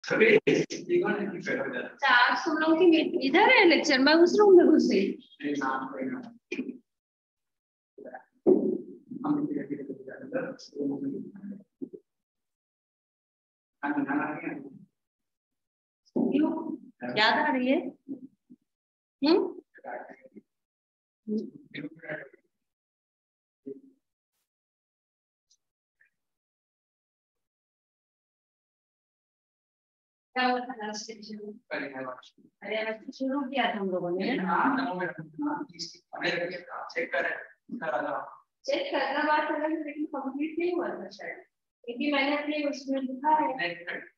आज तुम लोग की इधर है लेक्चर, मैं उस रूम में घुस गई। याद आ रही है? क्या हुआ था लास्ट शुरू? अरे शुरू किया था हम लोगों ने। चेक करना बात अलग है, लेकिन कंप्लीट नहीं हुआ था शायद, क्योंकि मैंने अपने उसमें लिखा है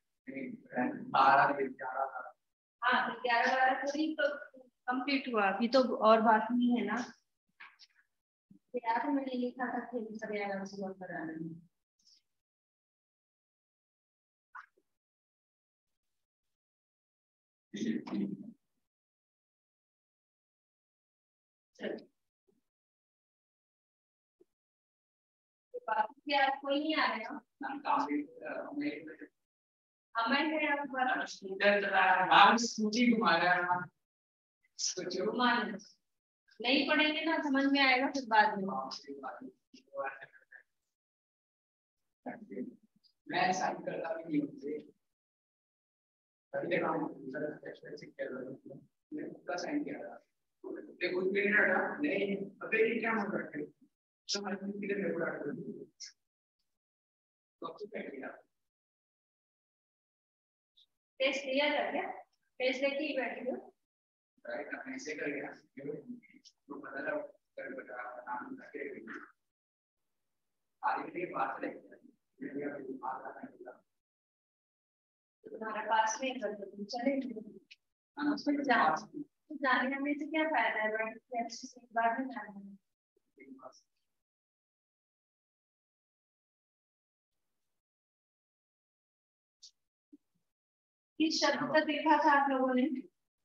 12-11। हाँ तो 11-12 थोड़ी तो कंप्लीट हुआ, अभी तो और बाकी नहीं है ना। यार मैंने लिखा था कि सब 11 से लोग करा रहे हैं। बाकी यार कोई नहीं आ रहा है। नहीं पढ़ेंगे ना समझ में आएगा फिर बाद में। मैं साइन करता भी नहीं हूँ, उसका साइन किया था कुछ भी नहीं हटा नहीं। अबे ये क्या मतलब है? समझ में किधर है पूरा तो बैठ गया। टेस्ट लिया था क्या? टेस्ट लेके ही बैठ गए राइट? मैं ऐसे कर गया तो पता लगा कर बता नाम करके आगे के बात लेके तुम्हारे पास में चले उसमें जाने में से क्या फायदा है? बाद में जाना है। किस शब्द का देखा था आप लोगों ने?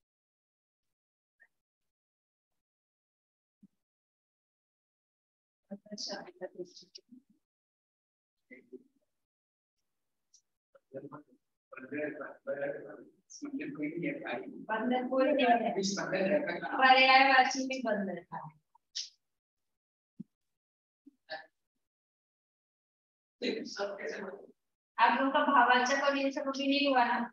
अच्छा बंदर कोई नहीं है, पर्यायवाची में बंदर था। आप लोगों का भावाचक और ये सब भी नहीं हुआ ना?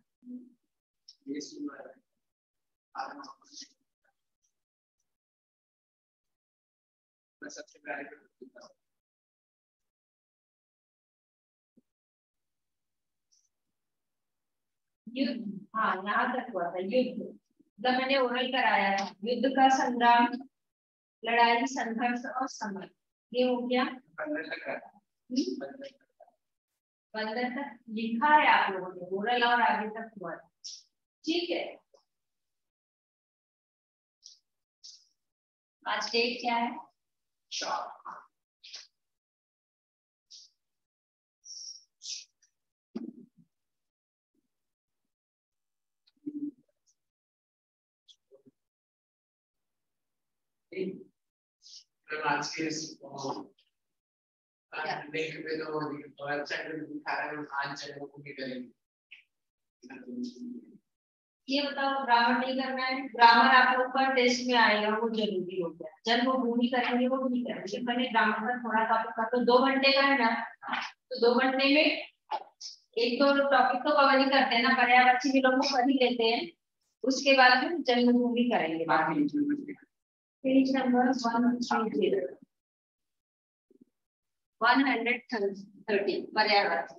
सबसे पहले युद्ध, हाँ यहाँ तक हुआ था युद्ध, जब मैंने ओरल कराया था युद्ध का संग्राम, लड़ाई, संघर्ष और समर, ये हो गया। बंदर तक लिखा है आप लोगों ने, ओरल और आगे तक हुआ था, ठीक है। आज डेट क्या है? 4। आज के देख पे तो वेबसाइट पे दिखा रहा है आज चलो को भी करेंगे। ये बताओ ग्रामर नहीं करना है? ग्रामर आप लोग का टेस्ट में आएगा, वो जरूरी हो गया। जन्मभूमि करेंगे वो नहीं करेंगे, मैंने ग्रामर का थोड़ा टॉपिक का तो 2 घंटे का है ना, तो 2 घंटे में एक तो टॉपिक तो कवर ही करते हैं ना, पर्यायवाची भी लोग कर ही लेते हैं, उसके बाद फिर जन्मभूमि करेंगे। पेज नंबर 130 पर्यायवाची।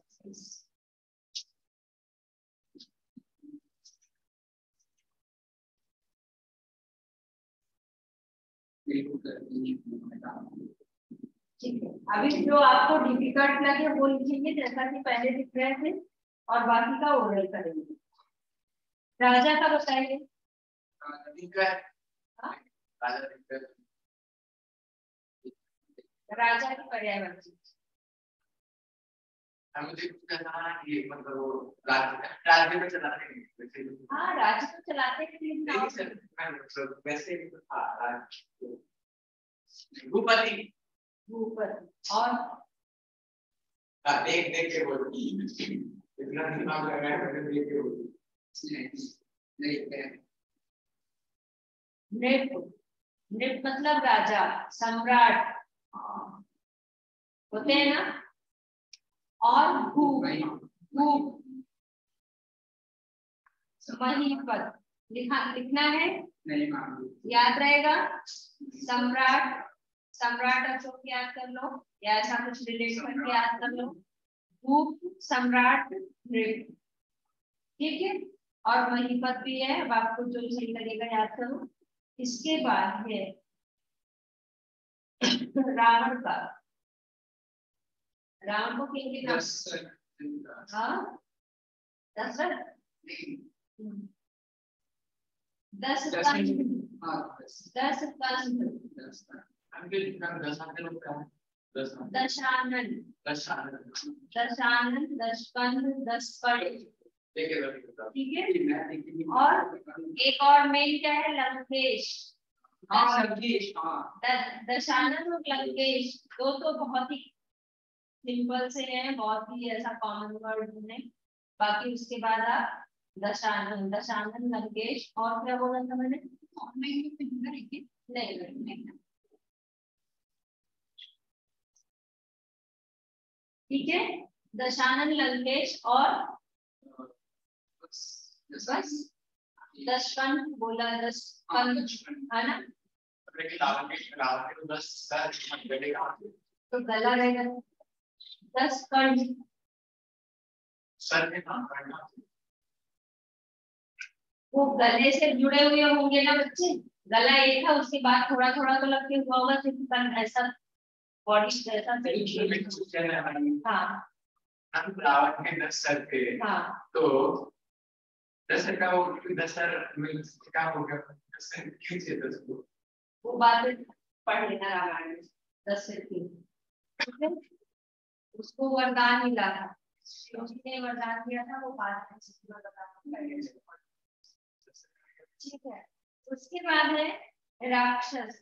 ठीक है, अभी जो आपको डिफिकल्ट लगे वो लिखेंगे जैसा कि पहले लिख रहे थे, और बाकी का ओरल करेंगे। राजा का बताइए। राजा की पर्यायवाची ये मतलब वो राज्य में चलाते हैं। हाँ राज्य तो चलाते हैं वैसे भूपति, भूपति और देख देख के बोलो इतना दिमाग लगाया करके देख के बोलो। नृप, नृप मतलब राजा, सम्राट होते हैं ना। और भूप, भूप महीपत लिखना है, नहीं मालूम, याद रहेगा। सम्राट, सम्राट अशोक याद कर लो, या ऐसा कुछ रिलेट करके याद कर लो। भूप, सम्राट, नृप, ठीक है। और महीपत भी है, अब आपको जो सही लगेगा याद करो। इसके बाद है रावण का। रावण को किन के नाम? हाँ, दशरथ, 10 दशानन, दशानन, दशकंद, दशकंठ, ठीक है। और एक और मेन क्या है, लंकेश। दशानन और लंकेश दो तो बहुत ही सिंपल से हैं, बहुत ही ऐसा कॉमन वर्ड है। बाकी उसके बाद आप दशानन, दशानन, लंकेश, और क्या बोला था मैंने? नहीं, ठीक है। दशानन, लंकेश और बस दशकंठ बोला, दशकंठ है ना। तो गला रहेगा 10 कंठ। वो गले से जुड़े हुए होंगे ना बच्चे, गला एक था, उसके बाद थोड़ा थोड़ा तो लग के हुआ होगा, सिर्फ ऐसा बॉडी जैसा। हाँ, रावण के 10 सर थे। हाँ, तो 10 सर का वो 10 सर क्या हो गया, 10 सर क्यों थे 10 को? वो बात पढ़ लेना रामायण में, 10 सर थी। उसको वरदान मिला था, उसने वरदान दिया था, वो बात है, ठीक है। उसके बाद है राक्षस।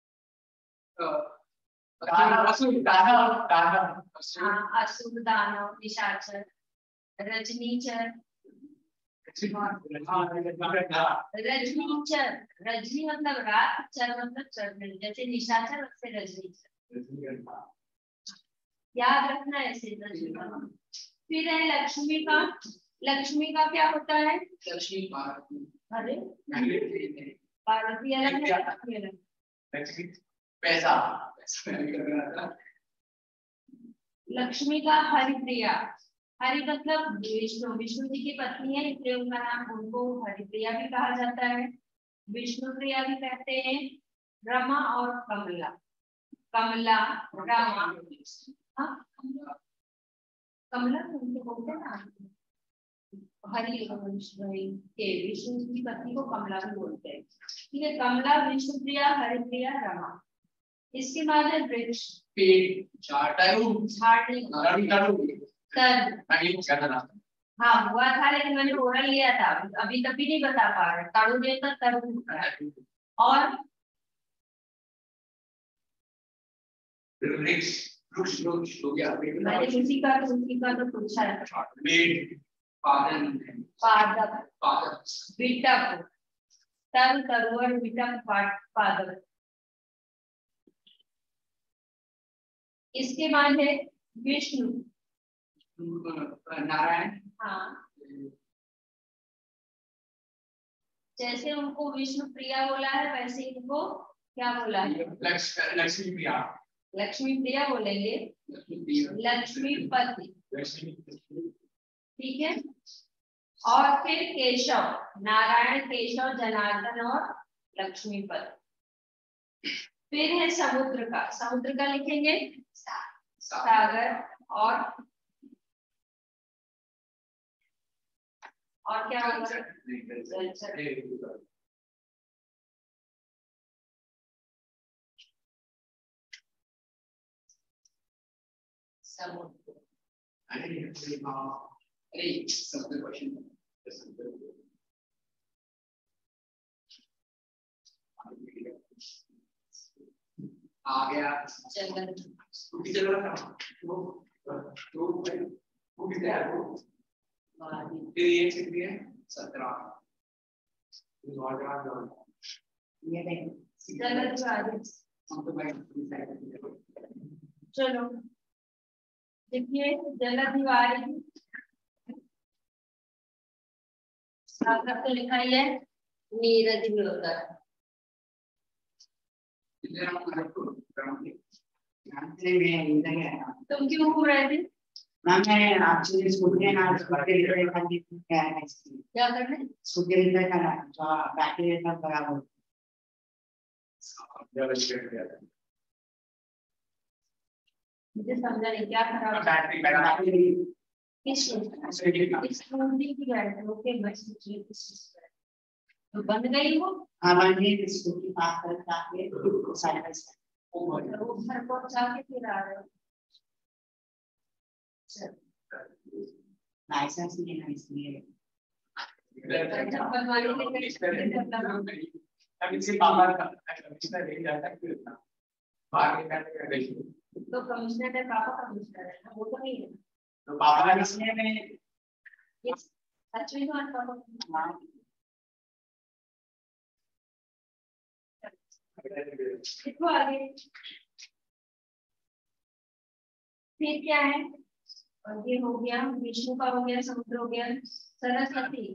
असुर, दानव, असुर, दानव, निशाचर, रजनीचर। रजनीचर, रजनी मतलब रात, चर मतलब चढ़ने, जैसे निशाचर उससे रजनीचर, याद रखना ऐसे। फिर है लक्ष्मी का। लक्ष्मी का क्या होता है? लक्ष्मी पार्वती। अरे पार्वती अलग है, लक्ष्मी पैसा। लक्ष्मी का हरिप्रिया। हरि मतलब विष्णु, विष्णु जी की पत्नी है, इसलिए उनका नाम, उनको हरिप्रिया भी कहा जाता है, विष्णु प्रिया भी कहते हैं। रमा और कमला, कमला, रमा, कमला उनके बोलते हैं ना, हरि के विष्णु की पत्नी को कमला भी बोलते हैं, ठीक है। कमला, विष्णु प्रिया, हरिप्रिया, रमा। इसके बाद है वृक्ष, पेड़, झाड़, हाँ हुआ था, लेकिन मैंने ओरल लिया था, अभी तभी नहीं बता पा रहे। ताड़ू देता तरुण। और मैंने उसी का तो पूछा है। पादप, विटप, तरु, तरुवर, विटप, पादप। इसके बाद है विष्णु, नारायण। हाँ, जैसे उनको विष्णु प्रिया बोला है, वैसे इनको क्या बोला है? लक्ष्मी प्रिया। लक्ष्मी प्रिया बोलेंगे, लक्ष्मीपति, ठीक है। और फिर केशव, नारायण, केशव, जनार्दन और लक्ष्मीपति। फिर है समुद्र का। समुद्र का लिखेंगे सागर, और क्या होगा? समुद्र। आ गया जगत, वो फिर ये कितनी है 17 ये नहीं चलो देखिए जलधिवारी तो लिखा ही है नीरज में होता है। तुम क्यों घूम रहे थे? मैं एक्चुअली स्कूटी ना स्कूटी रिपेयर करने क्या है क्या करने? स्कूटी रिपेयर करना जो बैटरी इतना खराब हो मुझे समझा नहीं क्या खराब बैटरी किस स्कूटी की बैटरी ओके बस तो बंद गई वो हाँ बन गई स्कूटी पास कर जाके साइकिल से वो घर पहुंचा के फिर आ रहे हो। लाइसेंस नहीं है इसलिए अब इसी पापा का कमिश्नर नहीं जाता क्यों इतना बाहर निकालने का नहीं तो कमिश्नर है पापा कमिश्नर है वो तो नहीं है तो पापा इसलिए में सच में तुम्हारे पापा देखो आगे फिर क्या है और ये हो गया विष्णु का हो गया समुद्र हो गया सरस्वती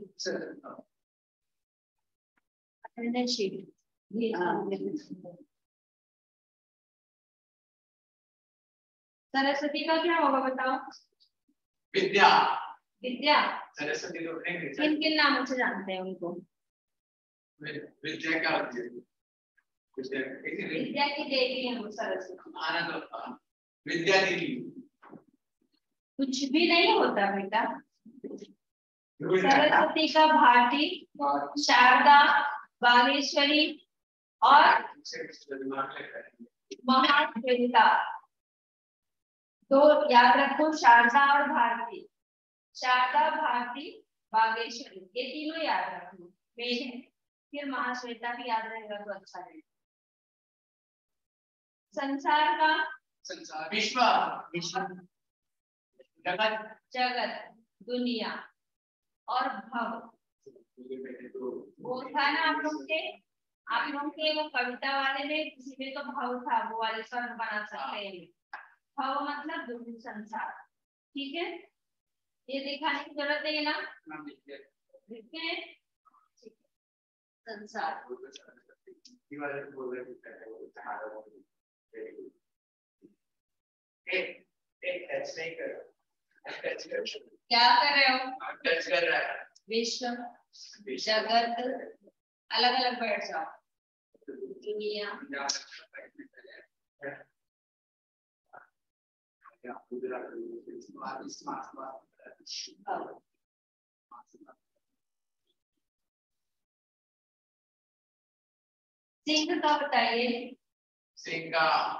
सरस्वती का क्या होगा बताओ? विद्या विद्या सरस्वती तो नहीं किन किन नामों से जानते हैं उनको? विद्या क्या होती है विद्या की देवी है वो सरस्वती। आनंद विद्या देवी कुछ भी नहीं होता बेटा। सरस्वती का भारती शारदा बागेश्वरी और महाश्वेता तो याद रखो शारदा और भारती शारदा भारती बागेश्वरी ये तीनों याद रखो मेन है फिर महाश्वेता भी याद रहेगा तो अच्छा रहेगा। संसार का संसार विश्व जगत जगत दुनिया और भव वो था ना आप लोग के वो कविता वाले में किसी में तो भव था वो वाले स्वर बना सकते हैं। भव मतलब दुनिया संसार ठीक है ये दिखाने की जरूरत है ना ठीक है संसार क्या कर रहे हो? टच कर रहा है विश्व जगत अलग अलग बैठ जाओ दुनिया सिंह का बताइए। सिंह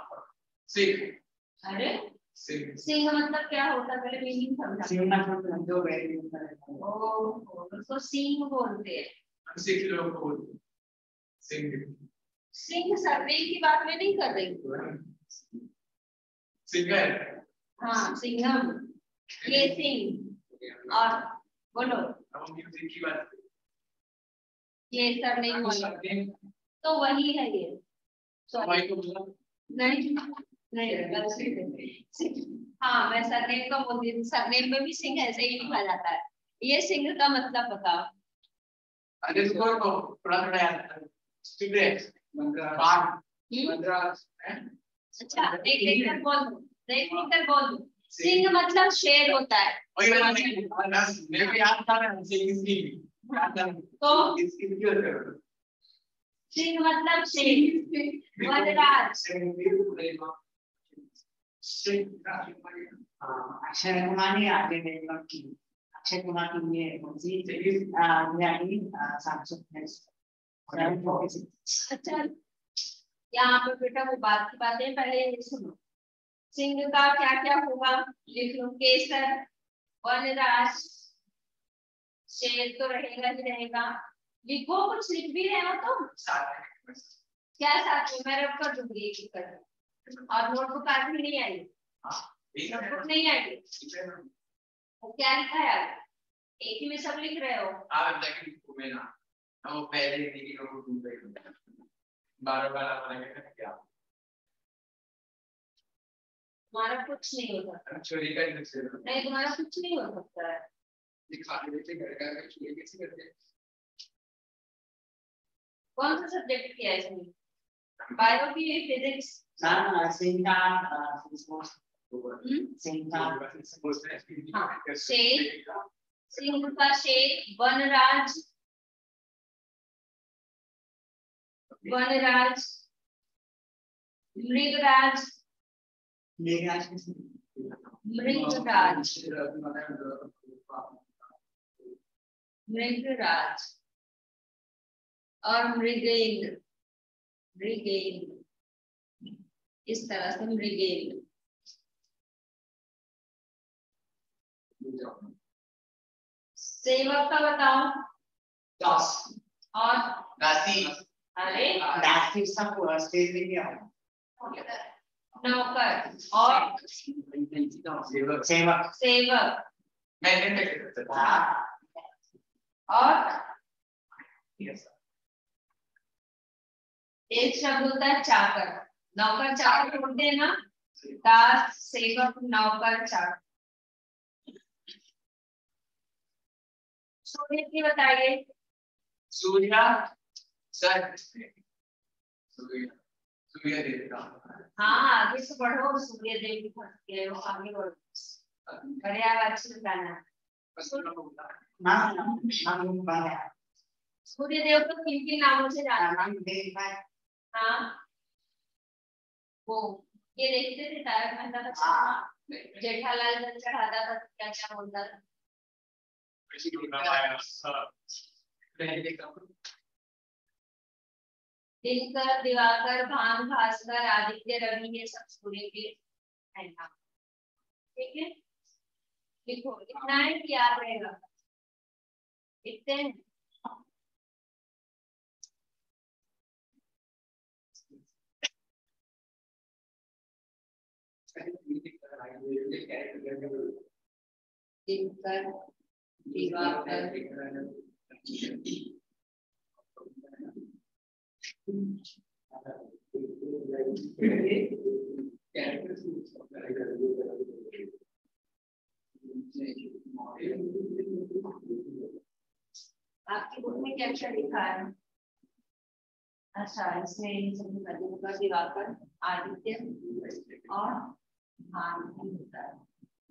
अरे सिंह मतलब क्या होता है पहले मीनिंग समझा। सिंह मतलब जो वेरी उसको सिंह बोलते हैं। सिख लोग बोलते सिंह सर्वे की बात में नहीं कर रही सिंह हाँ सिंघम ये सिंह और बोलो की बात ये सर नहीं बोला तो वही है ये सॉरी नहीं हाँ मैं सरनेम का बोल रही थी सरनेम में भी सिंह ऐसे ही लिखा जाता है। ये सिंह का मतलब बताओ। अरे तो थोड़ा याद स्टूडेंट अच्छा एक कर बोल दो सिंह मतलब शेर होता है। मेरे को याद था तो सिंह मतलब शेर वनराज अक्षय कुमार ने आगे देखा कि अक्षय कुमार की ये कौन सी अच्छा यहाँ पे बेटा वो बात की बातें पहले ये सुनो। सिंह का क्या क्या होगा लिख लो। केसर वनराज शेर तो रहेगा ही रहेगा। लिखो कुछ लिख भी रहे हो तो क्या साथ में मैं रब कर दूंगी एक कर और नोटबुक आज भी नहीं आई। नोटबुक नहीं आई तो क्या लिखा है एक ही में सब लिख रहे हो? आप लेकिन तुम्हें ना वो पहले नहीं कि वो दूसरे बार-बार आप लगे क्या तुम्हारा कुछ नहीं हो सकता। चोरी का नहीं, तुम्हारा कुछ नहीं हो सकता है। दिखाने में घर का चोरी कैसे करते हैं? कौन सा सब्जेक्ट किया है इसमें? बायो की फिजिक्स? हाँ सिंटा सिंह का शेर, वनराज, वनराज, मृगराज, मृगराज, मृगराज और मृगेंद्र, मृगेंद्र, इस तरह से मृगेंद्र। सेवक का बताओ। दास और दासी अरे दासी सब स्टेज में क्या नौकर और सेवक सेवक सेवक मैंने और यस एक शब्द होता है चाकर। नौकर चाकर बोलते हैं ना, दास सेवक नौकर चाकर। सूर्य की बताइए। सूर्य सर सूर्य देवता हाँ आगे से बढ़ो, सूर्य देव के आगे बढ़ो, पर्यायवाची बताना। सूर्य देव को किन किन नामों से जानते हैं? हाँ वो ये देखते थे तारक मेहता का चश्मा, जेठालाल जब चढ़ाता था क्या क्या बोलता था? दिनकर, दिवाकर, भानु, भास्कर, आदित्य, रवि, ये सब सूर्य के हैं नाम। ठीक है, लिखो, इतना है कि याद रहेगा। इतने दिनकर, दिवाकर, आपकी बुक में क्या क्या लिखा है? अच्छा इसमें दिनकर, दिवाकर, आदित्य और भानु होता है।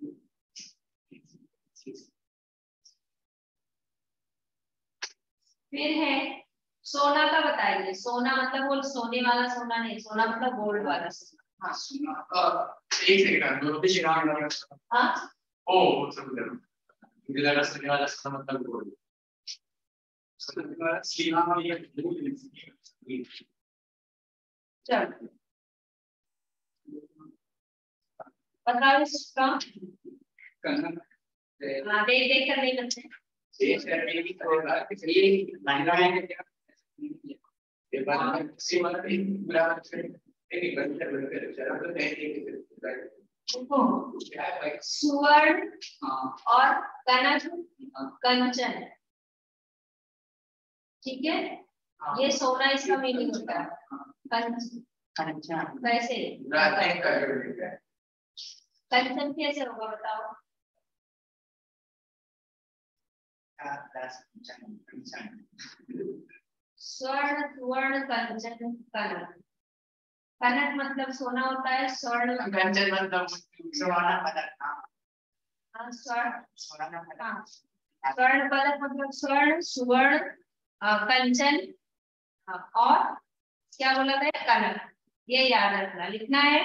फिर है सोना का बताइए। सोना मतलब वो सोने वाला सोना नहीं, सोना मतलब गोल्ड वाला सोना। हाँ एक सेकंड ज्योतिष राम हाँ ओ समझ मुझे लगा सोने वाला सोना मतलब गोल्ड सोने वाला सीमा में ये चलो बताओ इसका। हाँ देख देख कर नहीं करते। सुवर्ण और कनक, कंचन, ठीक है, ये सोना इसका मीनिंग होता है। कंचन कैसे? कंचन कैसे होगा बताओ? स्वर्ण, सुवर्ण, कंचन, कनक। कनक मतलब सोना होता है, स्वर्ण कंचन मतलब सोना पदक हाँ स्वर्ण, सोना पदक हाँ स्वर्ण पदक मतलब स्वर्ण, सुवर्ण, कंचन और क्या बोला था कनक। ये याद रखना, लिखना है।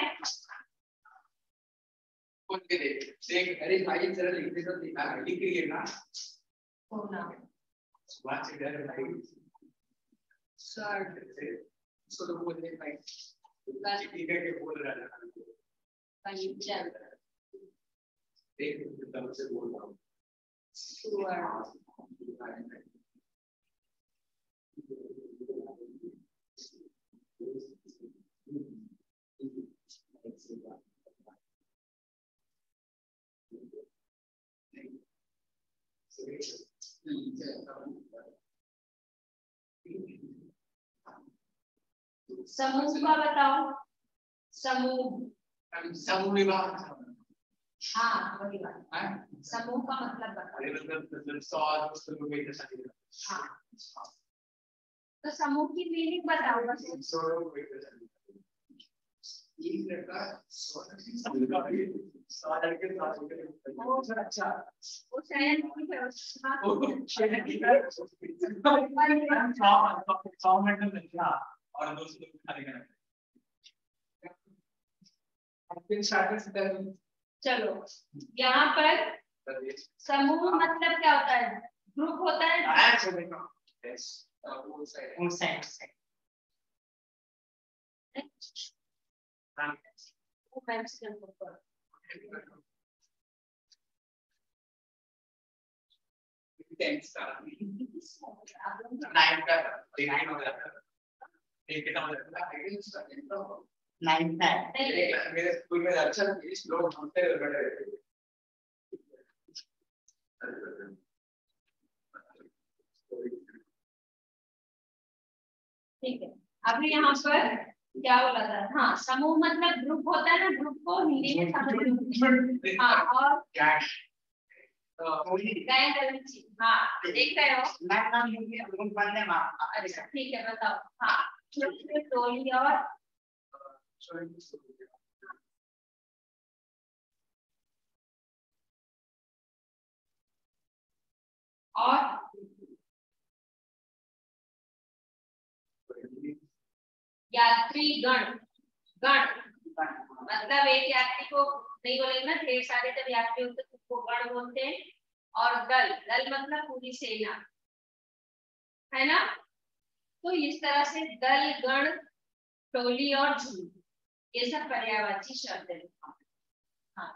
उनके देख अरे भाई जरा लिखने तो दिखा लिख रही है ना सोना, सुबह से डर भाई स्वर्ण, इसको तो बोलते हैं भाई ठीक है के बोल रहा है कंचन, देख तब से बोल रहा हूँ सुवर्ण, समूह का बताओ। समूह, समूह विवाह। हाँ वही बात, समूह का मतलब बताओ। 100 दोस्तों को एक साथ ही। हाँ तो समूह की मीनिंग बताओ बस। 100 लोगों को एक साथ ही। एक लड़का 100 लड़के 100 लड़के अच्छा वो शायद नहीं है उसका। वो शायद नहीं है 100 मिनट में लिखा और दोस्तों को खाली करना। फिर स्टार्टिंग से चलो यहाँ पर समूह मतलब क्या होता है? ग्रुप होता है। मेरे स्कूल में अच्छा लोग ढूंढते हुए ठीक है, अभी यहाँ पर क्या बोला था? हाँ समूह मतलब ग्रुप होता है ना, ग्रुप को हिंदी में समझ। हाँ और गैंग हाँ देख रहे हो। ठीक है बताओ। हाँ टोली और यात्री गण। गण मतलब एक यात्री को नहीं बोलेंगे ना, ढेर सारे जब यात्री होते हैं तो गण बोलते हैं। और दल, दल मतलब पूरी सेना, है ना? तो इस तरह से दल, गण, टोली और झुंड ये सब पर्यायवाची शब्द है। हाँ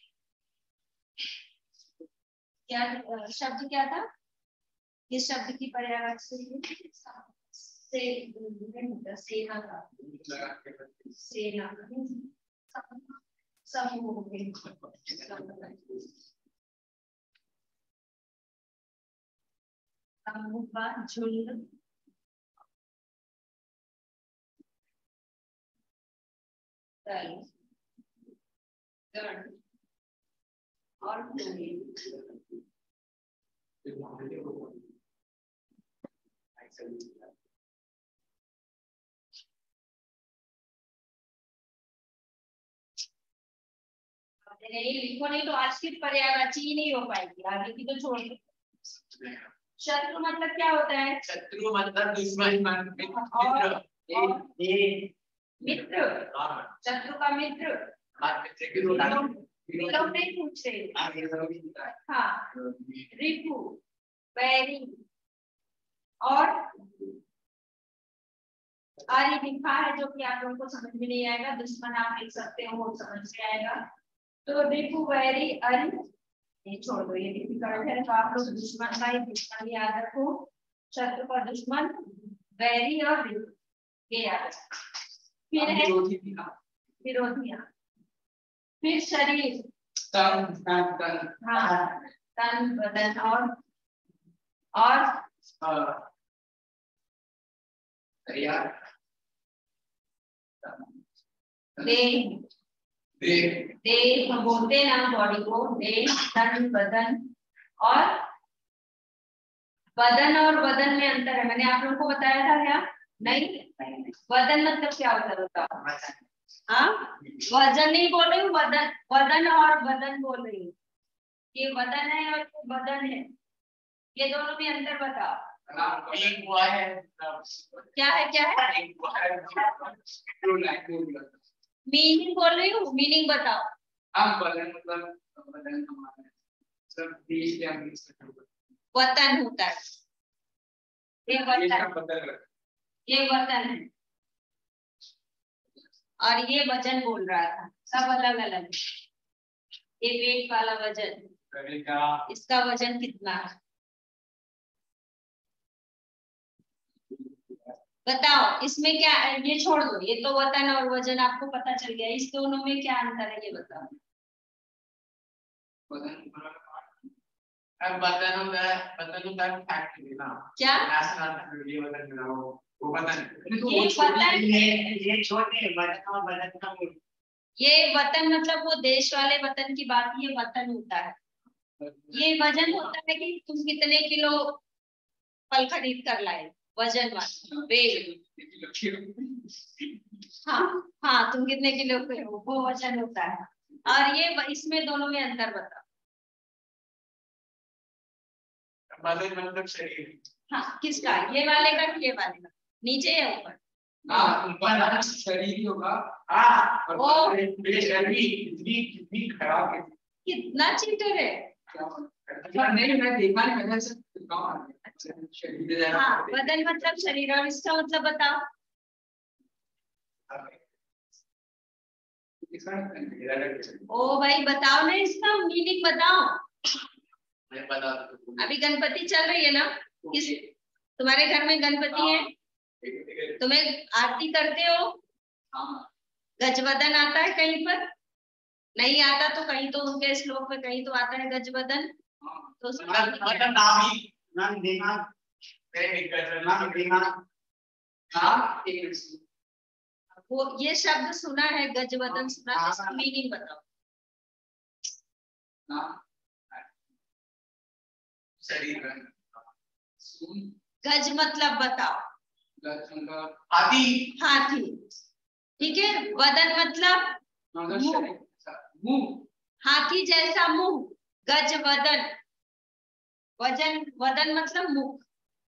क्या शब्द क्या था? इस शब्द की पर्यायवाची सेना का, सेना समूह, समूह का झुंड, दल, गण और टोली। नहीं लिखो नहीं तो आज की पर्यायवाची ही नहीं हो पाएगी, आगे की तो छोड़ दो। शत्रु मतलब क्या होता है? शत्रु मतलब दुश्मन, मित्र। मित्र, शत्रु का मित्र। लोग नहीं पूछ रहे। हाँ रिपु, बैरी और आर्य लिखा है जो कि आप लोगों को समझ में नहीं आएगा, दुश्मन आप लिख सकते हो वो समझ में आएगा। तो रिपु, बैरी, आर्य ये छोड़ दो, ये डिफिकल्ट है तो आप लोग दुश्मन का ही दुश्मन याद रखो। शत्रु का दुश्मन बैरी और रिपु ये याद रखो। फिर है विरोधियां, फिर शरीर, हाँ तन, बदन और देह। देह हम बोलते हैं ना बॉडी को, देह, तन, बदन और बदन में अंतर है, मैंने आप लोगों को बताया था क्या? नहीं, वजन मतलब क्या होता है बताओ? हाँ वजन नहीं बोल रही हूँ, वजन, वजन और बदन बोल रही हूँ। ये वजन है और ये बदन है, ये दोनों में अंतर बताओ। क्या है क्या है? मीनिंग बोल रही हूँ, मीनिंग बताओ। वतन होता है, ये वतन है और ये वजन बोल रहा था, सब अलग अलग है। ये वेट वाला वजन, इसका वजन कितना है बताओ? इसमें क्या, ये छोड़ दो, ये तो वतन और वजन आपको पता चल गया, इस दोनों में क्या अंतर है ये बताओ। बटन होता है फैक्ट्री ना क्या नेशनल ये बटन ना वो बटन ये बटन ये छोटे बटन और बटन का ये वतन मतलब वो देश वाले वतन की बात, ये वतन होता है। ये वजन होता है कि तुम कितने किलो फल खरीद कर लाए, वजन वाला वेट। हाँ हाँ, तुम कितने किलो के हो वो वजन होता है। और ये इसमें दोनों में अंतर बताओ। बदन मतलब शरीर। हाँ किसका, ये वाले का कि ये वाले का, नीचे या ऊपर? ऊपर शरीर ही होगा। हाँ और कितनी खराब है, कितना चीटर है। नहीं मैं देखा नहीं, मैंने सिर्फ शरीर। हाँ बदन मतलब शरीर, और इसका मतलब बताओ। ओ भाई बताओ ना, इसका मीनिंग बताओ। मैं बता अभी गणपति चल रही है ना, किस तुम्हारे घर में गणपति है, तुम्हें आरती करते हो, गजवदन आता है कहीं पर, नहीं आता तो कहीं तो उनके श्लोक में कहीं तो आता है गजवदन। तो मतलब नाम देना वो ये शब्द सुना है गजवदन, सुना है, इसका मीनिंग बताओ। शरीर गज मतलब बताओ। हाथी। हाथी, ठीक है। वदन मतलब मुंह, हाथी जैसा मुंह, गज वदन। वजन वदन मतलब मुख,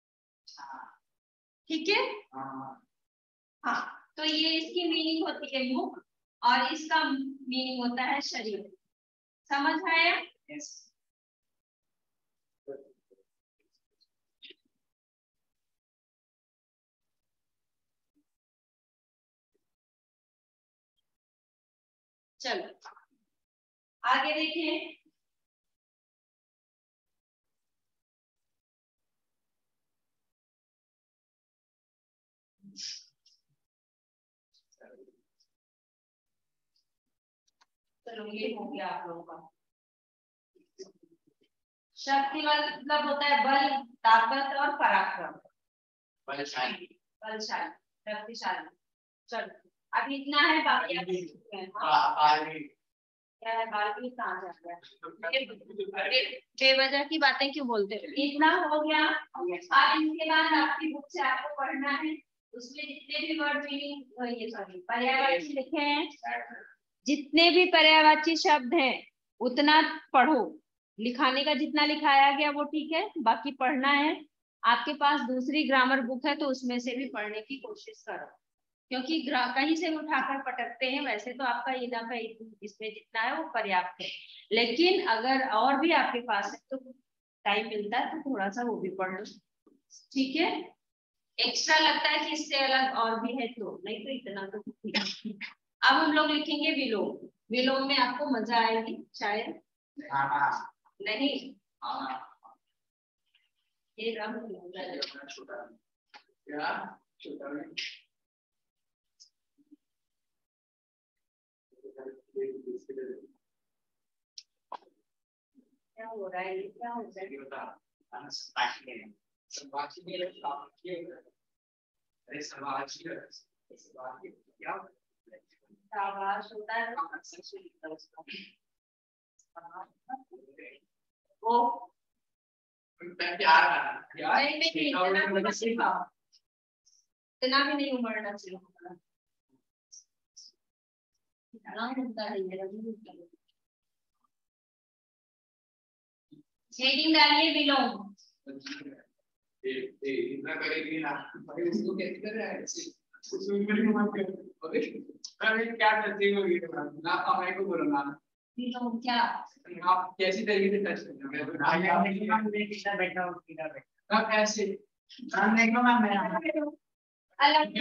ठीक है। हाँ तो ये इसकी मीनिंग होती है मुख, और इसका मीनिंग होता है शरीर। समझ आया? चलो आगे देखिए। चलो ये हो गया आप लोगों का। शक्ति मतलब होता है बल, ताकत और पराक्रम। बलशाली, बलशाली, शक्तिशाली। चलो अब इतना है, बाकी क्या है, बाकी कहाँ जा गया, बेवजह की बातें क्यों बोलते हो। इतना हो गया। अब इसके बाद आपकी बुक से आपको पढ़ना है, उसमें जितने भी वर्ड मीनिंग, ये सॉरी पर्यायवाची लिखे हैं, जितने भी पर्यायवाची शब्द हैं उतना पढ़ो। लिखाने का जितना लिखाया गया वो ठीक है, बाकी पढ़ना है। आपके पास दूसरी ग्रामर बुक है तो उसमें से भी पढ़ने की कोशिश करो, क्योंकि कहीं से उठाकर पटकते हैं। वैसे तो आपका इनफ है, इसमें जितना है वो पर्याप्त है, लेकिन अगर और भी आपके पास है तो टाइम मिलता है तो थोड़ा सा वो भी पढ़ लो, ठीक है। एक्स्ट्रा लगता है कि इससे अलग और भी है तो, नहीं तो इतना तो ठीक है। अब हम लोग लिखेंगे विलोम। विलोम में आपको मजा आएगी शायद। नहीं ये क्या हो रहा है, क्या हो रहा है। शाबाश होता है वो इतना भी नहीं उमड़ना चाहिए। हेडिंग डालिए विलोम। इतना करेगी ना भाई, उसको कैसे कर रहा है उसमें क्या करती हो ना, हमारे को बोलो ना विलोम क्या, आप कैसी तरीके से टच करते हो बैठा हो ऐसे अलग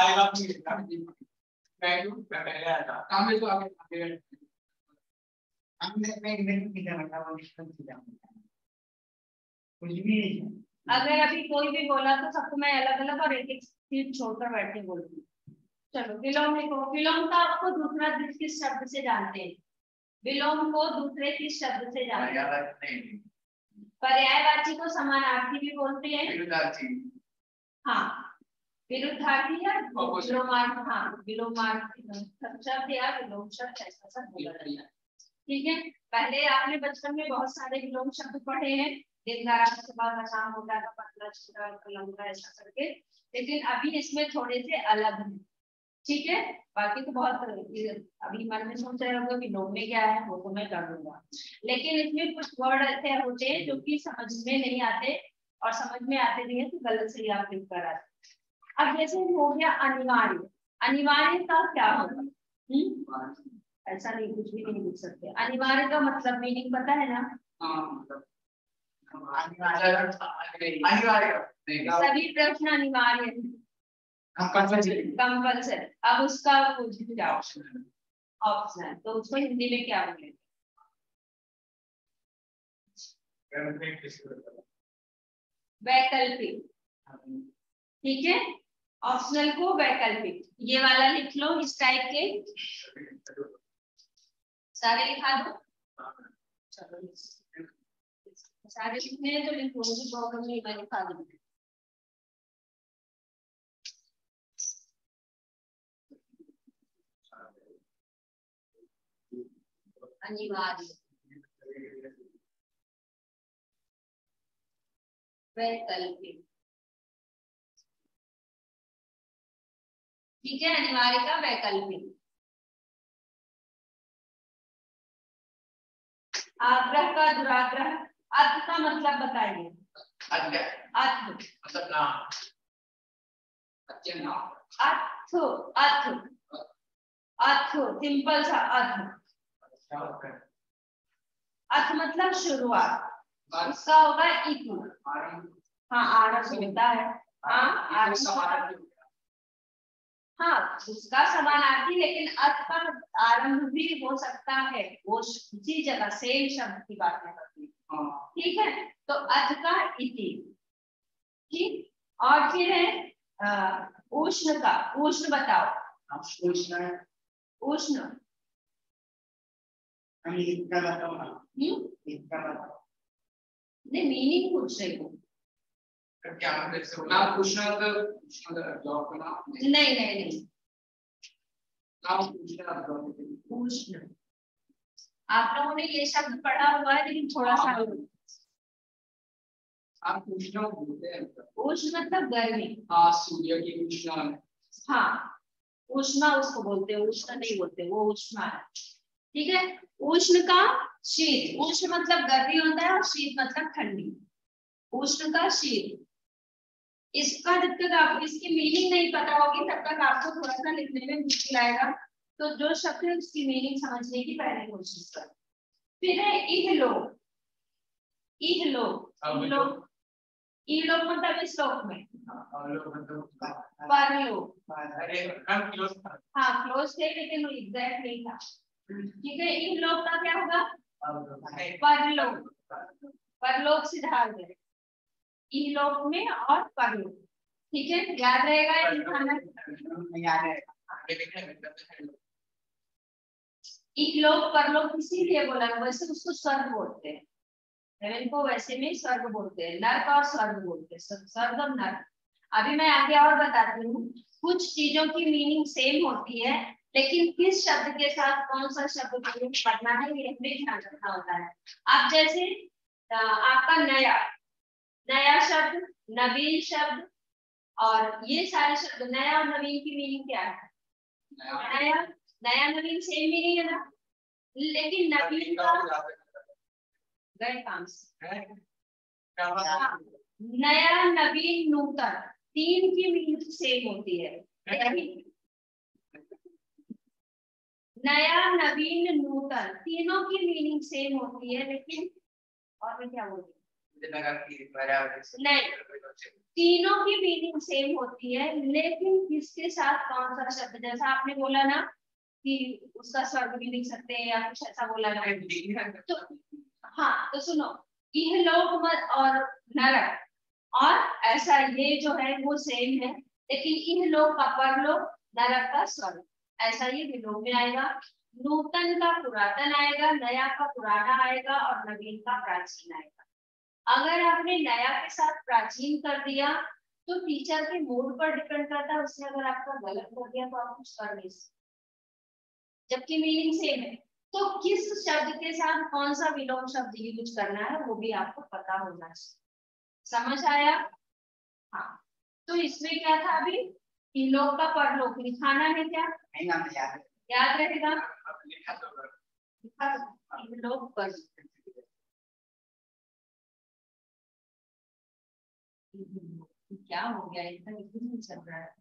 कुछ भी नहीं। अगर अभी कोई भी बोला तो सबको मैं अलग अलग और एक एक सीट छोड़कर बैठ के बोलूंगी। चलो विलोम लिखो। विलोम का आपको दूसरा किस शब्द से जानते हैं, विलोम को दूसरे किस शब्द से जानते हैं। पर्यायवाची को समानार्थी भी बोलते हैं। विरुद्धार्थी। हाँ, विरुद्धार्थी या विलोमार्थी। हाँ, विलोमार्थी शब्द या विलोम शब्द ऐसा सब बोला जाता है। ठीक है, पहले आपने बचपन में बहुत सारे विलोम शब्द पढ़े हैं, दिन सुबह का शाम होता था, पतला छोटा लंबा ऐसा करके, लेकिन अभी इसमें थोड़े से अलग हैं। ठीक है, बाकी तो बहुत अभी मन में सोच रहे होगा कि विलोम में क्या है, वो तो मैं कर लूंगा, लेकिन इसमें कुछ वर्ड ऐसे होते हैं जो कि समझ में नहीं आते, और समझ में आते नहीं है तो गलत से आप लिख कर आते। अब जैसे हो गया अनिवार्य, अनिवार्य का क्या होगा? ऐसा नहीं, कुछ भी नहीं लिख सकते। अनिवार्य का मतलब मीनिंग पता है ना? अनिवार्य सभी प्रश्न अनिवार्य है, कंपल्सरी। अब उसका ऑप्शनल, तो उसको हिंदी में क्या बोलेंगे? वैकल्पिक। ठीक है, ऑप्शनल को वैकल्पिक, ये वाला लिख लो इस टाइप के सारे लिखा दो। चलो सारे लिखने हैं तो लिखूंगी, प्रॉब्लम नहीं, मैं लिखा दूंगी। अनिवार्य, वैकल्पिक। ठीक है, अनिवार्य का वैकल्पिक। आग्रह का दुराग्रह। अर्थ का मतलब बताइए। अर्थ मतलब नाम, अर्थ, अर्थ, अर्थ, सिंपल सा अर्थ। अर्थ मतलब शुरुआत, उसका होगा इतु। हाँ, आरंभ होता है। हाँ, उसका समानार्थी, लेकिन अर्थ का आरंभ भी हो सकता है, वो उसी जगह सेम शब्द की बात करती है। ठीक है, तो अर्थ का इति। ठीक, और फिर है उष्ण का। उष्ण बताओ। उष्ण नहीं, मीनिंग पूछ रही हूँ। क्या नाम उष्ण जॉब का नाम? नहीं नहीं नहीं, उष्ण। आप लोगों ने ये शब्द पढ़ा हुआ है, लेकिन थोड़ा सा आप उष्ण बोलते हैं। उष्ण मतलब गर्मी। हाँ, सूर्य की उष्ण। हाँ, उष्णा उसको बोलते हैं, उष्ण नहीं बोलते, वो उष्णा है। ठीक है, उष्ण का शीत। उष्ण मतलब गर्मी होता है और शीत मतलब ठंडी। उष्ण का शीत, इसका जब तक आपको इसकी मीनिंग नहीं पता होगी तब तक आपको थोड़ा सा लिखने में मुश्किल आएगा, तो जो शब्द है उसकी मीनिंग समझने की पहले कोशिश करें। फिर है इहलोक। इहलोक, इहलोक, इहलोक मतलब इस लोक में, परलोक। हाँ, क्लोज थे लेकिन एग्जैक्ट नहीं था। ठीक है, इहलोक का क्या होगा? परलोक। परलोक से ढाल दे, इहलोक में और परलोक। ठीक है, याद रहेगा? याद रहेगा। इहलोक परलोक इसीलिए बोला, वैसे उसको स्वर्ग बोलते हैं, हेवन को वैसे में स्वर्ग बोलते हैं, नर्क और स्वर्ग बोलते हैं, स्वर्ग और नर्क। अभी मैं आगे और बताती हूँ, कुछ चीजों की मीनिंग सेम होती है, लेकिन किस शब्द के साथ कौन सा शब्द प्रयोग करना है ये हमें ध्यान रखना होता है। आप जैसे आपका नया, नया शब्द, नवीन शब्द, और ये सारे शब्द, नया और नवीन की मीनिंग क्या है? नया, नया नवीन सेम मीनिंग है ना, लेकिन नवीन का गए काम से, नया नवीन नूतन, तीन की मीनिंग सेम होती है। नया नवीन नूतन, तीनों की मीनिंग सेम होती है, लेकिन और मैं क्या बोलूं, नहीं, तीनों की मीनिंग सेम होती है, लेकिन किसके साथ कौन सा शब्द, जैसा आपने बोला ना कि उसका स्वर्ग भी लिख सकते हैं या कुछ ऐसा बोला ना, तो हाँ, तो सुनो, इहलोक और नरक, और ऐसा ये जो है वो सेम है, लेकिन इहलोक का परलोक, नरक का स्वर्ग, ऐसा ये विलोम में आएगा। नूतन का पुरातन आएगा, नया का पुराना आएगा, और नवीन का प्राचीन आएगा। अगर आपने नया के साथ प्राचीन कर दिया तो टीचर के मूड पर डिपेंड करता है, उसने अगर आपका गलत कर दिया तो आप कुछ कर नहीं सकते, जबकि मीनिंग सेम है। तो किस शब्द के साथ कौन सा विलोम शब्द यूज करना है वो भी आपको पता होना चाहिए। समझ आया? हाँ। तो इसमें क्या था अभी, इन लोग का परलोक लिखाना है क्या? नहीं नाम याद याद रहेगा? लिखा तो लिखा इन लोग पर क्या हो गया, इतना नहीं चल रहा है।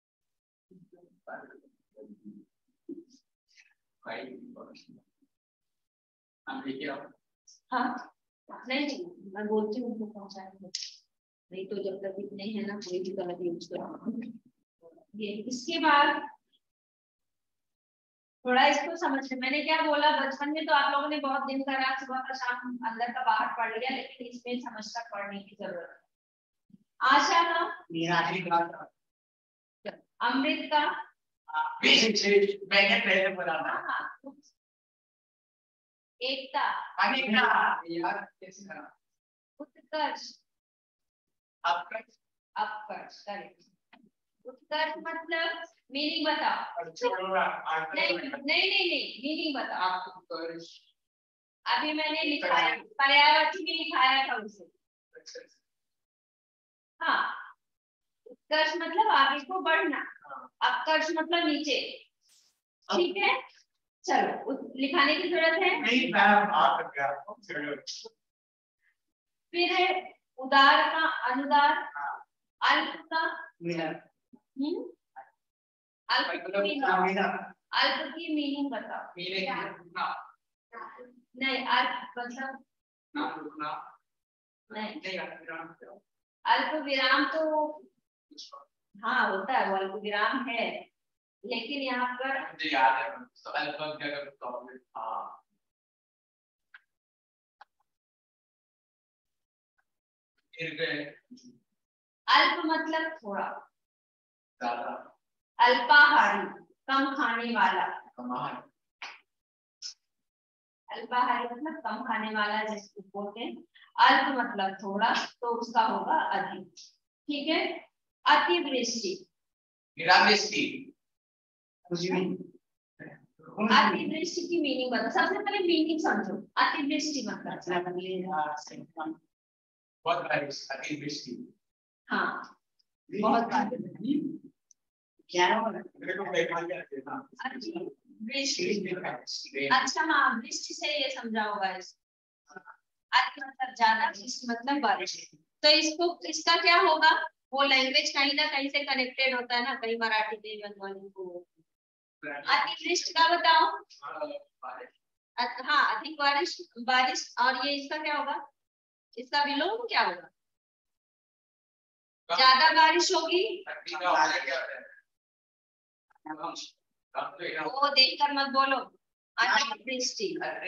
हाँ नहीं मैं बोलती हूँ उनको पहुंचाएंगे, नहीं तो जब तक नहीं है ना कोई भी गलत यूज करो। ये इसके बाद थोड़ा इसको समझ, मैंने क्या बोला, बचपन में तो आप लोगों ने बहुत दिन का रात सुबह का शाम अंदर का बाहर पढ़ लिया, लेकिन इसमें समझकर पढ़ने की जरूरत है। आशा का, अमृत का, मैंने पहले बोला ना। हाँ, एकता, यार कैसे करा? उत्कर्ष, अपकर्ष, अपकर्ष, करेक्ट। उत्कर्ष मतलब मीनिंग बताओ। नहीं नहीं नहीं नहीं, मीनिंग बताओ। अभी मैंने लिखाया, पर्यायवाची में लिखाया था उसे। हाँ, उत्कर्ष मतलब आगे को बढ़ना, अपकर्ष मतलब नीचे। ठीक है, चलो लिखाने की जरूरत है नहीं, मैं फिर है उदार का अनुदार, अल्प का अल्प की मीनिंग बताओ। नहीं अल्प मतलब नहीं, अल्प विराम तो हाँ होता है, वो अल्प विराम है, लेकिन यहाँ पर मुझे याद है तो अल्प क्या करता हूँ। हाँ अल्प मतलब थोड़ा, ज्यादा, अल्पाहारी कम खाने वाला, कमाल, अल्पाहारी मतलब कम खाने वाला जिसको बोलते हैं। अल्प मतलब थोड़ा, तो उसका होगा अधिक। ठीक है, अतिवृष्टि, निरावृष्टि, अतिवृष्टि की मीनिंग बता, सबसे पहले मीनिंग समझो। अतिवृष्टि मतलब बहुत बारिश, अतिवृष्टि। हाँ बहुत बारिश, क्या अच्छा हाँ वृष्टि से ये समझा होगा इसको। अति मतलब ज्यादा, वृष्टि मतलब बारिश। तो इसको इसका क्या होगा, वो लैंग्वेज कहीं ना कहीं से कनेक्टेड होता है ना, कहीं मराठी में बंगाली को। अतिवृष्टि का बताओ। हाँ अधिक बारिश, बारिश, और ये इसका क्या होगा, इसका विलोम क्या होगा? ज्यादा बारिश होगी, वो देखकर मत बोलो। अतिवृष्टि,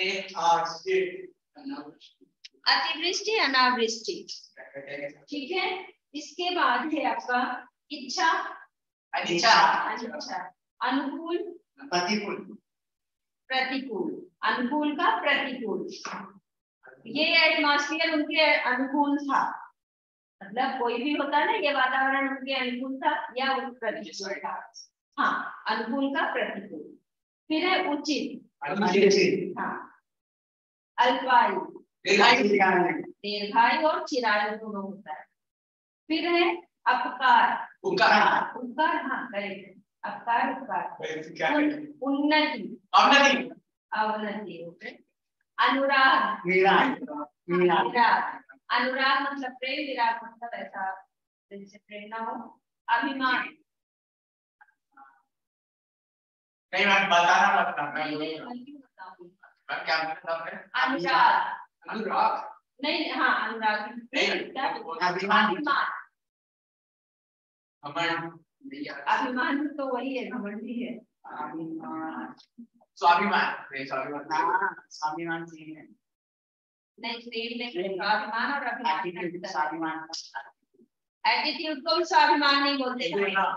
अतिवृष्टि अनावृष्टि। ठीक है, इसके बाद है आपका इच्छा, अनिच्छा, अनुकूल, प्रतिकूल, प्रतिकूल, अनुकूल का प्रतिकूल। ये एटमॉस्फेयर उनके अनुकूल था, मतलब कोई भी होता है ना, ये वातावरण उनके अनुकूल था या उन प्रतिकूल था। हाँ, अनुकूल का प्रतिकूल। फिर है उचित, हाँ, अल्पायु, दीर्घायु और चिरायु दोनों होता है। फिर है अपकार, उपकार, हाँ करेक्ट, अपकार उपकार। उन्नति, अवनति। अनुराग, विराग, अनुराग मतलब प्रेम, विराग मतलब ऐसा जैसे प्रेरणा हो। अभिमान, नहीं मैं बताना मत ना, नहीं नहीं बताऊंगी। मैं क्या बताऊं? अनुराग, अनुराग नहीं हाँ अनुराग, अभिमान, अभिमान तो वही है, घमंड भी है। स्वाभिमान, स्वाभिमान से है। नहीं सेम नहीं, स्वाभिमान और अभिमान, एटीट्यूड को भी स्वाभिमान नहीं बोलते।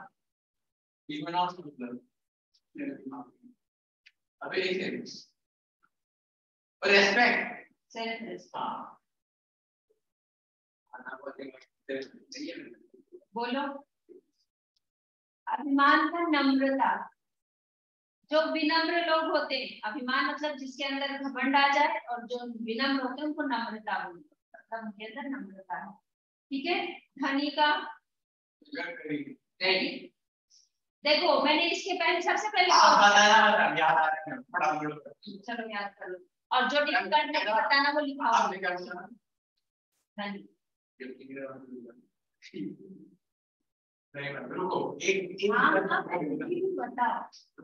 अबे रेस्पेक्ट, बोलो। अभिमान का नम्रता, जो विनम्र लोग होते हैं, अभिमान मतलब जिसके अंदर घमंड आ जाए, और जो विनम्र होते हैं उनको नम्रता बोलते हैं, मतलब उनके अंदर नम्रता है। ठीक है। धनी का देखो, मैंने इसके पहले सबसे पहले चलो याद कर लो, और जो डिफिकल्ट नहीं बताना वो लिखाओ। धनी रुको, एक बताओ।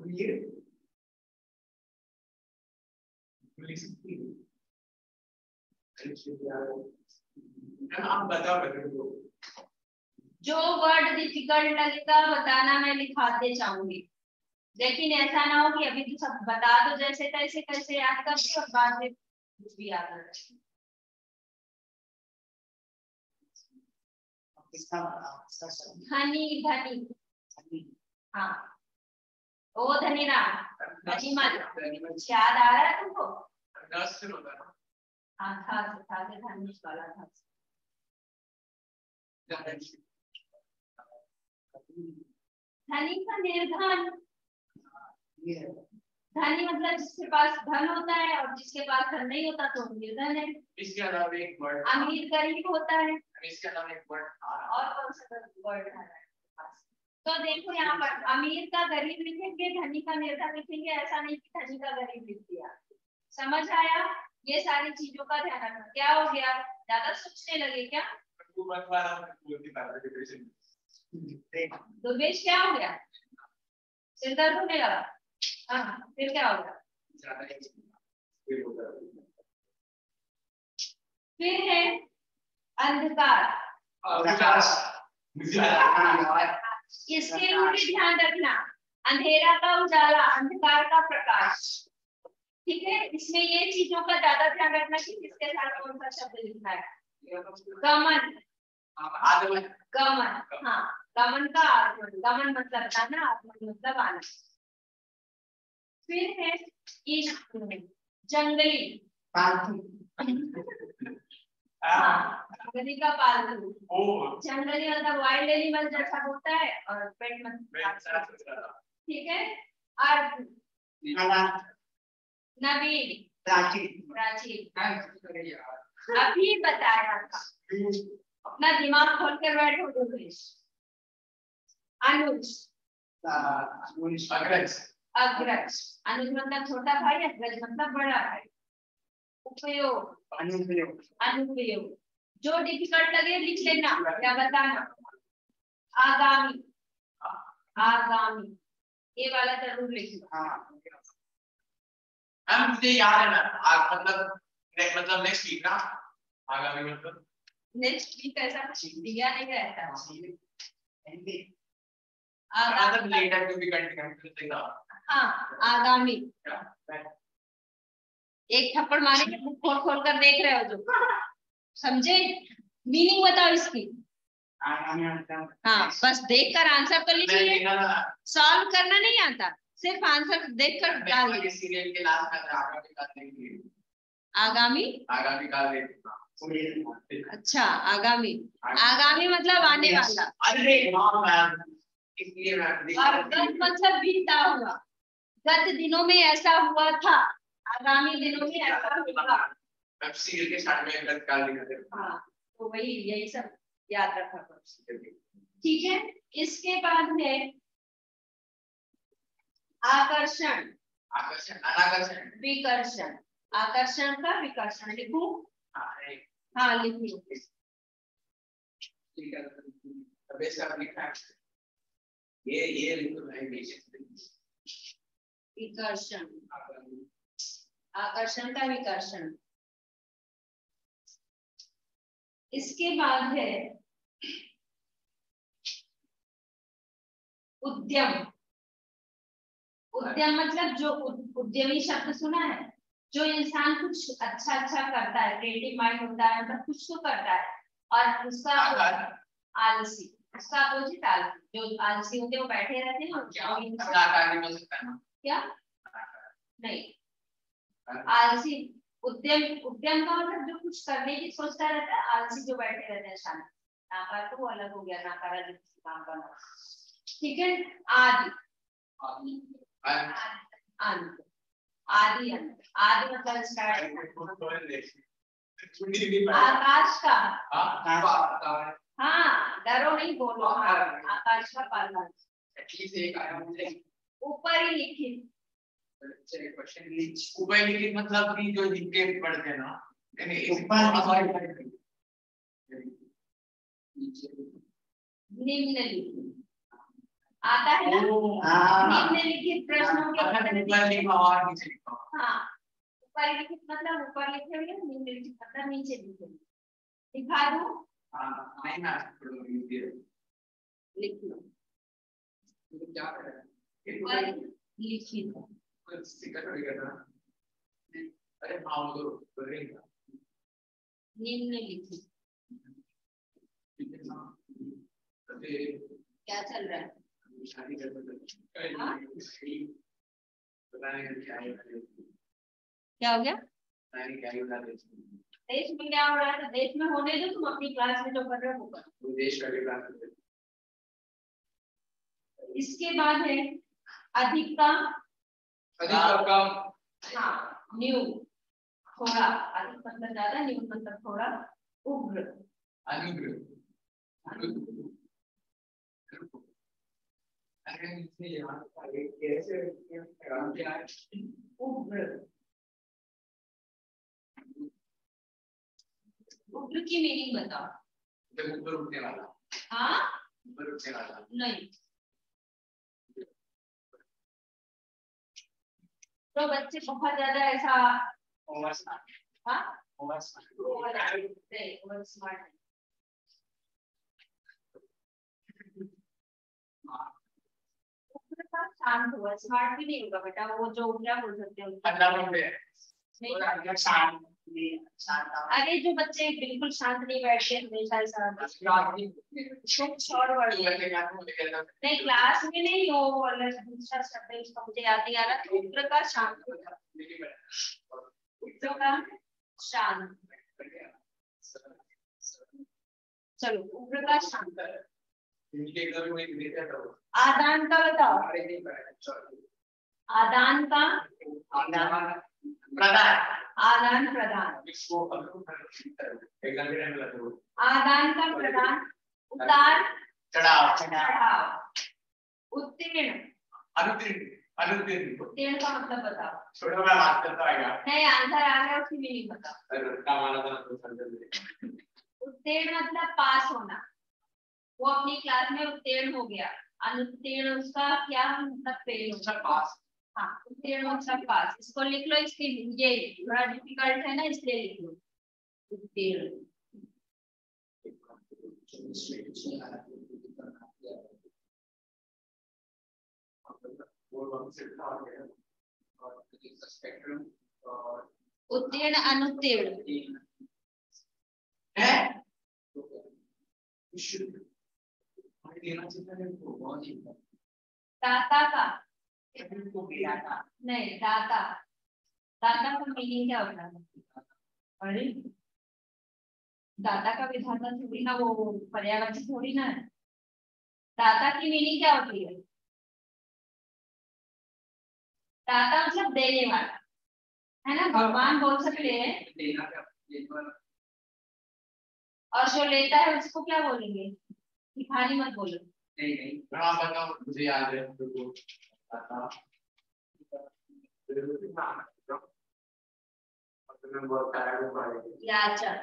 आप बताओ। जो वर्ड डिफिकल्ट लगेगा बताना, मैं लिखाते चाहूंगी, लेकिन ऐसा ना हो कि अभी तो सब बता दो जैसे तैसे, कैसे याद कर दो और बाद में कुछ भी याद रहे। धनी धनी, हाँ ओ धनी राम, धनी मत, याद आ रहा है तुमको? हाँ था धनुष वाला था। धनी का निर्धन, धनी मतलब जिसके पास धन होता है, और जिसके पास धन नहीं होता तो निर्धन है। इसके अलावा एक वर्ड, अमीर गरीब होता है। इसके अलावा एक वर्ड और कौन सा वर्ड है? तो देखो यहाँ पर अमीर का गरीब लिखेंगे, धनी का निर्धन लिखेंगे, ऐसा नहीं कि धनी का गरीब लिख दिया। समझ आया? ये सारी चीजों का ध्यान रखना। क्या हो गया, ज्यादा सोचने लगे क्या? दुर्वेश क्या हो गया, सिर दर्द होने लगा? हाँ फिर क्या हो गया? फिर है अंधकार। इसके ऊपर ध्यान रखना, अंधेरा का उजाला, अंधकार का प्रकाश। ठीक है, इसमें ये चीजों का ज्यादा ध्यान रखना कि किसके साथ कौन सा शब्द लिखना है। गमन, गमन, हाँ गमन का आगमन, गमन मतलब जाना, आगमन मतलब आना। फिर है इश्क, जंगली, हाँ जंगली का पालतू, जंगली मतलब वाइल्ड एनिमल जैसा होता है, और पेट मतलब, ठीक है। अर्थ, नवीन, प्राचीन, अभी बताया था, अपना दिमाग खोल कर बैठो दुर्वेश। अनुज, अग्रज, अनुज मतलब छोटा भाई, अग्रज मतलब बड़ा भाई। उपयोग, अनुपयोग, जो डिफिकल्ट लगे लिख लेना या बताना। आगामी, आगामी, ये वाला जरूर लिखना। मुझे याद है ना, मतलब नेक्स्ट वीक ना, आगामी मतलब नेक्स्ट वीक ऐसा दिया नहीं रहता। मतलब लेटर टू बी कंटिन्यू। हाँ आगामी, एक थप्पड़ मारेंगे, बुक खोल खोल कर देख रहे हो जो, समझे? मीनिंग बताओ इसकी। हाँ बस देखकर आंसर तो लिखिए, सॉल्व करना नहीं आता, सिर्फ आंसर देखकर डाल दीजिए। सीरियल के लास्ट में आगामी, आगामी काल। अच्छा आगामी, आगामी मतलब आने वाला। अरे मैम, इसलिए और गत मतलब बीता हुआ, गत दिनों में ऐसा हुआ था, आगामी दिनों में ऐसा होगा। वेब सीरीज के स्टार्ट में गत काल लिखा थे। हाँ तो वही यही सब याद रखा करो। ठीक है, इसके बाद है आकर्षण, आकर्षण, अनाकर्षण, विकर्षण। आकर्षण का विकर्षण लिखूं? हाँ लिखिए। ठीक है, अब इसका लिखा है, ये लिखो भाई। विकर्षण, आकर्षण का विकर्षण। इसके बाद है उद्यम। उद्यम मतलब जो उद्यमी शब्द सुना है, जो इंसान कुछ अच्छा करता है, क्रिएटिव माइंड होता है, मतलब कुछ तो करता है, और उसका आलसी, उसका अपोजिट आलसी। जो आलसी होते हैं वो बैठे रहते हैं, क्या नहीं, आलसी उद्यम, उद्यम का मतलब जो कुछ करने की सोचता रहता है, आलसी जो बैठे रहते हैं शांत। नाकार तो वो अलग हो गया, नाकारा जो किसी काम का ना। ठीक है। आदि, अंत, आदि अंत, आदि मतलब स्टार्ट। आकाश का, हाँ डरो नहीं, बोलो। हाँ आकाश का पालन, ऊपर ही लिखित। ऊपर लिखित मतलब कि जो लिख के पढ़ते हैं ना, निम्नलिखित आता है ना, निम्नलिखित प्रश्नों के उत्तर। हाँ ऊपर लिखित मतलब ऊपर लिखे हुए, निम्नलिखित मतलब नीचे लिखे हुए। दिखा दूं? नहीं ना, लिख लो। क्या करें? ऊपर लिखित, अरे हाँ वो तो निम्नलिखित क्या चल रहा है? शादी कर क्या हो गया? देश में क्या हो रहा है? तो देश में होने दो, तुम अपनी क्लास में जो कर रहे हो वो करो। देश का भी क्लास। इसके बाद है अधिक का, हाँ न्यू, थोड़ा। अधिक मतलब ज्यादा, न्यू मतलब थोड़ा। उग्र, अनुग्र, उग्र, उग्र की मीनिंग बताओ। ऊपर उठने वाला। हाँ ऊपर उठने वाला नहीं, तो बच्चे बहुत ज्यादा ऐसा, हाँ ओवर स्मार्ट। शांत हुआ, स्मार्ट भी नहीं होगा बेटा, वो जो क्या बोल सकते हो। अरे जो बच्चे बिल्कुल शांत नहीं बैठते हमेशा ऐसा, नहीं क्लास में नहीं, वो दूसरा शब्द उसका मुझे याद नहीं आ रहा। तो उग्र का शांत होगा, उग्र का शांत। चलो उग्र का शांत। आदान का बताओ। आदान का, आदान प्रदान, आदान का प्रदान, उतार चढ़ाव, उत्तीर्ण, उत्तीर्ण का मतलब बताओ। नहीं आंसर आ गया, उसकी मीनिंग बताओ। उत्तीर्ण मतलब पास होना, वो अपनी क्लास में उत्तीर्ण हो गया। अनुत्तीर्ण उसका क्या मतलब फेल होगा, पास। हाँ उत्तीर्ण मतलब पास। इसको लिख लो, इसकी ये थोड़ा डिफिकल्ट है ना, इसलिए लिख लो उत्तीर्ण। उत्तीर्ण अनुत्तीर्ण दाता का, नहीं दाता, दाता का मीनिंग क्या होता है? अरे दाता का विधाता थोड़ी ना, वो पर्यायवाची थोड़ी ना है। दाता की मीनिंग क्या होती है? दाता मतलब देने वाला, है ना। भगवान बोल सकते हैं, और जो लेता है उसको क्या बोलेंगे? भिखारी मत बोलो। नहीं बताओ, मुझे याद है। याचक,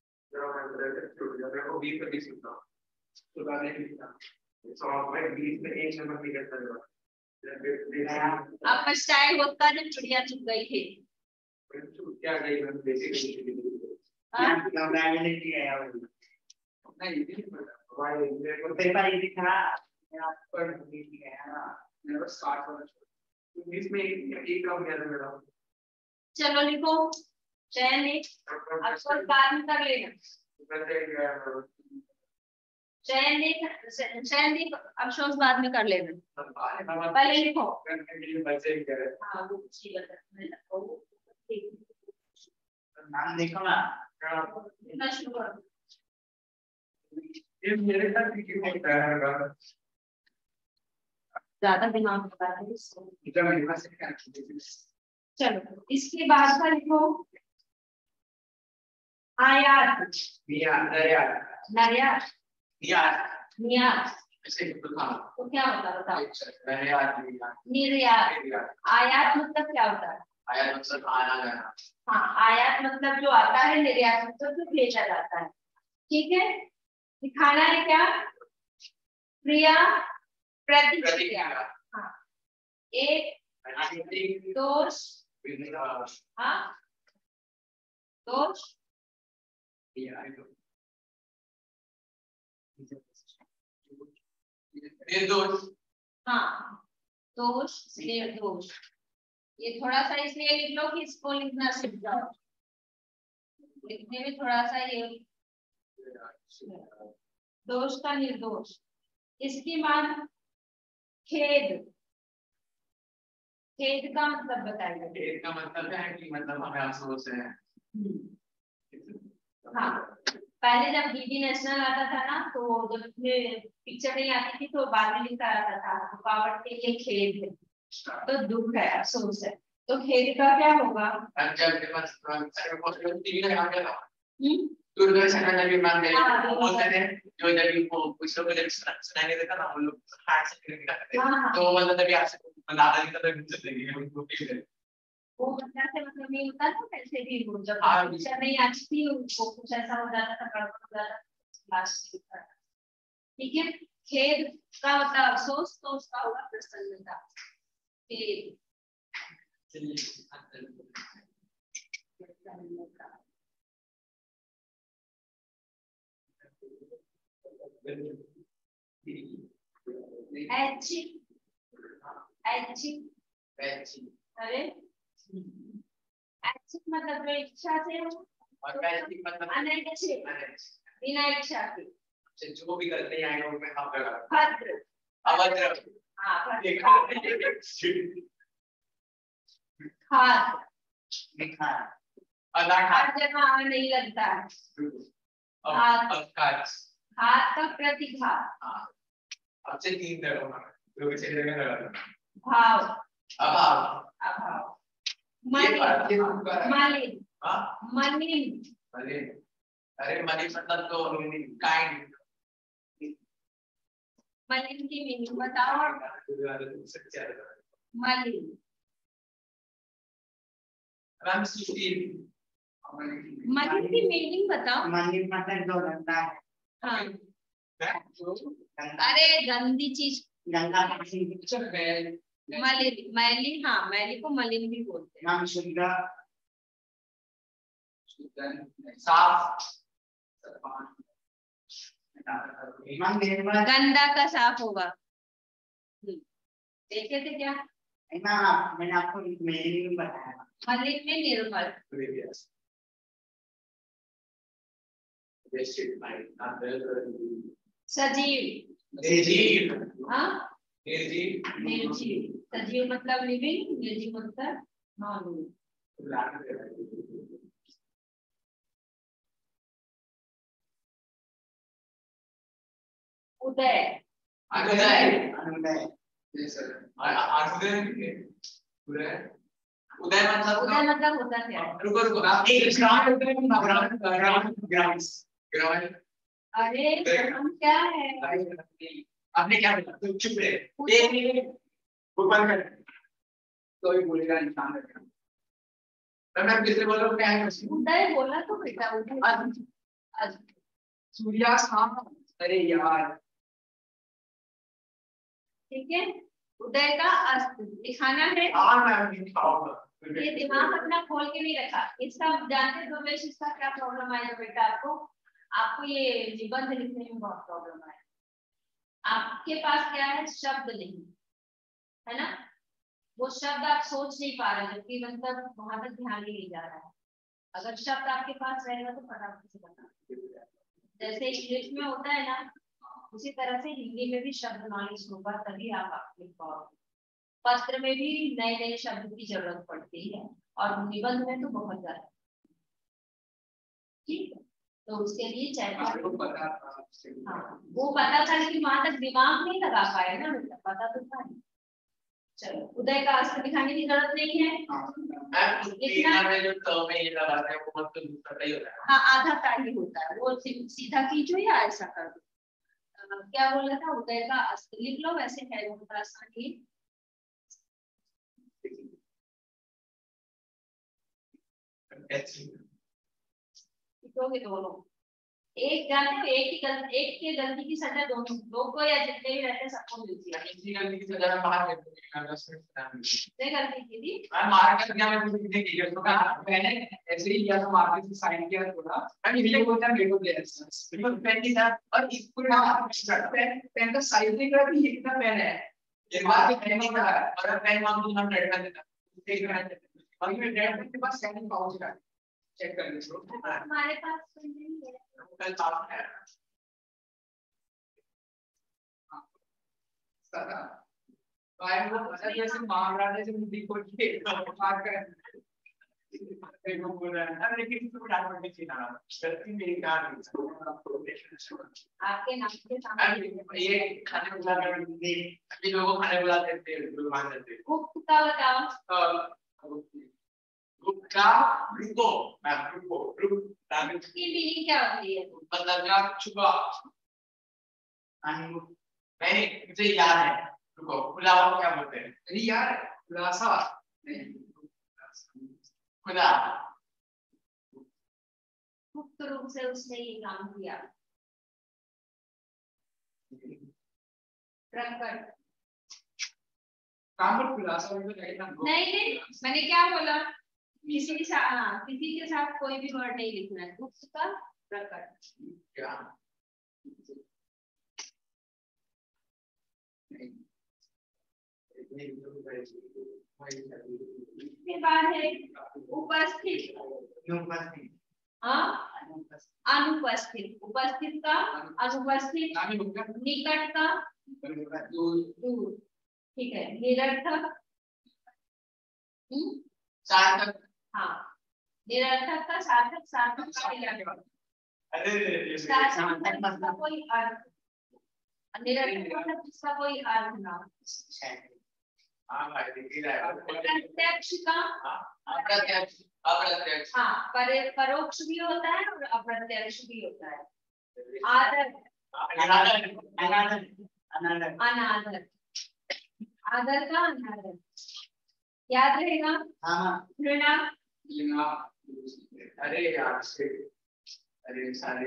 अब स्टाइल होता जब चिड़िया चुग गई थी। चलो लिखो चयन एक, अफसोस बाद में कर लेना। चयन एक अफसोस बाद में कर लेना, पहले लिखो। हाँ वो नाम देखो ना। इतना शुरू करो। ये मेरे साथ क्यों होता है? ज्यादा दिमाग लगा है इसको। इधर मेरे पास क्या है? चलो इसके बाद का लिखो आयात, नियात, नारियात, नियात, नियात। ऐसे तो था। तो क्या होता है बताओ? नियात, निर्यात। आयात मतलब क्या होता है? आयात मतलब आना जाना। हाँ, आयात मतलब जो आता है, निर्यात मतलब जो भेजा जाता है। ठीक है, दिखाना है क्या? क्रिया प्रतिक्रिया। हाँ, एक दोष, हाँ दोष, निर्दोष। हाँ दोष, निर्दोष। ये थोड़ा सा इसलिए लिख लो कि इसको लिखना सीख जाओ, लिखने में थोड़ा सा ये दोष का निर्दोष। इसके बाद खेद, खेद का मतलब बताइए। खेद का मतलब है कि मतलब हमें अफसोस है। हाँ, पहले जब डीडी नेशनल आता था ना, तो जब पिक्चर नहीं आती थी तो बाद में लिखा आता था रुकावट के लिए खेद है, तो दुख है, अफसोस है। तो खेद का क्या होगा? दूरदर्शन का जब मान गए बोलते थे, जो जब वो कुछ लोग जब सुनाने देता ना, वो लोग हाथ से निकालते थे, तो मतलब तभी आपसे दादा की तरह चलते हैं उनको ठीक है। वो बच्चा से मतलब नहीं होता था, कैसे भी हो जब पिक्चर नहीं आती थी उनको कुछ ऐसा हो जाता था, गड़बड़ हो जाता था। ठीक है, खेद का मतलब अफसोस, तो उसका होगा प्रसन्नता। खेद ऐच्छिक, ऐच्छिक, अरे ऐच्छिक मतलब जो इच्छा से हो, और ऐच्छिक मतलब अनैच्छिक बिना इच्छा के जो भी करते हैं आएगा उनमें हम कर भद्र, अभद्र। हाँ भद्र, खाद, हर जगह आ नहीं लगता है। खाद का प्रतिघात, अब से 3 जगह जो भी सही जगह लगा भाव, अभाव, अभाव, मलिन, मलिन, मलिन, अरे मलिन मतलब तो काइंड। मलिन की मीनिंग बताओ। मलिन, मलिन की मीनिंग बताओ। मलिन मतलब जो गंदा है। हाँ, अरे गंदी चीज, गंदा पानी। मलिन, मैली, हाँ मैली को मलिन भी बोलते हैं। नाम शुद्ध, साफ, गंदा का साफ होगा। देखे थे क्या? ना मैंने आपको मीनिंग बताया। मलिन में निर्मल, सजीव, निर्जीव, हाँ निर्जीव, निर्जीव। सजीव मतलब लिविंग, निर्जीव मतलब नॉन लिविंग। उदय, अनुदय, अनुदय, उदय मतलब उदय मतलब होता क्या है? रुको अरे हम क्या है? आपने क्या बोला? तुम चुप रहे, 1 मिनट बुक बंद कर, कोई बोलेगा इंसान रहेगा। मैं किससे बोल रहा हूँ? क्या है? उदय बोला तो बेटा, उदय सूर्यास्त। हाँ अरे यार, ठीक है, उदय का अस्त दिखाना है। ये दिमाग अपना खोल के नहीं रखा। इसका जानते हो रमेश, इसका क्या प्रॉब्लम आएगा बेटा? आपको ये निबंध लिखने में बहुत प्रॉब्लम आए। आपके पास क्या है? शब्द नहीं है ना, वो शब्द आप सोच नहीं पा रहे, जबकि मतलब वहां तक ध्यान ही नहीं जा रहा है। अगर शब्द आपके पास रहेगा तो फटाफट से बता, जैसे इंग्लिश में होता है ना, उसी तरह से हिंदी में भी शब्द नॉलेज होगा, तभी आप लिख पाओगे। पत्र में भी नए नए शब्द की जरूरत पड़ती है, और निबंध में तो बहुत ज्यादा। ठीक है, तो उसके लिए चैट हाँ, वो पता था, हाँ वो पता था लेकिन वहां तक दिमाग नहीं लगा पाया ना, मतलब पता तो था नहीं। चलो उदय का अस्त्र दिखाने की जरूरत नहीं है। लिखना में जो टर्म है ये लगाते हैं वो मतलब दूसरा ही होता है। हाँ आधा का ही होता है वो, सीधा खींचो या ऐसा कर दो। क्या बोला था, उदय का अस्त्र लिख लो, वैसे है वो थोड़ा आसान ही। लिखोगे दोनों, एक जानते हो एक की गलती की सजा दोनों, दो को या जितने भी रहते हैं सबको मिलती है। इसी गलती की सजा में बाहर गलती की थी मैं मार कर दिया, मैं कुछ नहीं किया तो कहा मैंने ऐसे ही किया था, मार्केट से साइन किया थोड़ा मैं ये बोलता मेरे को दे बिल्कुल पेन नहीं था और इसको ना पेन का साइज नहीं करा कि इतना पेन है ये बात भी पेन नहीं करा और पेन हम तो हम रेड पेन देता ठीक है और ये रेड पेन के पास सेकंड पाउच का चेक कर लो हमारे पास नहीं है, कल साफ है सदा बाय वो जैसे मार रहा है जैसे मुझे को के मार कर देखो बोल रहा है ना लेकिन इसको डाल पड़ने चाहिए ना गलती मेरी कार आपके नाम के सामने ये खाने बुला कर अभी लोगों खाने बुलाते थे लोग मान देते गुप्त का बताओ, गुप्ता रुको मैं रुको की मीनिंग क्या होती है? मतलब क्या छुपा नहीं मुझे याद है रुको खुलावा क्या बोलते हैं नहीं यार खुलासा खुला गुप्त रूप से उसने ये काम किया, प्रकट काम पर खुलासा नहीं मैंने क्या बोला, किसी के साथ, हाँ किसी के साथ कोई भी वर्ड नहीं लिखना है, गुप्त का प्रकट क्या इसके बाद है उपस्थित, हाँ अनुपस्थित, उपस्थित का अनुपस्थित, निकट का दूर, ठीक है, निरर्थक सार्थक हाँ निरर्थक का सार्थक, सार्थक का निरर्थक, अरे सार्थक मतलब कोई अर्थ, निरर्थक मतलब जिसका कोई अर्थ ना हो। प्रत्यक्ष का अप्रत्यक्ष अप्रत्यक्ष हाँ परोक्ष भी होता है और अप्रत्यक्ष भी होता है। आदर अनादर अनादर, आदर का अनादर याद रहेगा। घृणा अरे यार अरे सारे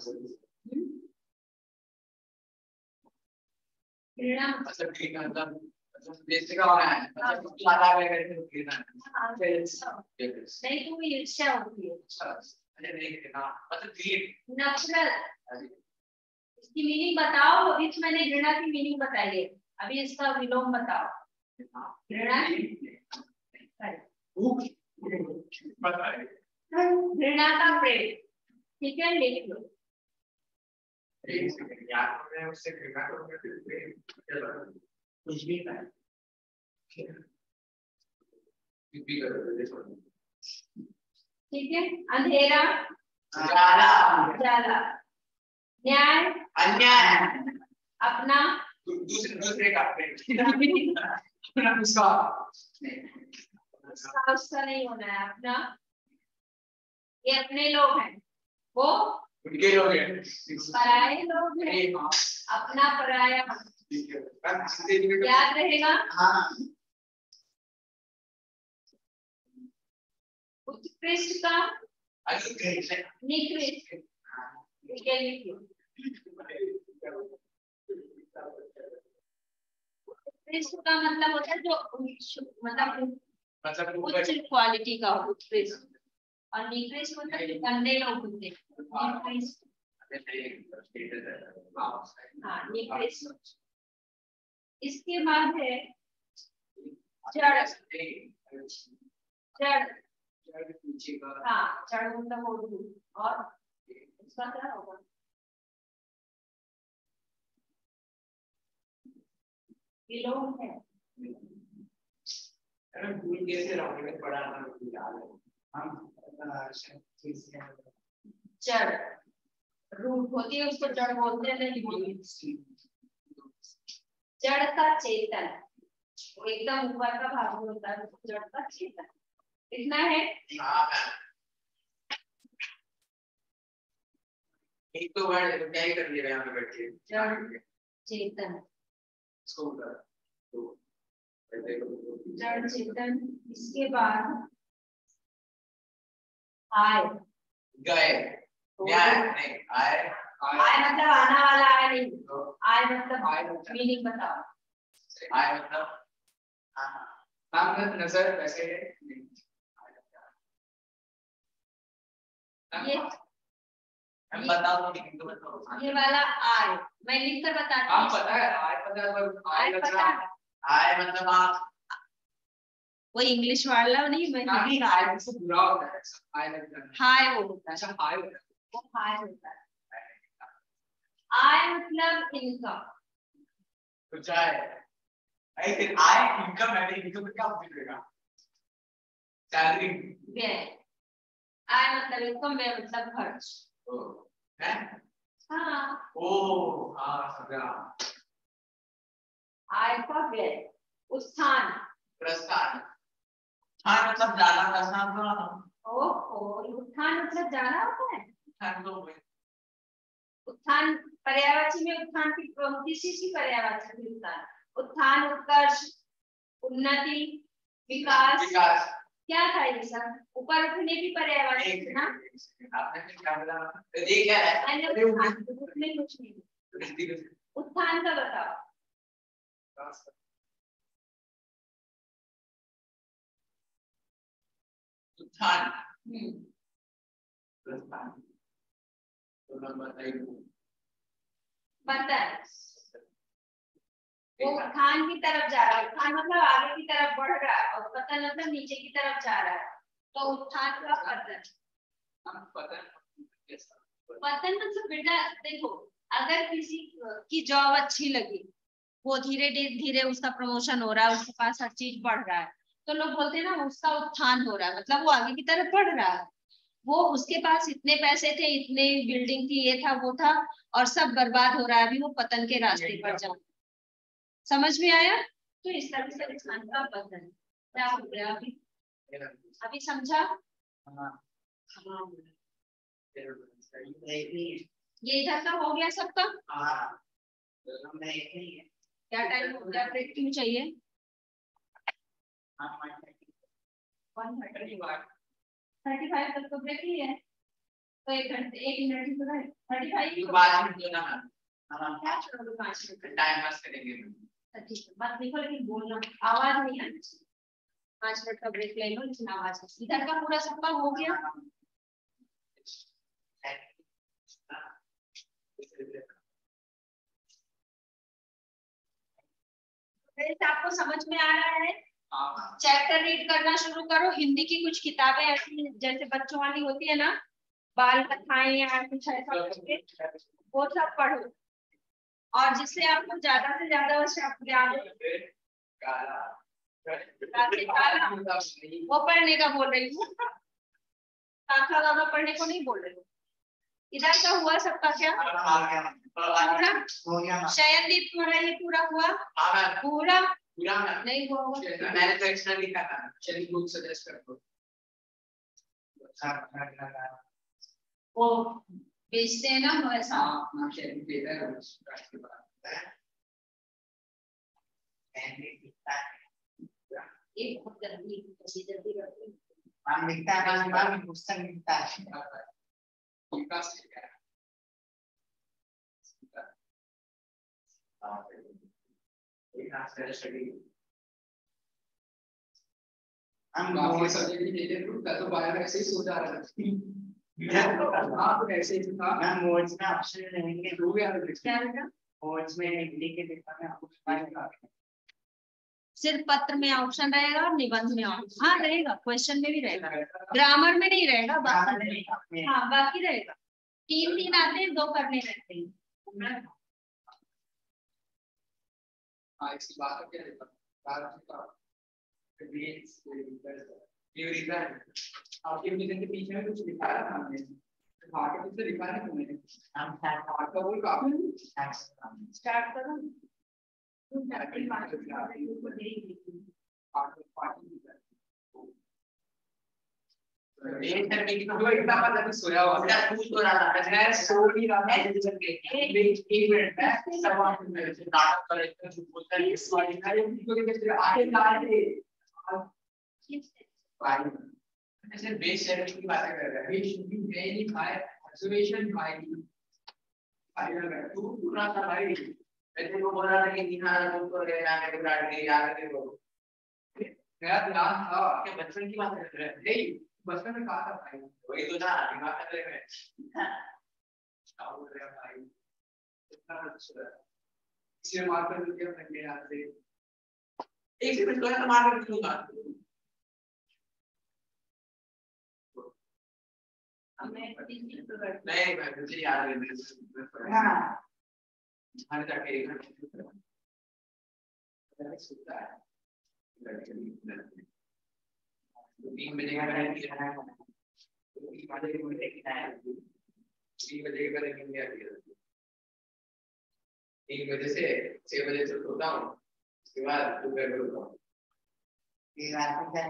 घृणा मतलब ठीक है मतलब जैसे का होना है मतलब लाला वगैरह तो गिरना है नहीं तो ईर्ष्या होती है, अरे नहीं गिरना मतलब गिर नफरत, इसकी मीनिंग बताओ, अभी तो मैंने घृणा की मीनिंग बताई है, अभी इसका विलोम बताओ। घृणा घृणा का प्रेम, ठीक है लिख लो। उससे घृणा करोगे कुछ भी नहीं ठीक है, अंधेरा जाला जाला, न्याय अन्याय अपना दूसरे का उसका नहीं होना है अपना, ये अपने लोग हैं, वो उनके लोग हैं पराये लोग हैं, अपना पराया याद रहेगा। उत्कृष्ट का निकृष्ट, उत्कृष्ट का मतलब होता है जो मतलब उच्च क्वालिटी का उत्कृष्ट, और निकृष्ट मतलब गंदे लोग होते हैं। हाँ निकृष्ट। इसके बाद है जड़, जड़ हाँ जड़ मतलब उर्दू, और इसका क्या होगा, विलोम है। भूल कैसे रहोगे पढ़ा हम जड़ रूट होती है, उसको जड़ बोलते हैं। नहीं, जड़ का चेतन वो एकदम ऊपर का भाग होता है, जड़ का चेतन। इतना है। एक तो वर्ड क्या ही कर लिया यहाँ पे बैठ के। जड़ चेतन, इसको उधर तो जड़ चेतन। इसके बाद आय गए नहीं आए आय मतलब आना वाला आय नहीं, आय मतलब मीनिंग बताओ। आए मतलब नजर वैसे ये बताओ तो बताओ। ये वाला आय मैं लिख कर बताती हाँ हूँ। पता है आए पता है आय पता है, आए मतलब आप वो इंग्लिश वाला नहीं, मैं नहीं आए से बुरा होता है आए लगता है। हाय वो होता है, अच्छा हाय होता है, वो हाय होता है। आय मतलब इनकम। तो चाहे आई फिर आए इनकम है, इनकम क्या होगा? सैलरी। व्यय। आय मतलब इनकम, व्यय मतलब खर्च। ओ है हाँ, ओ हाँ समझा। आय का व्यय। उत्थान प्रस्थान हाँ मतलब जाना प्रस्थान तो ओहो, उत्थान मतलब जाना होता है। उत्थान तो उत्थान पर्यायवाची में उत्थान की किसी की पर्यायवाची में उत्थान, उत्थान उत्कर्ष उन्नति विकास विकास क्या था ये सब? ऊपर उठने की पर्यायवाची थी ना। आपने क्या बोला? ये क्या है? उठने कुछ नहीं। उत्थान का बताओ। उत्थान प्रस्थान तो नंबर 1 पतन वो उत्थान की तरफ जा रहा है, उत्थान मतलब आगे की तरफ बढ़ रहा है और पतन मतलब नीचे की तरफ जा रहा है, तो उत्थान का पतन। पतन मतलब बेटा देखो, अगर किसी की जॉब अच्छी लगी, वो धीरे धीरे उसका प्रमोशन हो रहा है, उसके पास हर चीज बढ़ रहा है, तो लोग बोलते हैं ना उसका उत्थान हो रहा है, मतलब वो आगे की तरफ बढ़ रहा है। वो उसके पास इतने पैसे थे, इतने बिल्डिंग थी, ये था वो था, और सब बर्बाद हो रहा है, अभी वो पतन के रास्ते पर जा। समझ में आया? तो इस तरह से उत्थान का पतन क्या हो गया अभी? अभी समझा? ये इधर का हो गया सबका? क्या टाइम हो गया? ब्रेक क्यों चाहिए? 35 तक तो ब्रेक ही है, तो 1 घंटे 1 मिनट ही तो है। 35 क्या छोड़ो 5 मिनट टाइम पास करेंगे। ठीक है, बात देखो लेकिन बोलना, आवाज नहीं आनी चाहिए। 5 मिनट का ब्रेक ले लो, लेकिन आवाज नहीं। इधर का पूरा सबका हो गया? आपको समझ में आ रहा है? चैप्टर रीड करना शुरू करो। हिंदी की कुछ किताबें ऐसी जैसे बच्चों वाली होती है ना, बाल कथाएं या कुछ ऐसा, वो सब पढ़ो, और जिससे आपको ज्यादा से ज्यादा शब्द ज्ञान वो पढ़ने का बोल रही हूँ, काका दादा पढ़ने को नहीं बोल रही हूँ। इधर का हुआ सबका क्या? शयनदीप तुम्हारा ये पूरा हुआ? पूरा नहीं हुआ होगा। मैंने तो एक्स्ट्रा लिखा था, चलिए बुक सजेस्ट कर दो। वो बेचते हैं ना वैसा। हाँ शेयरिंग देता है उसके बाद ये बहुत जल्दी जल्दी करते हैं। हम लिखता है, हम पुस्तक लिखता है। विकास हम बाकी सब्जेक्ट भी देते थे, तो बायो ऐसे ही सोच रहा था। हाँ तो ऐसे ही था। मैं मोड्स में ऑप्शन रहेंगे, दो यार क्या बेटा? मोड्स में लिख के देखा मैं आपको। सिर्फ पत्र में ऑप्शन रहेगा और निबंध में ऑप्शन हाँ रहेगा, क्वेश्चन में भी रहेगा, ग्रामर में नहीं रहेगा, बाकी हाँ बाकी रहेगा। 3 आते हैं, 2 करने रहते हैं। हाँ इसकी बात क्या है? आपके विजन के पीछे में कुछ लिखा है हमने, भाग से लिखा है तुमने हम स्टार्ट भाग का बोल काफी स्टार्ट करो तुम जाते पार्ट को देख पार्टी एक तरह की तो एक बार जब सोया हुआ उसका कुछ हो रहा था मैं सो नहीं रहा था डिवीजन के एक मिनट में सब आप मेरे से नाटक कर रहे थे जो बोलता है इस वाली ना ये उनको के तेरे आगे ला थे भाई ऐसे बेस शेयरिंग की बात कर रहा है we should be very high observation भाई भाई ना तू पूरा सा भाई मैं तेरे को बोल रहा था कि निहार तुम तो रे ना मेरे ब्रांड के यार के वो मेरा ध्यान था कि बचपन की बात कर रहे हैं नहीं बचपन में कहा था भाई वही तो ना दिमाग में रहे मैं क्या बोल रहे हैं भाई इतना अच्छा है इसलिए मार कर दिया मैंने यहाँ से एक सेकंड तो है तो मार कर दूंगा नहीं मैं मुझे याद है हां हर तक एक सुनता है 3 बजे का टाइम दिया है 3 बजे को देखना है 3 बजे का टाइम दिया है 3 बजे से 6 बजे तक सोता हूँ उसके बाद दोपहर को सोता हूँ ये रात को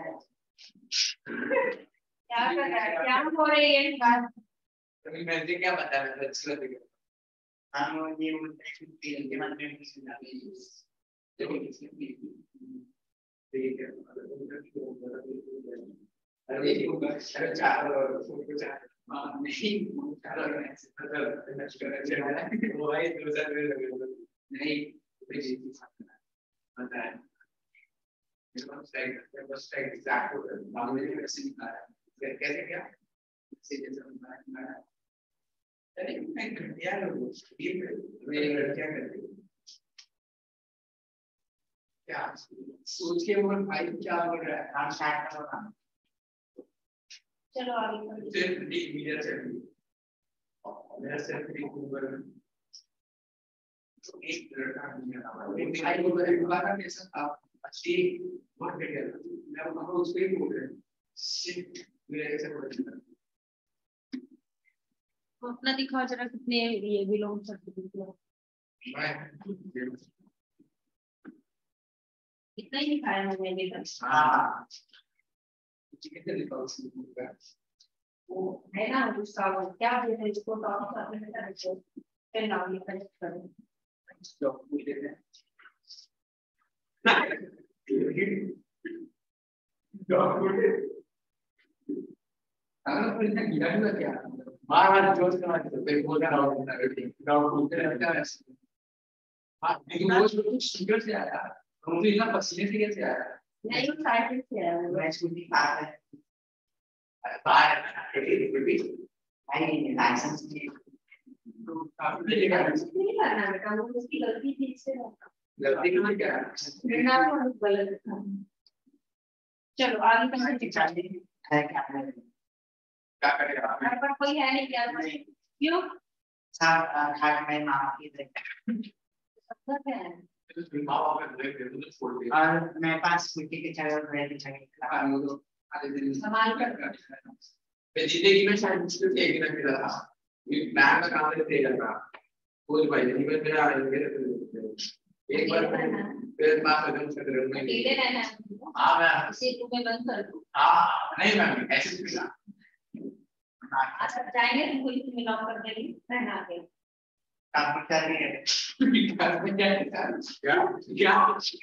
क्या कर रहा है क्या हो रही है बात अभी मैं क्या पता है मैं अच्छी लगती है हम ये मुद्दे के मन में नहीं सुना देखो ठीक है अरे ये को चार नहीं वो भाई 2000 नहीं पता है बस एग्जैक्ट मामले में वैसे नहीं है कैसे क्या से जैसे अरे मैं घटिया लोग मेरी लड़कियां करती क्या सोच के वो भाई क्या बोल रहा है हम स्टार्ट करो ना चलो आगे सिर्फ मीडिया से मेरा सिर्फ एक ऊपर एक लड़का एक भाई को एक बार कैसा था अच्छी बहुत बढ़िया मैं वो उस पे बोल रहा हूं शिट मेरे ऐसे बोल रहा अपना दिखाओ जरा कितने ये बिलोंग सर्टिफिकेट मैं इतना ही दिखाया है मैंने बस हां कितने लिखा उसने वो है ना दूसरा वो क्या बोलते हैं इसको टॉप करने में रखो फिर नाम लिखा करो तो मुझे देना अगर कोई इतना गिरा हुआ क्या बार जोश करना चाहिए बोल रहा हूँ डाउट बोलते रहता है हाँ लेकिन वो जो शुगर से आया मुझे इतना पसीने से कैसे आया नहीं वो साइकिल से है वो मैं स्कूटी पास है बाहर भाई लाइसेंस की तो काफी देर का नहीं करना बेटा वो उसकी गलती थी इससे गलती क्यों क्या प्रेरणा को गलत था चलो आगे मैं चाहिए है क्या क्या करेगा घर पर कोई है नहीं क्या क्यों सब घाट में मामा की सब है माँ बाप का ब्रेक दे तो छोड़ दे और मेरे पास स्कूटी के चारों ब्रेक चाहिए वो तो आधे दिन संभाल कर मैं जिंदगी में शायद मुश्किल से एक दिन मिला था ये प्लान का काम करते रहता कोई भाई नहीं मैं मेरा एक बार फिर बात करने से करूँ मैं अकेले रहना हां मैं इसे तुम्हें बंद कर दूं हां नहीं मैम ऐसे भी ना अच्छा जाएंगे तुमको इसमें लॉक कर देंगे रहना आगे काम कर रही है क्या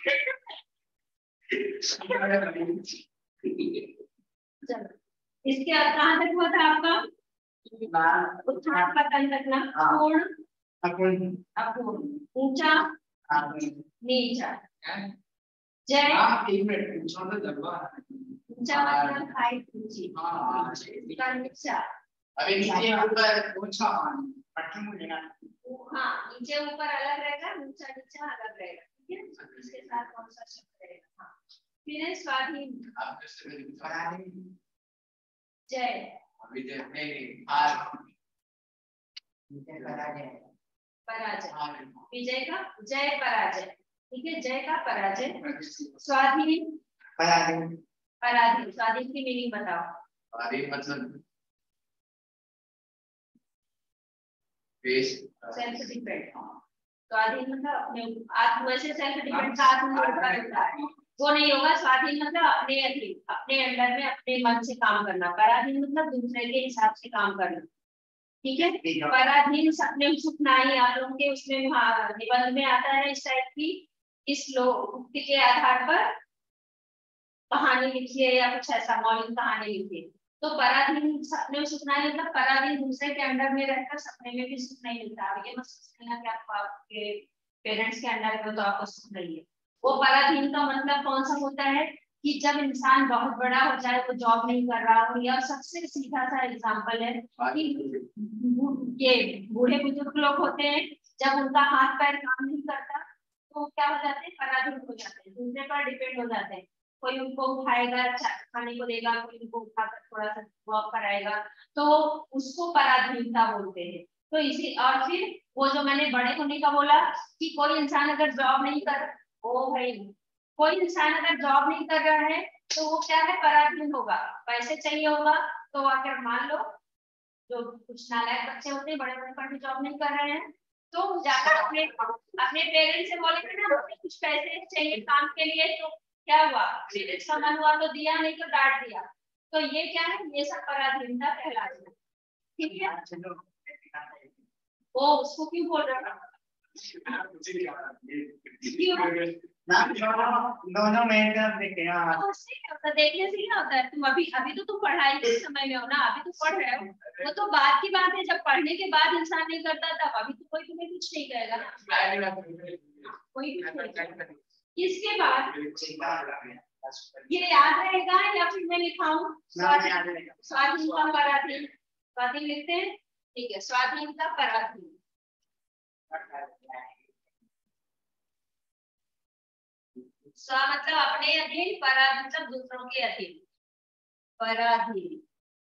चलो इसके बाद कहाँ तक हुआ था आपका उत्थान पतन तक ना पूर्ण अपूर्ण ऊंचा नीचा जय एक मिनट पूछना था दरवा ऊंचा मतलब हाइट ऊंची हां इसका नीचा अबे नीचे ऊपर ऊंचा पट्टी में लेना हाँ नीचे ऊपर अलग रहेगा ऊंचा नीचा अलग रहेगा ठीक है इसके साथ कौन सा शब्द रहेगा हाँ फिर है स्वाधीन आप जैसे फरारी जय अभी देखने हार पराजय विजय का जय पराजय ठीक है जय का पराजय स्वाधीन पराधीन स्वाधीन की मीनिंग बताओ अरे मतलब सेल्फ डिपेंड। स्वाधीन मतलब अपने वैसे सेल्फ डिपेंड का आत्मनिर्भर होता है, वो नहीं होगा। स्वाधीन मतलब अपने अधीन, अपने अंडर में अपने मन से काम करना। पराधीन मतलब दूसरे के हिसाब से काम करना, ठीक है। पराधीन सपने सुख नाही, आप लोगों के उसमें निबंध में आता है इस टाइप की, इस उक्ति के आधार पर कहानी लिखिए या कुछ ऐसा मौलिक कहानी लिखिए। तो पराधीन सपने में सुख नहीं मतलब पराधीन दूसरे के अंडर में रहकर सपने में भी सुख नहीं मिलता। ये मत सोचना कि आपके पेरेंट्स के अंडर में तो आपको सुख नहीं है। वो पराधीन का मतलब कौन सा होता है कि जब इंसान बहुत बड़ा हो जाए, वो जॉब नहीं कर रहा हो, या सबसे सीधा सा एग्जांपल है कि ये बूढ़े बुजुर्ग लोग होते हैं, जब उनका हाथ पैर काम नहीं करता तो क्या हो जाते हैं, पराधीन हो जाते हैं, दूसरे पर डिपेंड हो जाते हैं। कोई उनको उठाएगा, खाने को देगा, कोई उनको उठाकर थोड़ा सा वॉक कराएगा, तो उसको पराधीनता बोलते हैं। तो इसी और फिर वो जो मैंने बड़े होने का बोला कि कोई इंसान अगर जॉब नहीं कर, ओ भाई कोई इंसान अगर जॉब नहीं कर रहा है तो वो क्या है, पराधीन होगा। पैसे चाहिए होगा तो अगर मान लो जो कुछ नालायक बच्चे होते हैं, बड़े बड़े पर भी जॉब नहीं कर रहे हैं, तो जाकर अपने पेरेंट्स से बोलेंगे ना मुझे कुछ पैसे चाहिए काम के लिए, तो क्या हुआ, सामान हुआ तो दिया, नहीं तो डांट दिया। तो ये क्या है, ये सब पराधीनता कहलाती है, ठीक है। वो उसको क्यों बोल रहा है, दोनों में देखने से क्या होता है। तुम अभी तो तुम पढ़ाई के समय में हो ना, अभी तो पढ़ रहे हो, वो तो बात की बात है। जब पढ़ने के बाद इंसान नहीं करता तब अभी तो कोई तुम्हें कुछ नहीं कहेगा ना, कोई कुछ नहीं कहेगा। इसके बाद ये याद रहेगा या फिर मैं लिखाऊं, स्वाधीन का पराधीन, स्वाधीन लिखते हैं, ठीक है। स्वाधीन का पराधीन, स्व मतलब अपने अधीन, परा मतलब दूसरों के अधीन, पराधीन।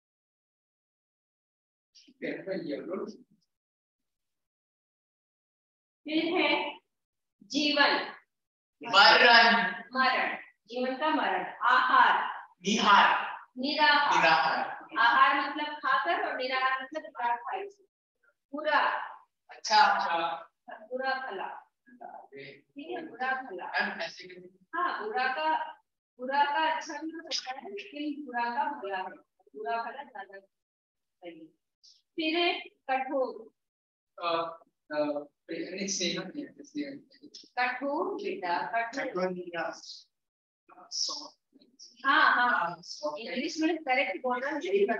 फिर है जीवन, मरण, मरण, जीवन का मरण। आहार, निहार, निराहार, आहार मतलब खाकर और निराहार मतलब बिना खाए। बुरा, अच्छा बुरा भला, ठीक है, बुरा भला। हाँ, बुरा का अच्छा भी हो सकता है, लेकिन बुरा का भला है, बुरा भला ज्यादा सही। फिर है कठोर, कठोर बेटा, कठोर, हाँ इंग्लिश में करेक्ट बोलना,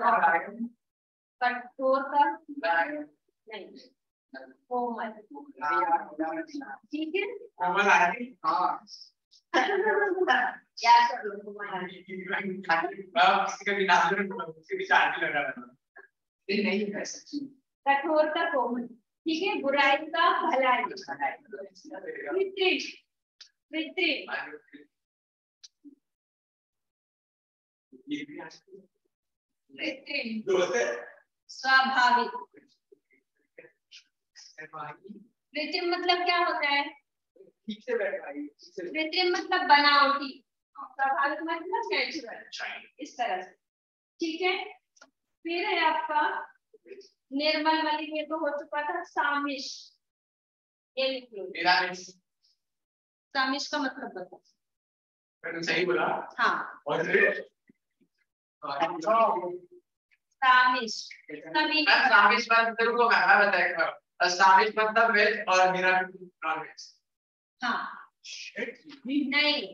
कठोर का नहीं, कोमल, ठीक है। याद कर लो, कठोर का कोमल, ठीक है। बुराई का भलाई, कृत्रिम, कृत्रिम, स्वाभाविक। कृत्रिम मतलब क्या होता है, कृत्रिम मतलब बनावटी, स्वाभाविक मतलब नेचुरल, इस तरह से, ठीक है। फिर है आपका निर्मल मलिन, ये तो हो चुका था। सामिश, ये लिख लो, सामिश का मतलब बताओ। मैंने सही बोला? हाँ, और सामिश, सामिश मतलब तेरे को मैं बताएगा। सामिश मतलब वेज और मेरा नॉन वेज। हाँ, नहीं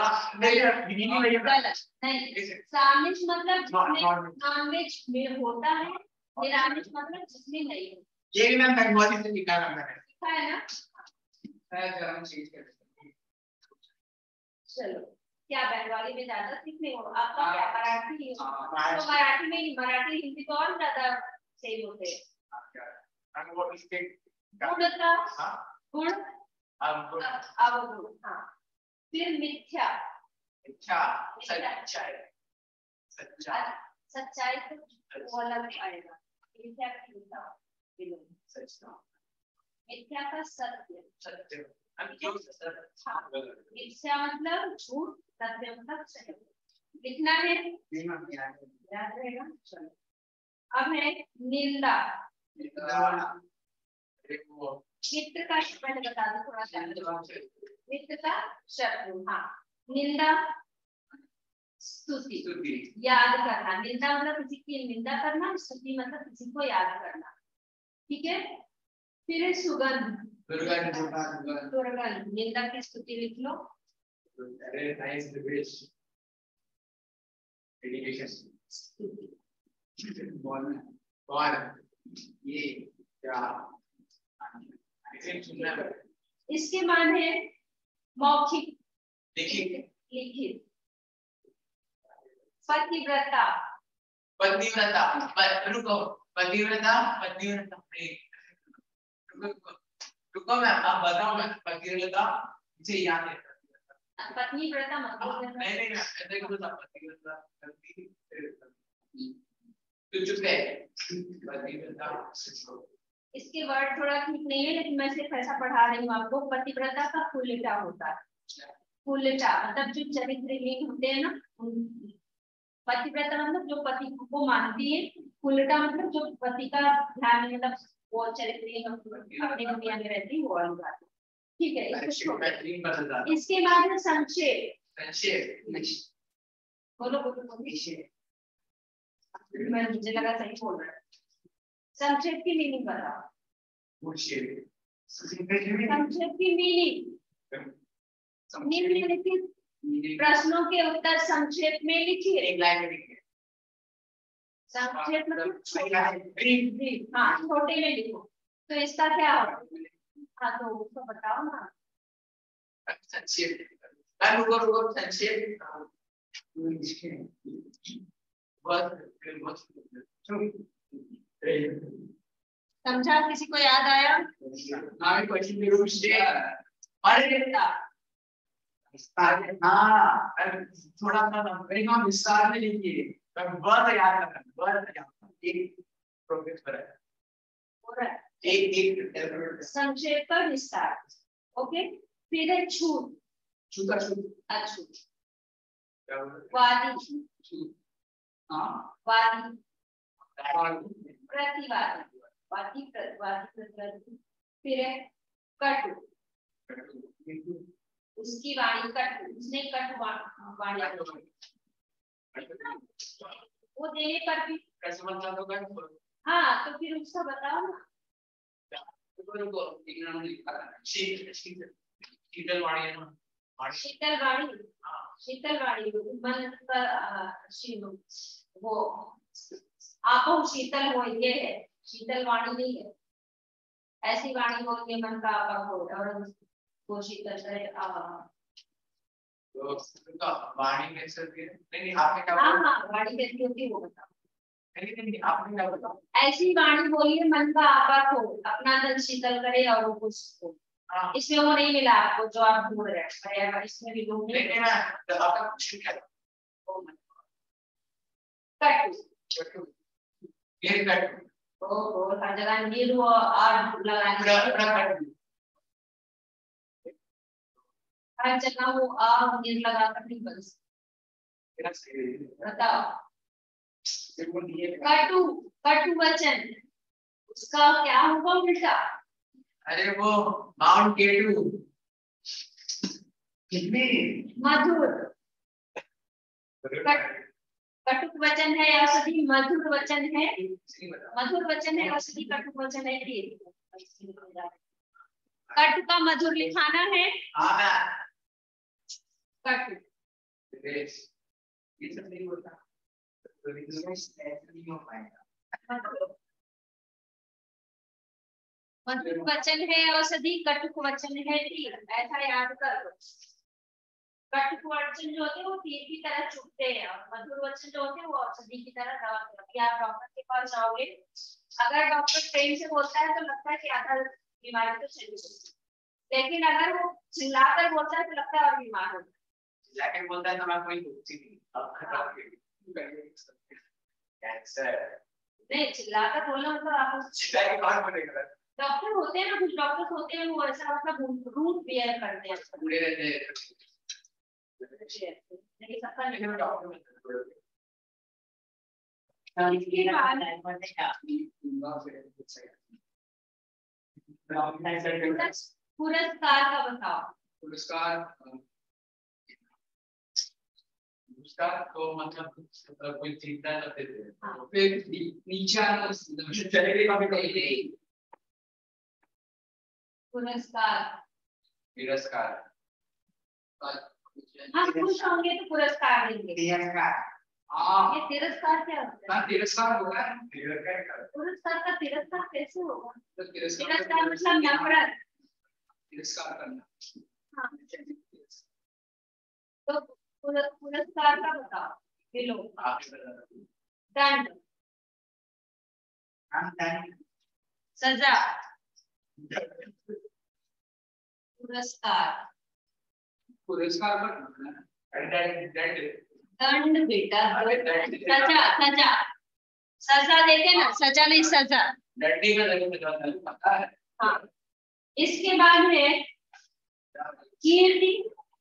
गलत, नहीं। सामिश मतलब जिसमें नॉनवेज में होता है, निरामिष मतलब जिसमें नहीं है। ये भी मैं बंगाली से निकाला मैंने, सीखा है ना। मैं जरा चेंज कर देता हूं। चलो, क्या बंगाली में ज्यादा सीखने हो आपका, क्या मराठी? तो मराठी में ही, मराठी हिंदी तो और ज्यादा सही होते हैं। वो इसके गुण का, गुण, अवगुण, हाँ। फिर मिथ्या, सच्चाई, सच्चाई तो वो अलग आएगा। मिथ्या मिथ्या का सत्य, मिथ्या मतलब झूठ, सत्य मतलब सही। लिखना है, याद रहेगा। चलो, अब है निंदा, मित्र का मैंने बता दो थोड़ा सा, मित्र का शत्रु। हाँ, निंदा स्तुति, याद करना। निंदा मतलब किसी की निंदा करना, स्तुति मतलब किसी को याद करना। ठीक है, फिर है सुगंध, दुर्गंध। निंदा की स्तुति लिख लो। इसके मान है मौखिक, लिखित। पतिव्रता, रुको मैं आप बताओ। मैं पतिव्रता मुझे याद है। पत्नी व्रता मतलब नहीं ऐसे कुछ पतिव्रता तो चुप है। पतिव्रता इसके वर्ड थोड़ा ठीक नहीं है, लेकिन मैं सिर्फ ऐसा पढ़ा रही हूँ आपको। पतिव्रता का कुलिटा होता है। कुलिटा मतलब जो चरित्रहीन होते हैं ना, पतिव्रता मतलब जो पति को मानती है। कुलिटा मतलब जो पति का ध्यान, मतलब वो चरित्रहीन अपनी दुनिया में रहती है, वो वाली बात। ठीक है, इसके बाद संक्षेप। बोलो मुझे लगा सही बोल रहा है। संक्षेप की मीनिंग बताओ। संक्षेप की मीनिंग, निम्नलिखित प्रश्नों के उत्तर संक्षेप में लिखिए। एक लाइन में लिखिए। संक्षेप मतलब छोटा। हाँ, छोटे में लिखो। तो इसका क्या होगा? हाँ, तो उसको बताओ ना। संक्षेप, रुको संक्षेप समझा? किसी को याद आया? हाँ, थोड़ा सा मेरे नाम विस्तार में लिखिए। बहुत याद रखना, एक प्रोग्रेस पर है। एक संक्षेप का विस्तार। ओके, फिर है छूट। अछूत, वादी, वादी, प्रतिवादी, वादी प्रतिवादी। फिर है कटु, उसकी वाणी कटु, उसने कटु वाणी, वो देने पर भी। हाँ, तो फिर उसका बताओ ना। शीतल वाणी, मन पर वो आपो शीतल हो, ये है शीतल वाणी नहीं है। ऐसी वाणी बोल के मन का आपा हो, और वो शीतल है। वाणी कैसे होती है? नहीं आपने क्या बोला? हाँ, वाणी कैसी होती है वो बताओ। नहीं आपने क्या बोला? ऐसी वाणी बोलिए मन का आपा हो, अपना दिल शीतल करे और वो कुछ हो। इसमें वो नहीं मिला आपको जो आप ढूंढ रहे हैं। इसमें भी लोग नहीं। आपका क्वेश्चन क्या है? कटु, ये कटु, ओ हर जगह नील और लगाने, हर जगह वो आ नील लगा कर नहीं बन सकता। बताओ। कटु, कटु वचन, उसका क्या होगा उल्टा? अरे वो माउंट केटू। कितनी मधुर। कटुक वचन है औषधि, मधुर वचन है। मधुर वचन है औषधि, कटुक वचन है तीर। कटु का मधुर लिखाना है। कटु, ये सब नहीं होता, तो नहीं हो पाएगा। मधुर वचन है औषधि, कटुक वचन है तीर। ऐसा याद कर लो। कटुक वचन जो होते हैं वो तीर की तरह चुभते हैं, और मधुर वचन जो होते हैं वो औषधि की तरह दवा करते हैं। आप डॉक्टर के पास जाओगे, अगर डॉक्टर प्रेम से बोलता है तो लगता है कि आधा बीमारी तो चली गई, लेकिन अगर वो चिल्लाकर बोलता है तो लगता है और बीमार हो जाके बोलता है तो मैं कोई नहीं। चिल्लाकर बोलना मतलब आप डॉक्टर होते हैं ना, कुछ डॉक्टर होते हैं वो ऐसा मतलब रूट बिहेव करते हैं, पूरे रहते हैं। लेकिन सबका नहीं डॉक्टर पुरस्कार का बताओ। पुरस्कार तो मतलब कोई जीतता है तो देते हैं। फिर नीचे चलेगी का भी पुरस्कार तिरस्कार। हाँ खुश होंगे तो पुरस्कार देंगे। हाँ ये तिरस्कार क्या होता है? तिरस्कार होगा। पुरस्कार का तिरस्कार कैसे होगा? तो तिरस्कार मतलब नफरत। तिरस्कार करना। हाँ तो पुरस्कार का बताओ। बिलो दंड सजा पुरस्कार पुरस्कार पर दंड बेटा सजा सजा सजा देते ना, सजा नहीं सजा। डंडी में पता है। हाँ इसके बाद में कीर्ति।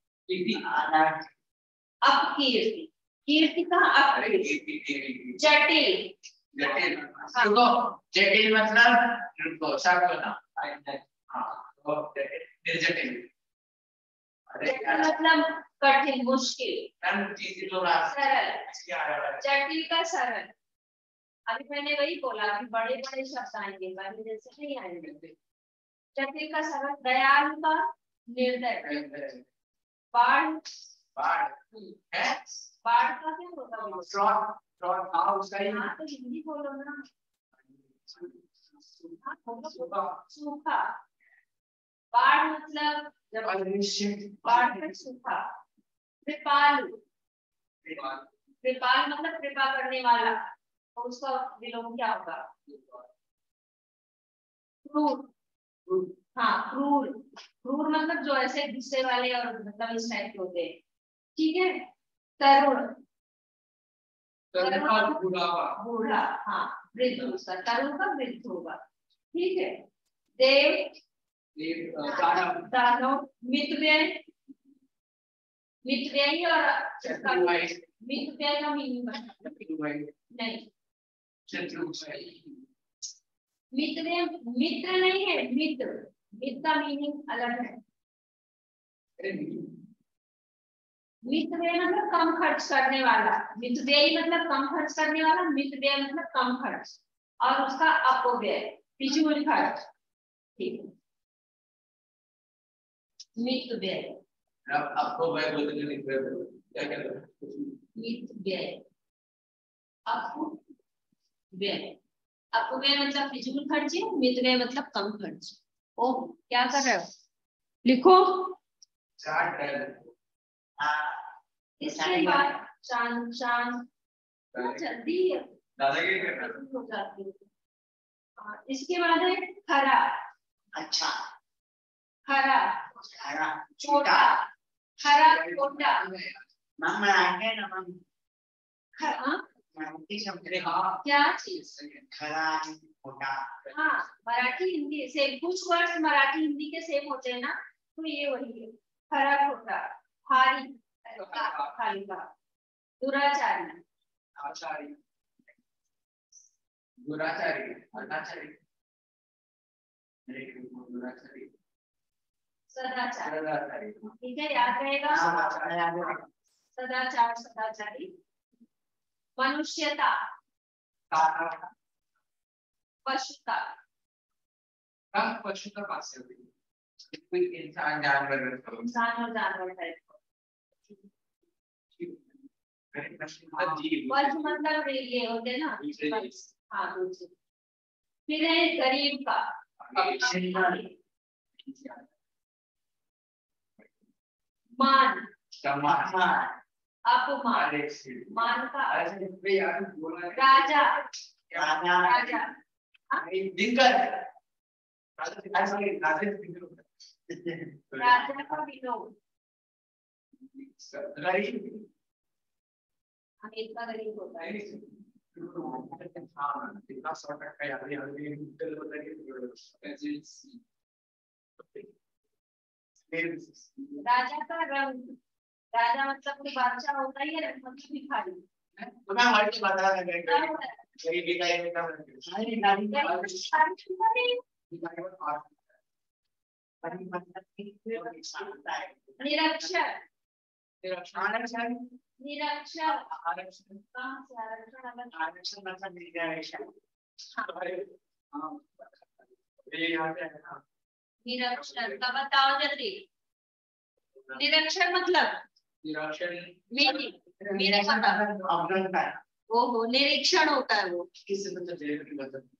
अब कीर्ति कीर्ति का अब जटिल जटिल मतलब जटिल मतलब कठिन मुश्किल। सरल जटिल का सरल। अभी मैंने वही बोला कि बड़े बड़े शब्द आएंगे बाकी जैसे नहीं आएंगे। जटिल का सरल। दयालु का निर्दय। बाढ़ बाढ़ का क्या होता है? हाँ तो हिंदी बोलो ना। सूखा बाढ़ मतलब जब बाढ़ में सूखा। कृपालु कृपाल मतलब कृपा करने वाला, तो उसका विलोम क्या होगा? क्रूर। हाँ क्रूर क्रूर मतलब जो ऐसे गुस्से वाले और मतलब इस टाइप के होते हैं। ठीक है। तरुण बूढ़ा। हाँ वृद्ध उसका तरुण का वृद्ध होगा। ठीक है। देव दानव मितव्यय मितव्ययी और मितव्यय का मीनिंग नहीं। मितव्यय मित्र नहीं है, मित्र मित्र का मीनिंग अलग है। मितव्यय मतलब कम खर्च करने वाला। मितव्ययी मतलब कम खर्च करने वाला। मितव्यय मतलब कम खर्च और उसका अपव्यय फिजूल खर्च। ठीक है। मितव्यय अपव्यय मितव्यय अपव्यय अपव्यय मतलब फिजूल खर्ची। मितव्यय मतलब कम खर्च। ओ क्या कर रहे हो? लिखो। इसके बाद चांद चांद जल्दी हो जाती है। इसके बाद है खरा। अच्छा खरा छोटा। खरा छोटा। क्या चीज? खरा छोटा। हाँ मराठी हिंदी सेम। कुछ वर्ड्स मराठी हिंदी के सेम होते हैं ना, तो ये वही है। खरा छोटा। भारी खाली का। दुराचारी सदाचारी। ठीक है याद रहेगा। सदाचार सदाचारी। मनुष्यता पशुता। पशुता पास से कोई इंसान जानवर और जानवर टाइप। जीव मतलब ये होते ना। हाँ दूसरे। फिर है गरीब का। मान अपमान। मान का राजा। राजा का विनोद। अमीर का गरीब होता है। राजा का रंग। राजा मतलब कोई बादशाह होता ही है, मतलब भिखारी। तो मैं हमारे लिए बता रहा परिवर्तन की क्षमता है। निरक्षर आरक्षण निरक्षर आरक्षण कहाँ से आरक्षण अलग आरक्षण मतलब रिजर्वेशन। ये यहाँ पे है ना निरक्षर का बताओ जल्दी। निरक्षर मतलब निरक्षर मीनिंग निरीक्षण मतलब ऑब्जर्व करना। ओहो निरीक्षण होता है वो किसी मतलब जेल की मतलब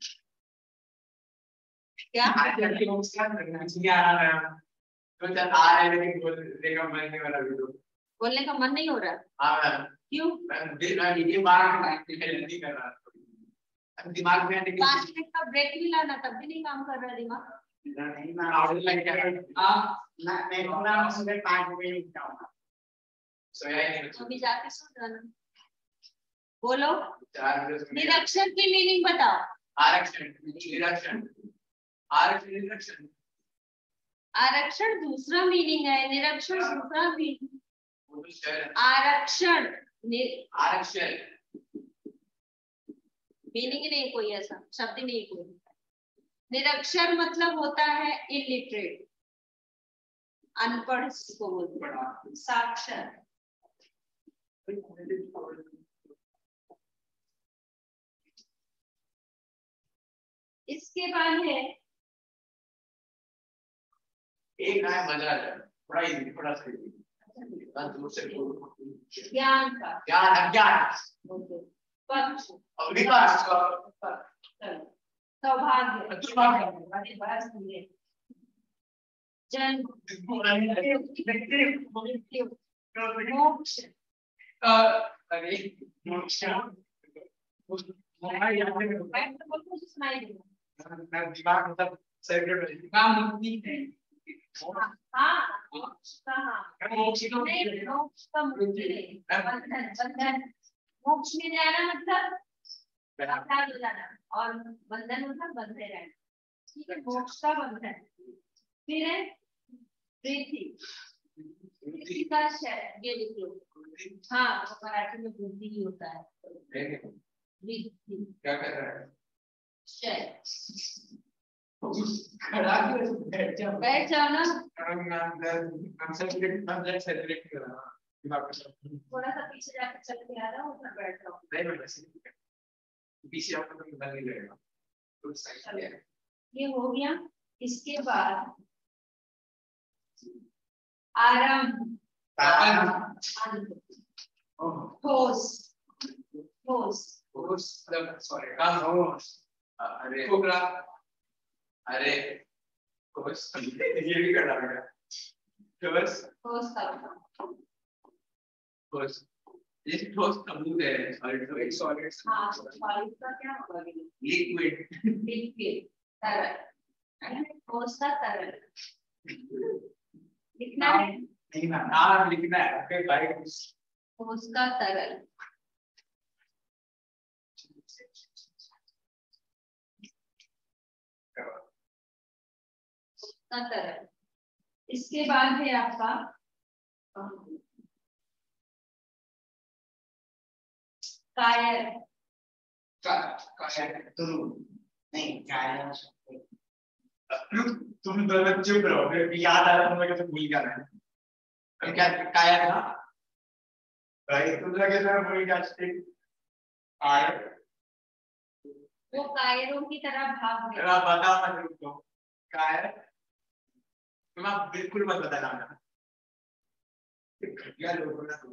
क्या आजकल के लोग क्या करना चाहिए आ रहा है तो चल आ रहा है लेकिन बोलने का मन नहीं हो रहा वीडियो बोलने का मन नहीं हो रहा हाँ क्यों? मैं ये बार नहीं कर रहा दिमाग में 5 मिनट का ब्रेक भी लाना तब भी नहीं काम कर रहा दिमाग। नहीं मैं सुबह 5 बजे उठता हूँ। सोया ही नहीं अभी जाके सो जाना। बोलो 4 बजे निरक्षर की मीनिंग बताओ। आरक्षण निरक्षण आरक्षण निरक्षण आरक्षण दूसरा मीनिंग है, निरक्षण दूसरा मीनिंग। आरक्षण आरक्षण मीनिंग नहीं कोई ऐसा शब्द ही नहीं कोई। निरक्षर मतलब होता है इलिटरेट, अनपढ़ जिसको बोलते हैं, साक्षर। इसके बाद है एक है मजा आ जाए थोड़ा इजी थोड़ा सही दूर से ज्ञान का ज्ञान अज्ञान पक्ष विकास सौभाग्य जन्म मोक्ष अरे मोक्ष दिमाग मतलब सेपरेट काम मुक्ति है मोक्ष का मुक्ति नहीं, बंधन बंधन। मोक्ष में जाना मतलब आजाद हो जाना और बंधन मतलब बंधे रहना। ठीक है, मोक्ष का बंधन। फिर है वृद्धि का शय, ये लिख लो। हाँ तो मराठी में वृद्धि ही होता है। वृद्धि क्या कर रहा है शय खड़ा बैठ जाओ ना। थोड़ा सा पीछे जाकर चल के आ रहा हूँ, उधर बैठ रहा हूँ। पीछे आपको तो मिलना नहीं लगेगा तो सही है। ये हो गया। इसके बाद आरंभ ठोस ठोस सॉरी अरे कोबरा अरे ठोस ये भी करना पड़ेगा ठोस ठोस ये ठोस सबूत है सॉलिड सॉलिड हाँ सॉलिड का क्या होगा? लिक्विड तरल। ठोस का तरल लिखना है नहीं ना नाम लिखना है ओके बाय ठोस का तरल। तरल। इसके बाद है आपका कायर। नहीं कायर तुम दोनों चुप रहो फिर याद आ रहा तुम लोग तो भूल गया मैं अब क्या कायर था भाई तुम लोग कैसे भूल गया कायर वो कायरों की तरह भाग गए। जरा बता मत रुको कायर तुम आप बिल्कुल मत बताना घटिया लोगों ना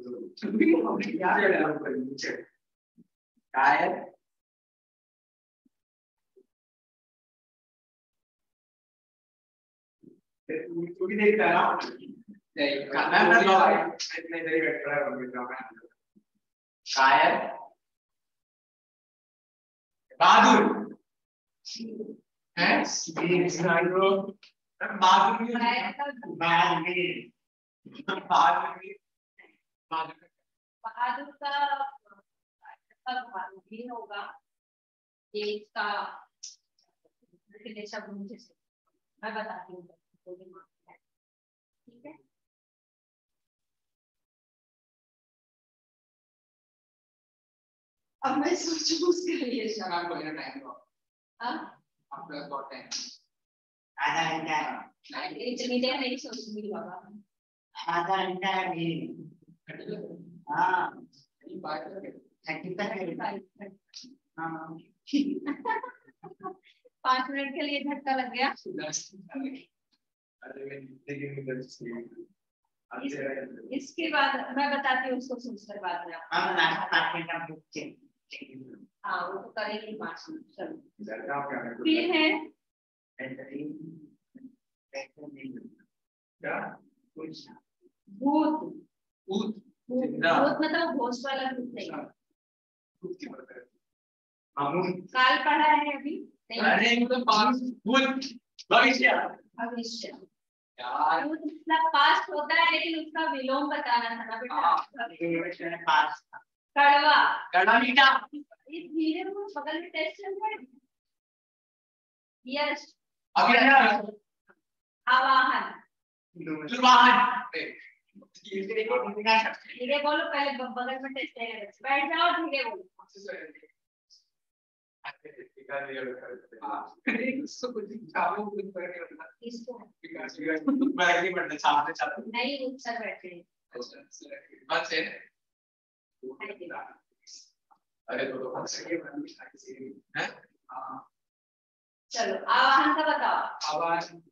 कायर तू भी देखता है ना नहीं मैं इतने इधर ही बैठ रहा हूँ कायर बहादुर हैं बहादुर बहादुर का भी होगा देश का शब्द मुझे से मैं बताती हूँ। ठीक है अब मैं सोचूं उसके लिए टाइम हाँ बहुत टाइम आधा घंटा इतनी देर नहीं सोचूंगी बाबा, आधा घंटा भी हाँ 5 मिनट के लिए झटका लग गया। इसके बाद मैं बताती हूँ उसको सोचकर बाद में। हाँ वो तो करेंगे 5 मिनट। चलो फिर है भूत। भूत मतलब घोष वाला भूत नहीं। काल पढ़ा है अभी भविष्य भविष्य। मतलब पास्ट होता है लेकिन उसका विलोम बताना था ना बेटा। कड़वा कड़वा मीठा। इस धीरे को बगल में टेस्ट चल रहा है। यस आवाहन धीरे बोलो, पहले बगल में टेस्ट है। बैठ जाओ धीरे बोलो। नहीं सर बैठे चलो आवाहन का बताओ। आवाहन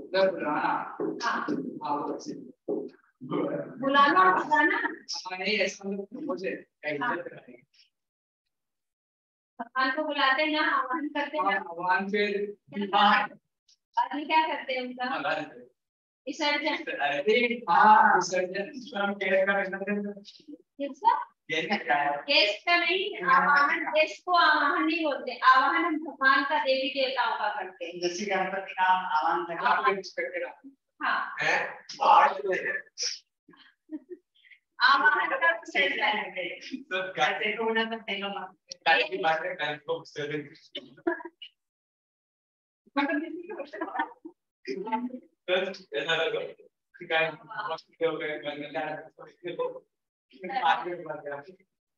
बुलाना और बताना। भगवान को बुलाते हैं ना, आवाहन करते हैं। आवाहन फिर आदमी क्या करते हैं उनका विसर्जन। केस का नहीं, आवाहन केस को आवाहन नहीं बोलते। आवाहन हम भगवान का देवी देवताओं का करते हैं। जैसे गणपति का आवाहन हाँ आवाहन का सेट है। सब गाते को ना तो तेगा गाने की बात है गाने को सेवन बस ऐसा लगा कि गाने मस्त हो गए गाने का आगे बात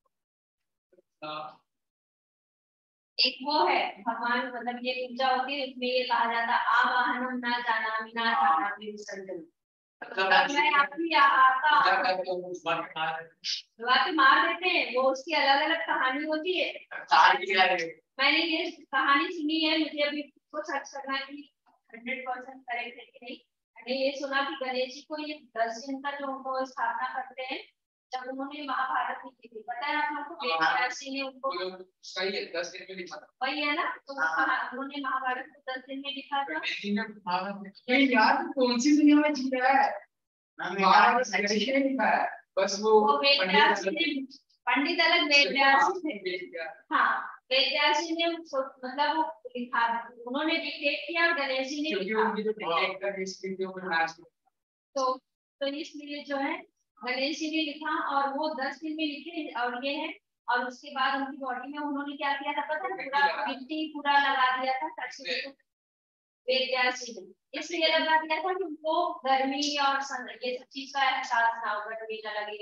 है। एक वो है भगवान, मतलब ये पूजा होती है, इसमें ये कहा जाता है आवाहनम ना जानामि ना जानामि विसर्जन। मैं आपकी आपका दुआ के मार देते हैं, वो उसकी अलग अलग कहानी होती है। मैंने ये कहानी सुनी है, मुझे अभी को सर्च करना कि 100% करेक्ट है कि नहीं। मैंने ये सुना कि गणेश जी को ये 10 दिन का जो उनको स्थापना करते हैं, जब उन्होंने महाभारत लिखी थी, पता है आप लोगों को वेदव्यास ने उनको सही है 10 दिन में लिखा था। वही है ना, तो उन्होंने महाभारत को 10 दिन में लिखा था। यार कौन सी दुनिया में जी रहा है? महाभारत ऐसे लिखा है बस वो वेदव्यास ने, पंडित अलग वेदव्यास थे। हाँ वेदव्यास जी ने मतलब वो लिखा, उन्होंने डिक्टेट किया, गणेश जी ने लिखा। तो इसलिए जो है गणेश जी ने लिखा और वो 10 दिन में लिखे और ये है। और उसके बाद उनकी बॉडी में उन्होंने क्या किया था पता है, पूरा मिट्टी पूरा लगा दिया था वेदव्यास जी ने। इसलिए लगा दिया था कि उनको गर्मी और ये सब चीज का एहसास ना हो, गर्मी न लगे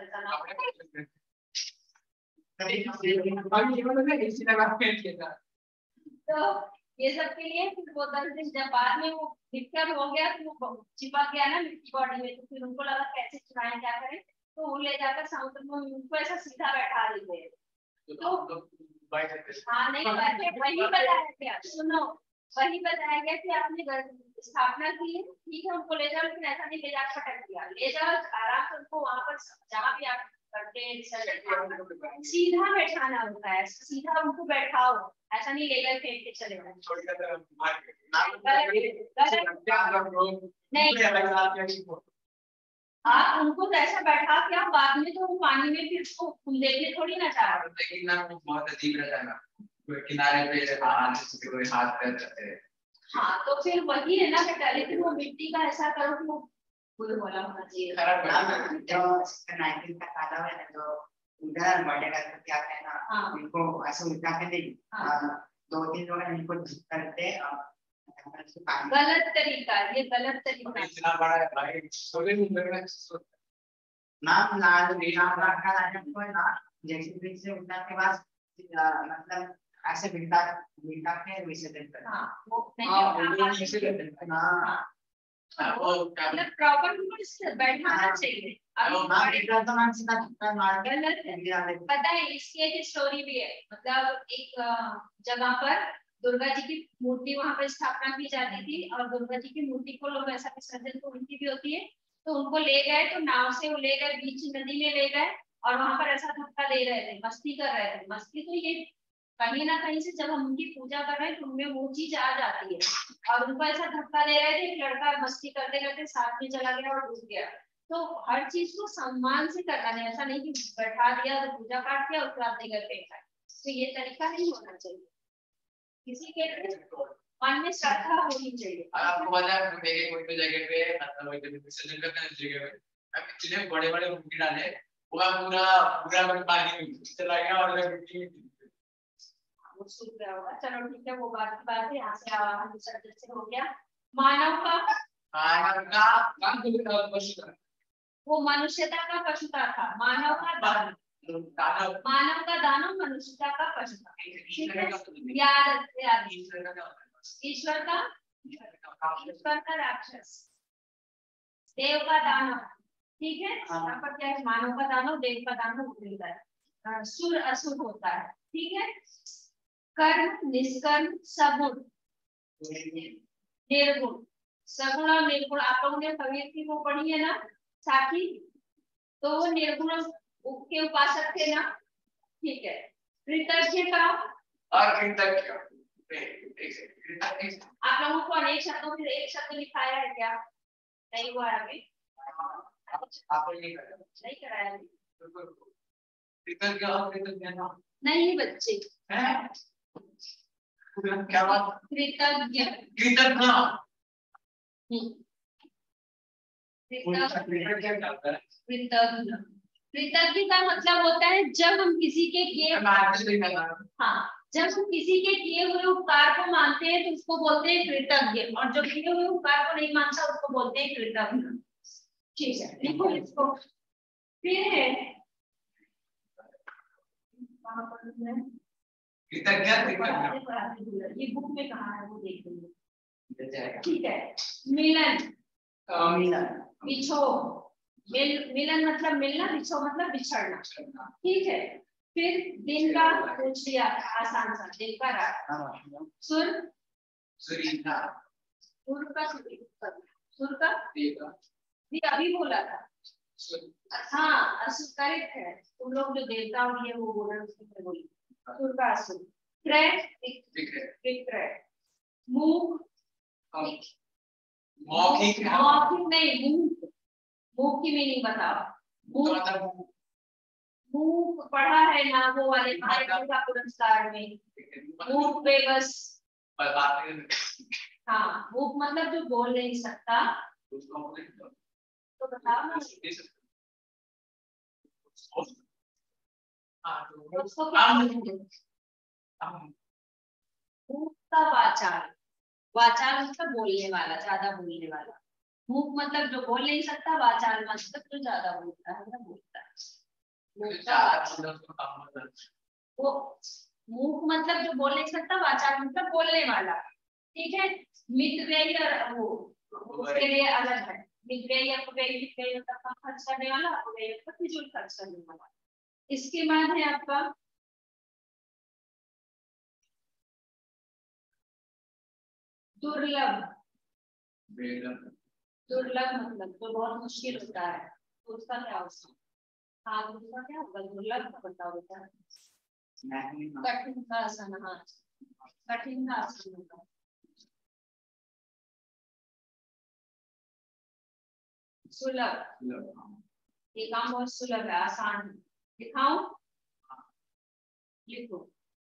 तो ये सब के लिए फिर वो 10 दिन जब बाद में वो दिक्कत हो गया तो वो चिपक गया ना मिट्टी बॉडी में, तो फिर उनको लगा कैसे चुराएं क्या करें, तो वो ले जाकर समुद्र में उनको ऐसा सीधा बैठा देते हैं। तो हाँ नहीं बैठे, वही बताया गया, सुनो वही बताया गया कि आपने स्थापना की है ठीक है, उनको ले जाओ, लेकिन ऐसा नहीं ले जाकर पटक दिया, ले जाओ आराम से उनको वहां पर जहाँ भी आप करते हैं सीधा बैठाना होता है, सीधा उनको बैठाओ, ऐसा नहीं लेकर फेंक के चले नहीं। आप उनको ऐसा बैठा के आप बाद में तो पानी में फिर उसको देखने थोड़ी ना चाह रहे, लेकिन ना वो बहुत अजीब रहता है ना, किनारे पे कोई हाथ कर देते हैं। हाँ तो फिर वही है ना बेटा, लेकिन वो मिट्टी का ऐसा करो कि वो फुल वाला होना चाहिए। जो 19 का काला है जो उधर बर्थडे का क्या कहना, उनको ऐसे उल्टा के दे 2-3 लोग इनको करते गलत तरीका, ये गलत तरीका। इतना बड़ा है भाई, सोने मुंबई में नाम लाल नीला रखा है कोई ना, जैसे भी से उठा के बाद मतलब ऐसे मिटा के विसर्जन करना। हाँ वो मतलब प्रॉपर बैठाना चाहिए। पता है इसकी एक स्टोरी भी है, मतलब एक जगह पर दुर्गा जी की मूर्ति वहां पर स्थापना की जाती थी और दुर्गा जी की मूर्ति को लोग ऐसा विसर्जन तो उनकी भी होती है, तो उनको ले गए, तो नाव से वो ले गए, बीच नदी में ले गए और वहां पर ऐसा धक्का दे रहे थे, मस्ती कर रहे थे। मस्ती तो ये कहीं ना कहीं से जब हम उनकी पूजा कर रहे हैं तो उनमें वो चीज आ जाती है और उनको ऐसा धक्का दे रहे थे, एक लड़का मस्ती करते करते साथ में चला गया और डूब गया। तो हर चीज को सम्मान से करना है, ऐसा नहीं कि बैठा दिया तो पूजा पाठ किया उसके बाद निकल के खाए, तो ये तरीका नहीं होना चाहिए। किसी के मन में श्रद्धा होनी चाहिए। आपको पता है मेरे कोई जगह पे मतलब विसर्जन करने की जगह पे इतने बड़े-बड़े मूर्ति डाले, वो पूरा पानी में चला गया और मिट्टी वो सूख गया होगा। चलो ठीक है, वो बात की बात है। यहाँ से आवाहन विसर्जन से हो गया। मानव का वो मनुष्यता का पशुता था, मानव का दानव, मानव का दानव मनुष्यता का पशुता। याद ईश्वर का राक्षस, देव का दानव, ठीक है। यहाँ पर क्या है, मानव का दानव, देव का दानव मिलता है, सुर असुर होता है, ठीक है। कर्म निष्कर्म सगुण निर्गुण, सगुण और निर्गुण आप लोगों ने कबीर की वो पढ़ी है ना साथी, तो वो निर्गुण के उपासक थे ना, ठीक है। कृतज्ञ का और कृतज्ञ आप लोगों को अनेक शब्दों में एक शब्द लिखाया है क्या? नहीं हुआ आगे नहीं कराया नहीं बच्चे क्या बात कृतज्ञ कृतज्ञ का मतलब होता है जब हम किसी के किए जब हम किसी के किए हुए उपकार को मानते हैं तो उसको बोलते हैं कृतज्ञ, और जो किए हुए उपकार को नहीं मानता उसको बोलते हैं कृतज्ञ, ठीक है। देखो इसको फिर है ये बुक में कहा है वो देख लीजिए, ठीक है। मिलन मिलन मतलब मिलना, बिछो मतलब बिछड़ना, ठीक है। फिर दिन का पूछ लिया आसान सा, दिन का रात, सुर भी अभी बोला था, हाँ असुर करेक्ट है। तुम लोग जो देवता हो ये वो बोल रहे उसकी बोली सुर का असुर। क्रय विक्रय, मौखिक नहीं, मुंह की मीनिंग बताओ। मुंह पढ़ा है ना वो वाले भारत का पुरस्कार में, मुंह बेबस, हाँ मुंह मतलब जो बोल नहीं सकता, तो बताओ ना उसको क्या बोलेंगे? मुंह का वाचाल, वाचाल मतलब बोलने वाला, ज्यादा बोलने वाला। मुंह मतलब जो बोल नहीं सकता, वाचाल मतलब जो ज्यादा बोलता है ना, बोलता है। वो मुंह मतलब जो बोल नहीं सकता, वाचाल मतलब बोलने वाला, ठीक है। मितव्ययी और वो उसके लिए अलग है। मितव्ययी मतलब कम खर्च करने वाला, अपव्ययी मतलब फिजूल खर्च करने वाला। इसके बाद है आपका दुर्लभ। दुर्लभ मतलब जो बहुत मुश्किल होता है, तो उसका क्या होगा? हाँ दूसरा क्या होगा? दुर्लभ का पता होता है, कठिन का आसान, हाँ कठिन का आसान होगा। सुलभ, ये काम बहुत सुलभ है, आसान है। दिखाऊं? लिखो,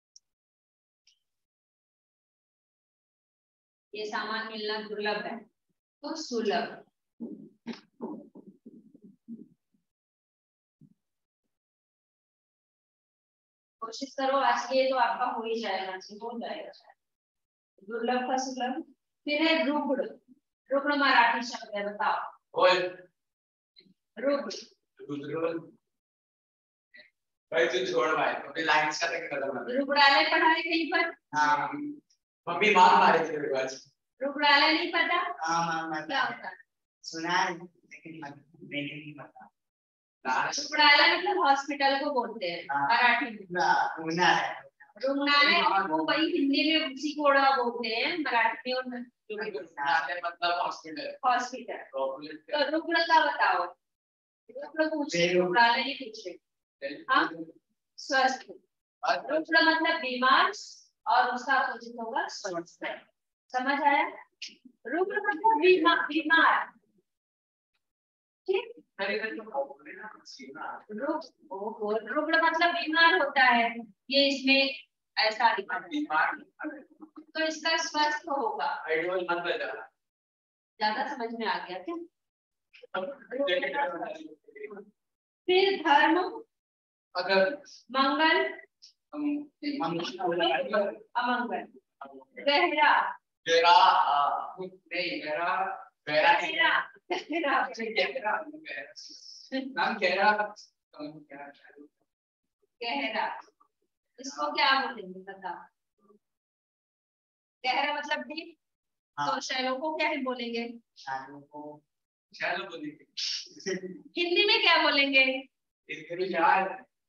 ये सामान मिलना दुर्लभ है तो सुलभ। कोशिश करो आज के तो आपका हो ही जाएगा, हो जाएगा शायद। दुर्लभ का सुलभ। फिर है रुग्ण, रुग्ण मराठी शब्द है, बताओ। रुग्ण भाई तू छोड़ भाई, अपनी लाइंस का तक खत्म कर। रुग्णालय पढ़ा है कहीं पर? हाँ मम्मी मार मारे थे मेरे पास। रुग्णालय नहीं पता? हाँ क्या होता है? सुना है लेकिन मैंने नहीं पता। रुग्णालय मतलब हॉस्पिटल को बोलते हैं मराठी में। रुग्णालय वो वही हिंदी में उसी को बोलते हैं, मराठी में मतलब हॉस्पिटल। हॉस्पिटल। तो रुग्ण का बताओ। रुग्ण पूछे, रुग्णालय नहीं पूछे। हाँ, स्वस्थ। रुग्ण मतलब बीमार और उसका अपोजिट होगा स्वस्थ। समझ आया? रुग्ण मतलब बीमार। ठीक। रुग्ण मतलब बीमार होता है, ये इसमें ऐसा लिखा है। तो इसका स्वस्थ होगा। ज्यादा समझ में आ गया क्या? फिर धर्म, अगर मंगल, अमंगल, गहरा, गहरा नहीं, गहरा गहरा नहीं, नाम गहरा, गहरा इसको क्या बोलेंगे बता? गहरा मतलब डीप। तो शैलों को क्या ही बोलेंगे? शैलो बोलेंगे। हिंदी में क्या बोलेंगे? इसके भी चार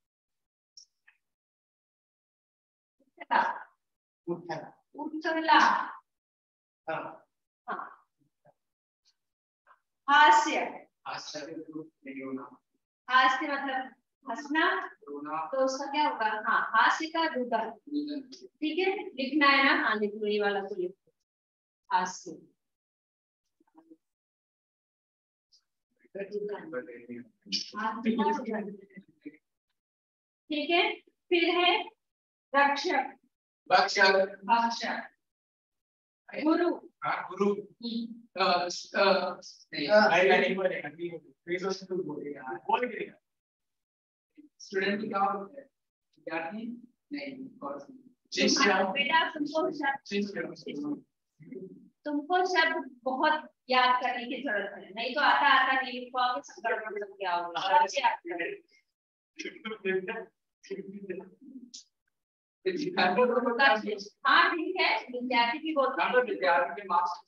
उथला। हाँ। हास्य, हास्य मतलब हंसना, तो उसका क्या होगा? हाँ, हास्य का रुदन। ठीक है, लिखना है ना? हाँ लिखो, ये वाला तो लिखो, हास्य। ठीक है, फिर है रक्षक, भक्षक, गुरु। गुरु स्टूडेंट क्या होता है? विद्यार्थी नहीं, बेटा तुमको शब्द बहुत याद करने की जरूरत है, नहीं तो आता आता नहीं लिख पाओगे, सब गड़बड़ लग गया होगा। हाँ ठीक है, विद्यार्थी भी बोलते हैं, विद्यार्थी के मार्क्स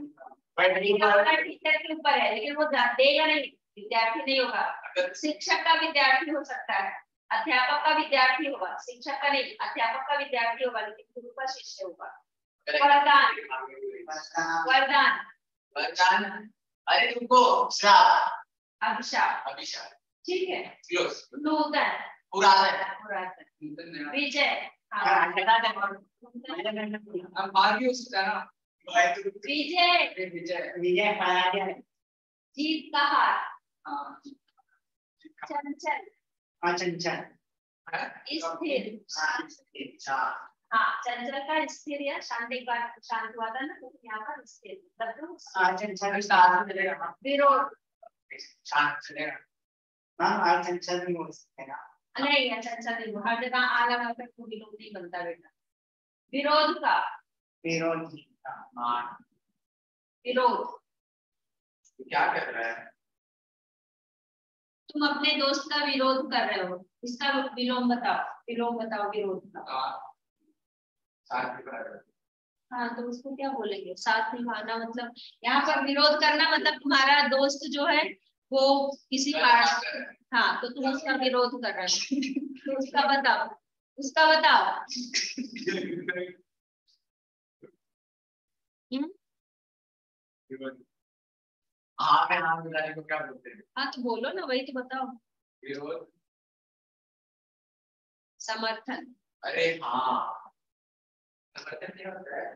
टीचर के ऊपर है, लेकिन वो देगा नहीं, विद्यार्थी नहीं होगा। शिक्षक का विद्यार्थी हो सकता है, अध्यापक का विद्यार्थी होगा, शिक्षक का नहीं, अध्यापक का विद्यार्थी होगा, लेकिन गुरु का शिष्य होगा। वरदान, वरदान, वरदान, अरे तुमको श्राप, अभिशाप, अभिशाप, ठीक है। नूतन, पुरातन, पुरातन, विजय, हम बाहर भी हो सकता है ना? विजय, विजय, जीत का हार, चंचल, चंचल, स्थिर, हाँ चंचल का स्थिर या शांति का शांत हुआ था ना, तो यहाँ पर स्थिर मतलब विरोध, शांत चलेगा। हाँ चंचल भी हो सकते हैं ना? नहीं चंचल नहीं, हर जगह आ लगा कर कोई विरोध नहीं बनता बेटा। विरोध का, विरोधी, विरोध क्या कर रहा है? तुम अपने दोस्त का विरोध कर रहे हो, इसका विलोम बताओ, विलोम बताओ विरोध का। हाँ तो उसको क्या बोलेंगे? साथ निभाना। मतलब यहाँ पर विरोध करना मतलब तुम्हारा दोस्त जो है वो किसी कारण, हाँ तो तुम उसका विरोध कर रहे हो, तो उसका बताओ, उसका बताओ। हाँ मैं नाम बताने को क्या बोलते हैं? हाँ तो बोलो ना, वही तो बताओ। विरोध, समर्थन। अरे हाँ, समर्थन क्या होता है?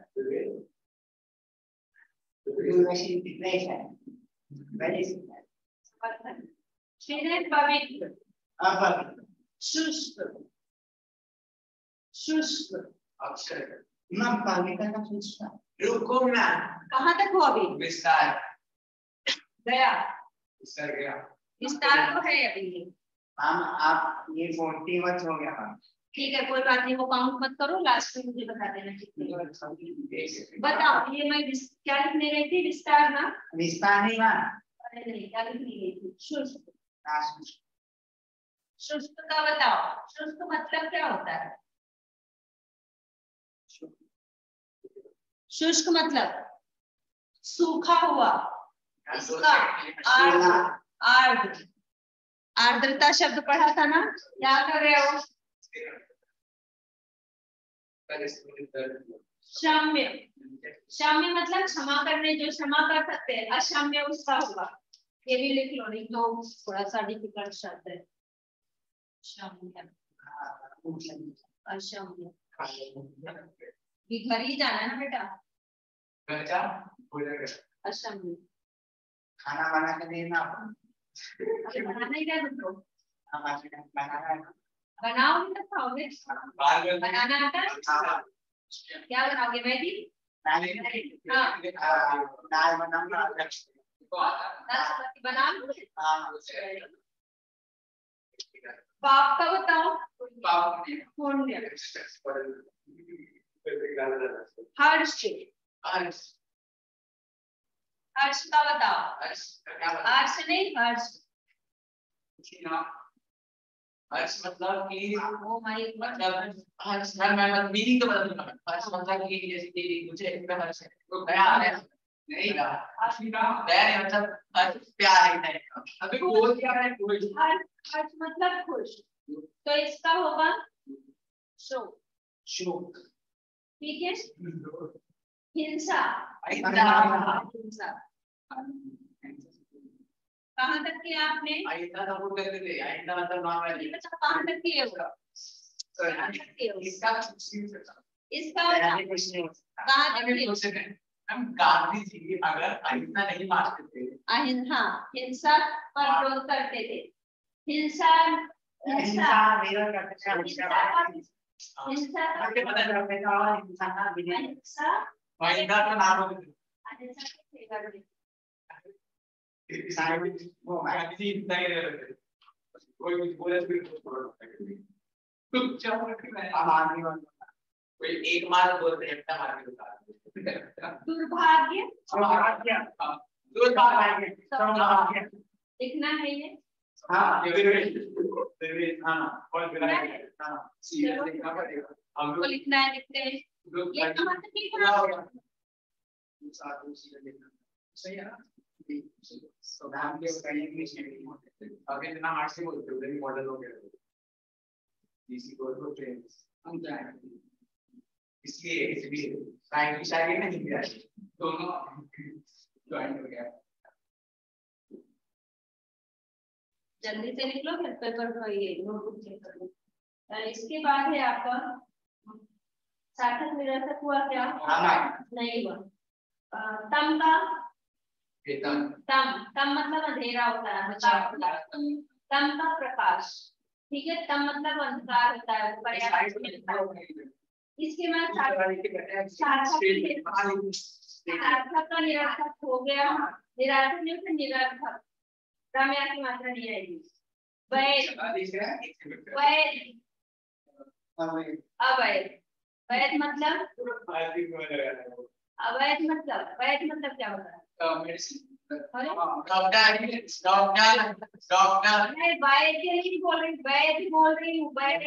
समर्थन। फिर है पवित्र, शुष्क, शुष्क, अक्षर, रुको ना, कहाँ तक हो अभी? विस्तार, गया, विस्तार गया, विस्तार तो है अभी। आप ये 40 हो गया। ठीक है कोई बात नहीं, वो काउंट मत करो, लास्ट में मुझे बता देना कितने। बताओ ये मैं क्या लिखने गई थी? विस्तार ना? विस्तार नहीं ना? अरे नहीं, क्या लिखने गई थी? शुष्क, शुष्क का बताओ, शुष्क मतलब क्या होता है? शुष्क मतलब सूखा हुआ। इसका आर्द्र, आर्द्रता शब्द पढ़ा था ना, क्या कर रहे हो? क्षम्य, क्षम्य मतलब क्षमा करने, जो क्षमा कर सकते हैं। अक्षम्य उसका होगा, ये भी लिख लो, नहीं तो थोड़ा सा डिफिकल्ट शब्द है। क्षम्य, अक्षम्य, घर ही जाना है ना बेटा। अक्षम्य खाना बना के देना, बनाना ही क्या तुमको? बनाना बनाओगे तो खाओगे। बनाना आता है? क्या बनाओगे? मैगी? दाल बनाऊंगा, बना लो। पाप का बताओ। पुण्य। हर्ष, हर्ष का बताओ। हर्ष नहीं, हर्ष। हर्ष मतलब कि ओ माय गॉड, मतलब हर्ष मैं मीनिंग तो बता दूंगा। हर्ष मतलब कि जैसे कि मुझे एक हर्ष है तो दया आ रहा है, नहीं दया नहीं मतलब हर्ष प्यार है नहीं। अभी बोल क्या है? हर्ष मतलब खुश, तो इसका होगा शोक। शोक, ठीक है। हिंसा, हिंसा कहाँ तक किया आपने? आइंदा सपोर्ट करते थे, आइंदा मतलब नॉर्मल। कहाँ तक किए हो? इसका इसका कहाँ तक किए? हम गांधी जी अगर अहिंसा नहीं मानते थे, अहिंसा, हिंसा पर विरोध करते थे। हिंसा, हिंसा अहिंसा का नाम हो कोई कुछ बोले कोई एक मार बोलते हैं, एकटा मार के बता। दुर्भाग्य, दुर्भाग्य लिखना है ये। हाँ हमको लिखना है, लिखते हैं। ये कहाँ तक लिखना? सही है ना? अभी इतना हार्ड से बोलते हो, मॉडल हो गया इसी को तो हम जाएंगे, इसलिए साइंस की शायरी में हिंदी आई, दोनों ज्वाइन हो गया। जल्दी से लिख लो, फिर पेपर को ये नोटबुक चेक कर लो। इसके बाद है आपका सार्थक निरर्थक हुआ क्या? नहीं हुआ। तम का तम मतलब अंधेरा होता है, तम का प्रकाश। ठीक है, तम मतलब अंधकार होता है। इसके बाद सार्थक का निरर्थक हो गया। निरर्थक नहीं फिर निरर्थक, रम्या की मात्रा नहीं आएगी। अवैध, वैध मतलब अवैध मतलब, वैध मतलब क्या होता है? वैद्य नहीं बोल रही, वैध बोल रही हूँ। वैध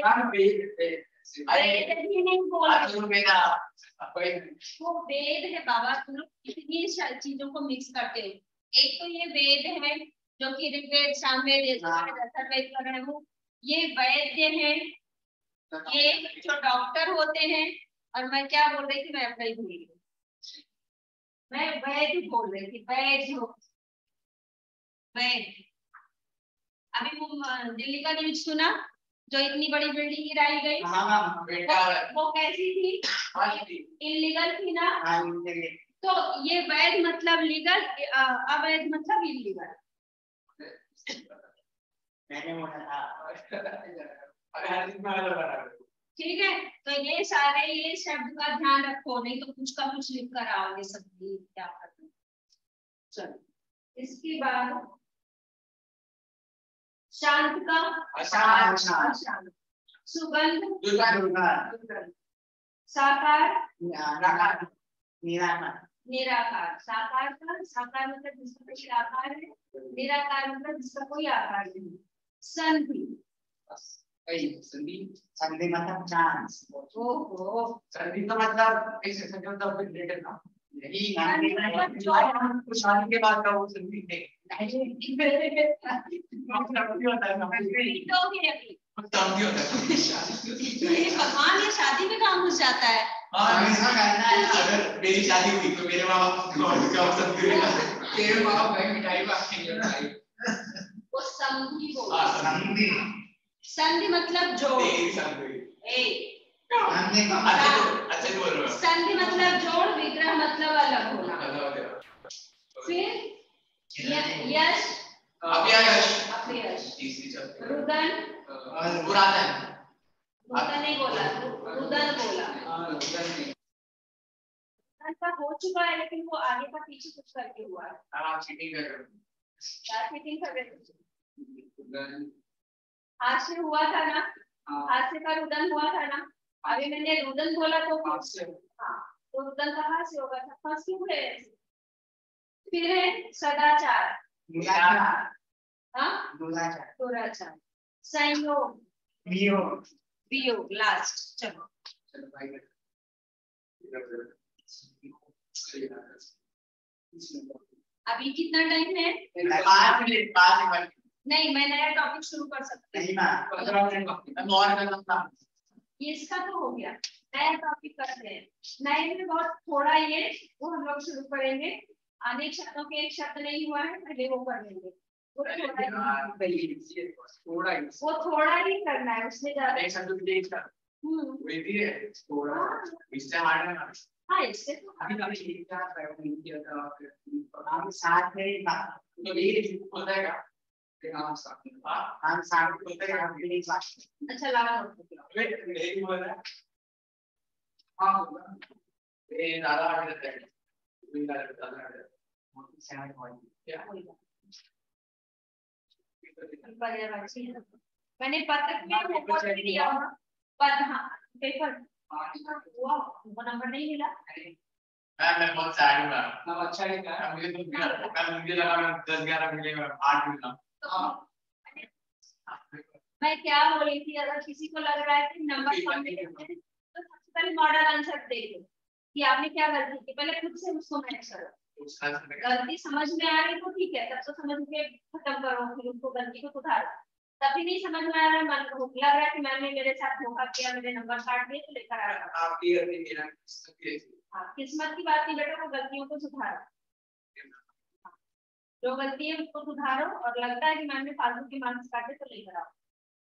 नहीं बोल रही, वो वेद है बाबा। तुम लोग कितनी चीजों को मिक्स करते हो। एक तो ये वेद है जो कि ऋग्वेद, सामवेद, अथर्ववेद कर रहे हो। ये वैद्य है, ये जो डॉक्टर होते हैं। और मैं क्या बोल रही थी, मैं अपना ही भूल गई। मैं वैद्य बोल रही थी, वैद्य वैद्य। अभी वो दिल्ली का न्यूज सुना, जो इतनी बड़ी बिल्डिंग गिराई गई, वो कैसी थी? इलीगल थी ना। तो ये वैध मतलब लीगल, अवैध मतलब इलीगल। ठीक है, तो ये सारे ये शब्द का ध्यान रखो, नहीं तो कुछ का कुछ लिख कर आओगे सब क्या करना। चलो, इसके बाद शांत का अशांत, सुगंध, साकार, निराकार। साकार का, साकार मतलब जिसका कोई आकार है, निराकार मतलब जिसका कोई आकार नहीं। संधि, संधि संधि मतलब चांस। ओहो संधि का मतलब ऐसे संधि मतलब रिलेटेड ना नहीं कुछ शादी के बाद का वो संधि नहीं भगवान ये शादी में काम घुस जाता है। अगर मेरी शादी हुई तो मेरे माँ बाप क्या पसंद करेगा? तेरे माँ बाप भाई मिठाई बांटेंगे भाई। वो संधि बोल संधि संधि मतलब जोड़। तेरी शादी अच्छा तो बोल रहा हूँ। संधि मतलब जोड़, विग्रह मतलब अलग होना। फिर यश अपयश, तीसरी चौथी रुदन पुरातन रुदन नहीं बोला, रुदन बोला। का हो चुका है लेकिन वो आगे का पीछे कुछ करके हुआ है। आप चीटिंग कर रहे हो। क्या चीटिंग कर रहे हो? आज से हुआ था ना, आज से का रुदन हुआ था ना। अभी मैंने रुदन बोला तो हाँ, तो रुदन कहाँ से होगा? फर्स्ट क्यों है? फिर है सदाचार, हाँ दुराचार, संयोग, वियोग, लास्ट। चलो अभी कितना टाइम है? 5 मिनट। नहीं, मैं नया टॉपिक शुरू कर सकती हूँ। ये इसका तो हो गया, नया टॉपिक करते हैं। नए में बहुत थोड़ा ये वो हम लोग शुरू करेंगे। अनेक शब्दों के एक शब्द नहीं हुआ है, पहले वो कर लेंगे। वो थोड़ा ही करना है, उससे ज्यादा। हाँ इससे तो हम साथ में अच्छा लगा। मैंने पत्र में दिया पर हाँ पेपर हुआ, वो नंबर नहीं मिला। मैं बहुत सैड हूँ मैम। अब अच्छा है क्या? मुझे लगा मैं 10-11 मिलेगा, 8 मिला। मैं क्या बोल रही थी, अगर किसी को लग रहा है कि नंबर कम है तो सबसे पहले मॉडल आंसर देखो कि आपने क्या गलती की, पहले खुद से उसको मैच करो। गलती समझ में आ रही तो ठीक है, तब तो समझ के खत्म करो, फिर उसको गलती को सुधारो। तभी नहीं समझ में आ रहा है, मन को लग रहा है कि मैंने मेरे साथ धोखा किया, मेरे नंबर काट दिए, तो लेकर आ रहा हूँ। किस्मत की बात नहीं बेटा, वो गलतियों को सुधारो। जो गलती है उसको सुधारो, और लगता है कि मैंने फालतू के मार्क्स काटे तो लेकर आओ।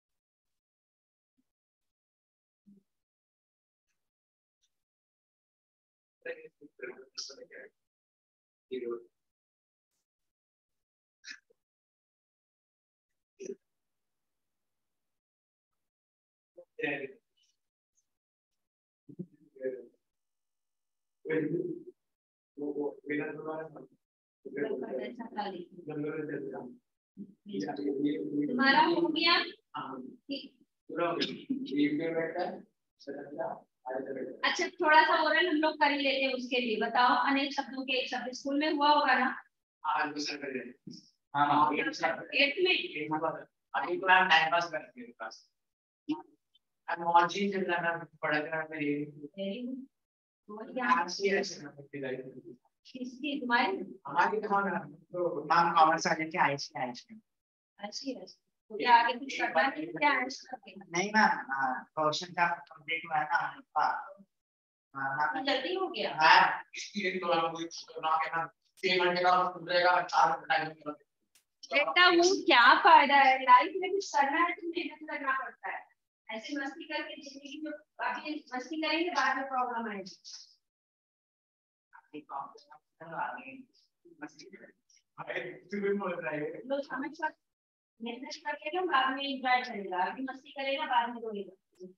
तुम्हारा हो गया? अच्छा थोड़ा सा ओरल हम लोग कर ही लेते हैं, उसके लिए बताओ। अनेक शब्दों के एक शब्द स्कूल में हुआ होगा ना? एट में अभी तो मैम टाइम पास कर रहे हैं class. I'm watching till I'm पढ़ रहा हूँ मेरी। किसकी? तुम्हारी? हमारी कहाँ तो मैम कॉमर्स वाले के आईसी अच्छी है। तो क्या आगे कुछ करना है क्या? नहीं मैम, क्वेश्चन का कंप्लीट हुआ है ना। तो जल्दी हो गया। मैम इसकी एक तो हम करना है ना 3 घंटे का रहेगा, 4 घंटा टाइम बेटा वो क्या फायदा है? लाइफ में कुछ करना है तो मेहनत करना पड़ता है। ऐसे मस्ती करके जिंदगी में बाकी मस्ती करेंगे, बाद में प्रॉब्लम आएगी। लोग समझ कर मेहनत करके ना बाद में एंजॉय करेगा, अभी मस्ती करेगा बाद में रोएगा।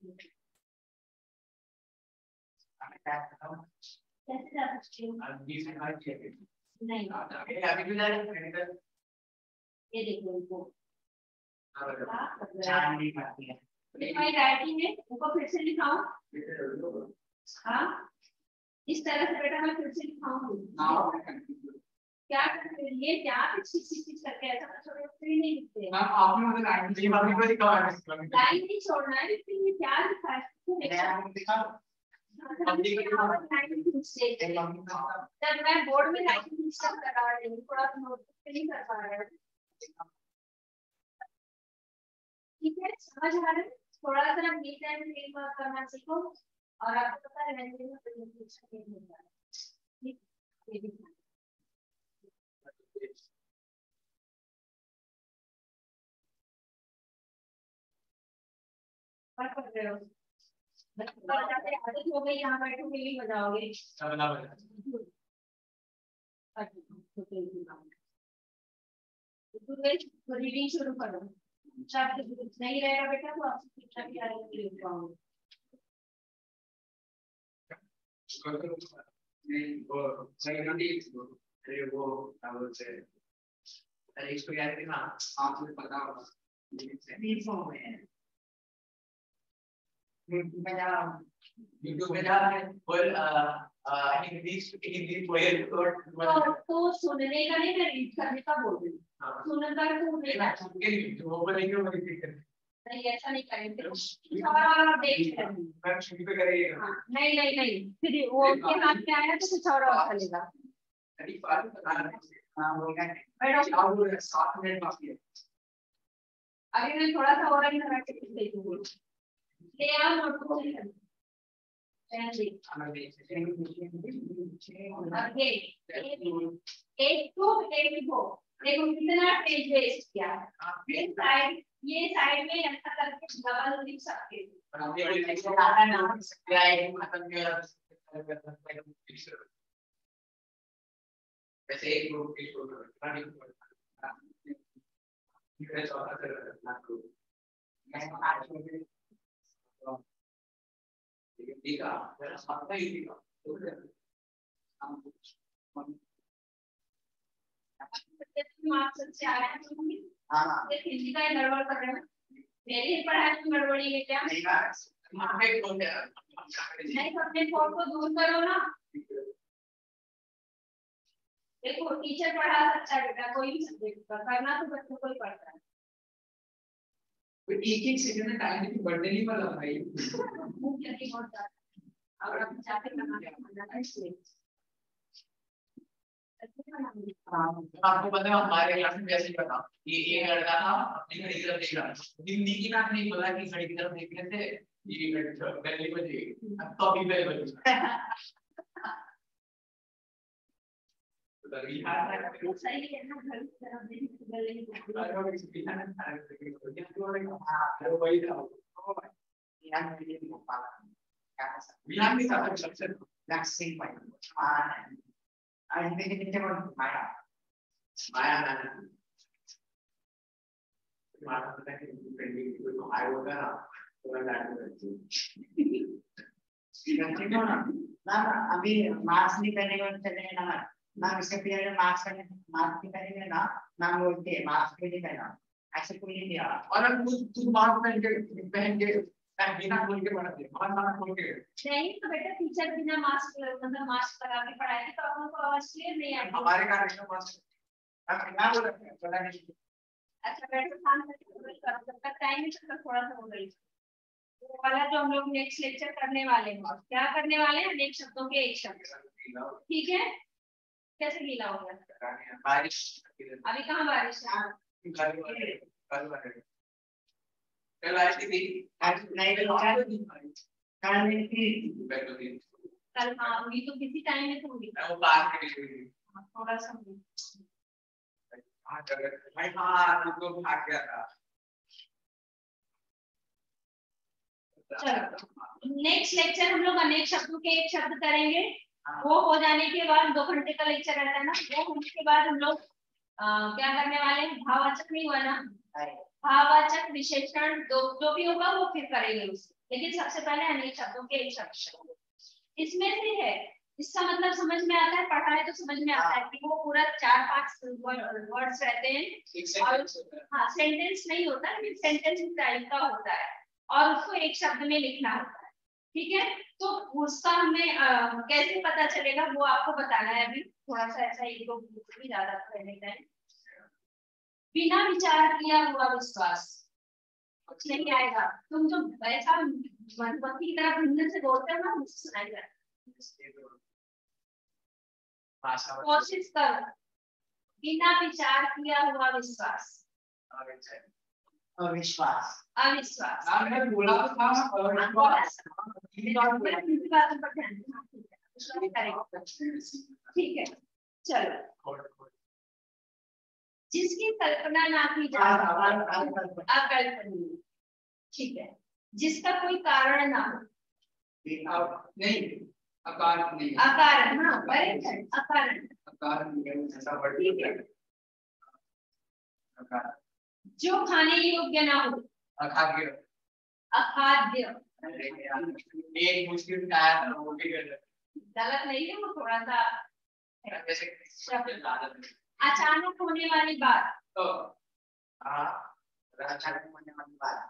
कैसे जा सकते हो? नहीं ये देखो उनको तुम्हारी राइटिंग है, उनको फिर से लिखाओ। हाँ इस तरह से बेटा मैं फिर से लिखाऊंगी। क्या ये क्या चीज करके ऐसा छोटे नहीं दिखते। मैम आपने मुझे लाइन दी, बाकी कोई दिखा है लाइन नहीं छोड़ना है, लेकिन ये क्या लिखा है जब मैं बोर्ड में लाइन डिस्टर्ब कर रहा हूँ, थोड़ा नोट नहीं कर पा रहा है। ठीक है, समझ आ रहा है? थोड़ा सा नीट एंड क्लीन वर्क करना सीखो और आपको पता है लैंग्वेज में प्रेजेंटेशन नहीं होता है। ठीक, ये भी कर रहे हो। आदत हो गई, यहाँ बैठोगे नहीं बजाओगे। रीडिंग शुरू करो। शब्द नहीं रहेगा बेटा तो आपसे शिक्षा की आदत नहीं हो पाओगे। वो सही नहीं अरे वो क्या बोलते हैं अरे इसको याद रखना आपको पता होगा नहीं फॉर्म है YouTube पे जाके और आई थिंक हिंदी पोएम तो सुनने का नहीं, मैं रीड करने का बोल रही हूँ। सुनने का तो नहीं, जो बोलेंगे वो रिपीट करें नहीं ऐसा नहीं करेंगे और देख लेंगे। मैम शुरू पे करिएगा नहीं नहीं नहीं, फिर वो के हाथ में आया तो कुछ और चलेगा। अरे फालतू बता रहे हैं हाँ होगा मैडम आप लोग 7 मिनट बाकी है अभी मैं थोड़ा सा और इंटरैक्टिव देखूंगी। ले आओ नोटबुक आगे एक टू एक दो देखो कितना पेज वेस्ट किया। ये साइड में ऐसा करके डबल लिख सकते हो। वैसे एक ग्रुप की हिंदी का गड़बड़ कर रहे हैं, मेरी पढ़ाई में गड़बड़ी है क्या? नहीं, अपने फोन को दूर करो ना। देखो टीचर पढ़ा अच्छा बेटा, कोई भी सब्जेक्ट का करना तो बच्चों को ही पढ़ता है। एक सेकंड में टाइम की बर्थडे नहीं पता भाई भूख लगी बहुत ज्यादा और अब जाके खाना है इसलिए आपको पता है हमारे क्लास में वैसे ही पता ये एक लड़का था अपनी घड़ी की तरफ देख रहा था हिंदी की बात नहीं बोला कि घड़ी की तरफ देखने से ये पहले बजे अब तो अभी पहले बजे सही है ना, घर की तरफ अभी मार्क्स नहीं करने का चलेंगे ना मैम, इसके पीरियड में मार्क्स नहीं करेंगे ना मैम, बोलते हैं मार्क्स भी नहीं करना, ऐसे कोई नहीं दिया। और अब तू मार्क्स पहन के बिना खोल के पढ़ाते खोल के नहीं तो बेटा टीचर बिना मास्क मतलब मास्क लगा के पढ़ाएंगे तो आप लोगों को आवाज क्लियर नहीं आएगी। हमारे कार्यक्रम मास्क ना बोल रहे हैं पता नहीं। अच्छा बेटा शांत करके करो, जब तक टाइम है तब तक थोड़ा सा हो गई वो वाला जो हम लोग नेक्स्ट लेक्चर करने वाले हैं। क्या करने वाले हैं? अनेक शब्दों के एक शब्द। ठीक है, कैसे गीला हो गया? बारिश अभी कहाँ बारिश है? कल आई थी कल हाँ हुई तो किसी टाइम में तो हुई थोड़ा सा हुई। भाई हाँ तो भाग गया था। चलो नेक्स्ट लेक्चर हम लोग अनेक शब्दों के एक शब्द करेंगे। वो हो जाने के बाद 2 घंटे का लेक्चर रहता है ना, वो होने के बाद हम लोग क्या करने वाले हैं? भाववाचक नहीं हुआ ना, भाववाचक विशेषण जो भी होगा वो फिर करेंगे उससे, लेकिन सबसे पहले अनेक शब्दों के एक शब्द इसमें से है। इसका मतलब समझ में आता है, पढ़ा है तो समझ में आता है कि वो पूरा 4-5 वर्ड्स रहते हैं और हाँ सेंटेंस नहीं होता लेकिन सेंटेंस टाइप का होता है और उसको एक शब्द में लिखना होता है। ठीक है, तो उसका हमें कैसे पता चलेगा वो आपको बताना है अभी। थोड़ा सा ऐसा ईगो भी ज्यादा रहने टाइम। बिना विचार किया हुआ विश्वास कुछ नहीं आएगा। तुम जो ऐसा मधुमक्खी की तरह भिन्न से बोलते हो ना, मुझसे सुनाएगा। कोशिश कर, बिना विचार किया हुआ विश्वास, अविश्वास। अविश्वास। मैंने बोला तो था ठीक है, चलो। जिसकी कल्पना ना की जा अकल्पनीय, ठीक है। जिसका कोई कारण ना हो, नहीं, अकारण नहीं, अकारण, हाँ अकारण, अकारण ऐसा वर्ड ठीक है। अकारण, जो खाने योग्य ना हो, अखाद्य, अखाद्य। एक मुश्किल का है वो भी गलत नहीं है, वो थोड़ा सा वैसे अचानक होने वाली बात, तो अचानक होने वाली बात,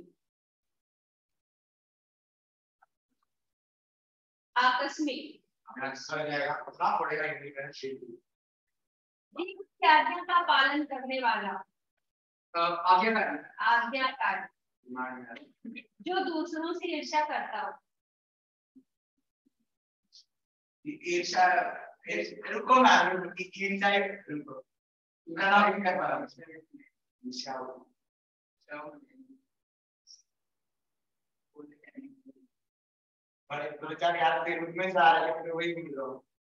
आकस्मिक। आंसर जाएगा पता पड़ेगा इंग्लिश आज्ञा का पालन करने वाला, आज्ञाकारी। जो दूसरों से ईर्ष्या करता हो, ईर्ष्या, रुको ना, ईर्ष्या रुको, गाना भी कर पा रहा हूँ ईर्ष्या बड़े दो चार याद के रूप में जा रहा है, वही भूल रहा हूँ।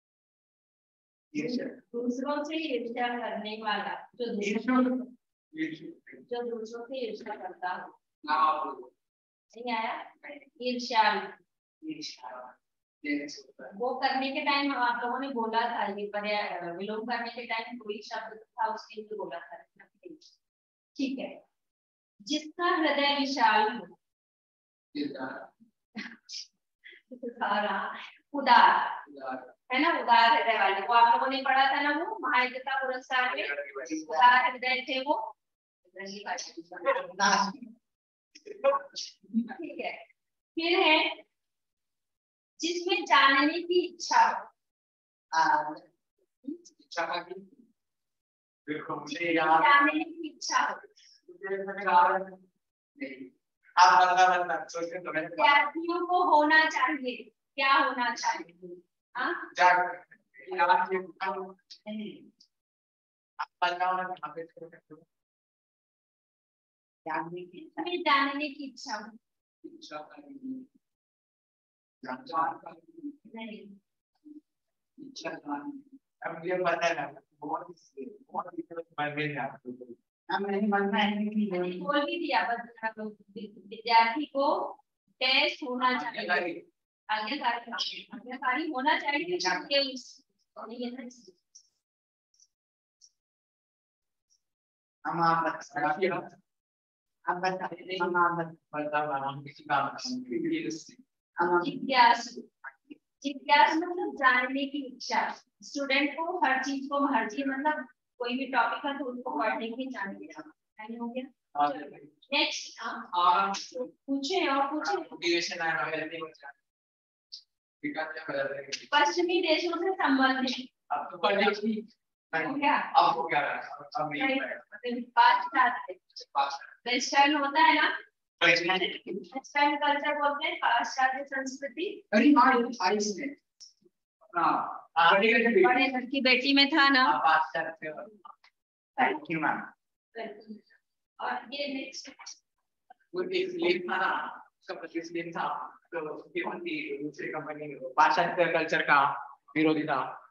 दूसरों से ईर्ष्या करने वाला, जो दूसरों से ईर्ष्या करता हो। नहीं आया? ईर्ष्यालु। वो करने के टाइम आप लोगों ने बोला था, ये पर्याय विलोम करने के टाइम कोई शब्द था उसके लिए बोला था, ठीक है। जिसका हृदय विशाल हो, उदार है ना, उदार हृदय वाले, वो आप लोगों ने पढ़ा था ना, वो महायुद्धता पुरस्कार में उदार हृदय थे वो। ठीक है। फिर है जिसमें जानने की इच्छा हो, जानने की इच्छा हो। विद्यार्थियों को होना चाहिए, क्या होना चाहिए? जानने की इच्छा हो, नहीं अब ये पता है ना, बहुत मन में आपको नहीं बनना है, बोल भी दिया, बस विद्यार्थी को टेस्ट होना चाहिए, आज्ञाकारी होना चाहिए। हम आप जिज्ञासु, जिज्ञासु मतलब जानने की इच्छा। स्टूडेंट को हर चीज मतलब कोई भी टॉपिक है तो उसको पढ़ने की जानने की हो गया। नेक्स्ट पूछे और पूछे। पश्चिमी देशों से संबंधित वेस्टर्न होता है ना, वेस्टर्न कल्चर बोलते हैं, पाश्चात्य संस्कृति। बड़े घर की बेटी में था ना, और ये नेक्स्ट वो एक स्लेव था ना, उसका 25 दिन था, तो दूसरी कंपनी पाश्चात्य कल्चर का विरोधी था।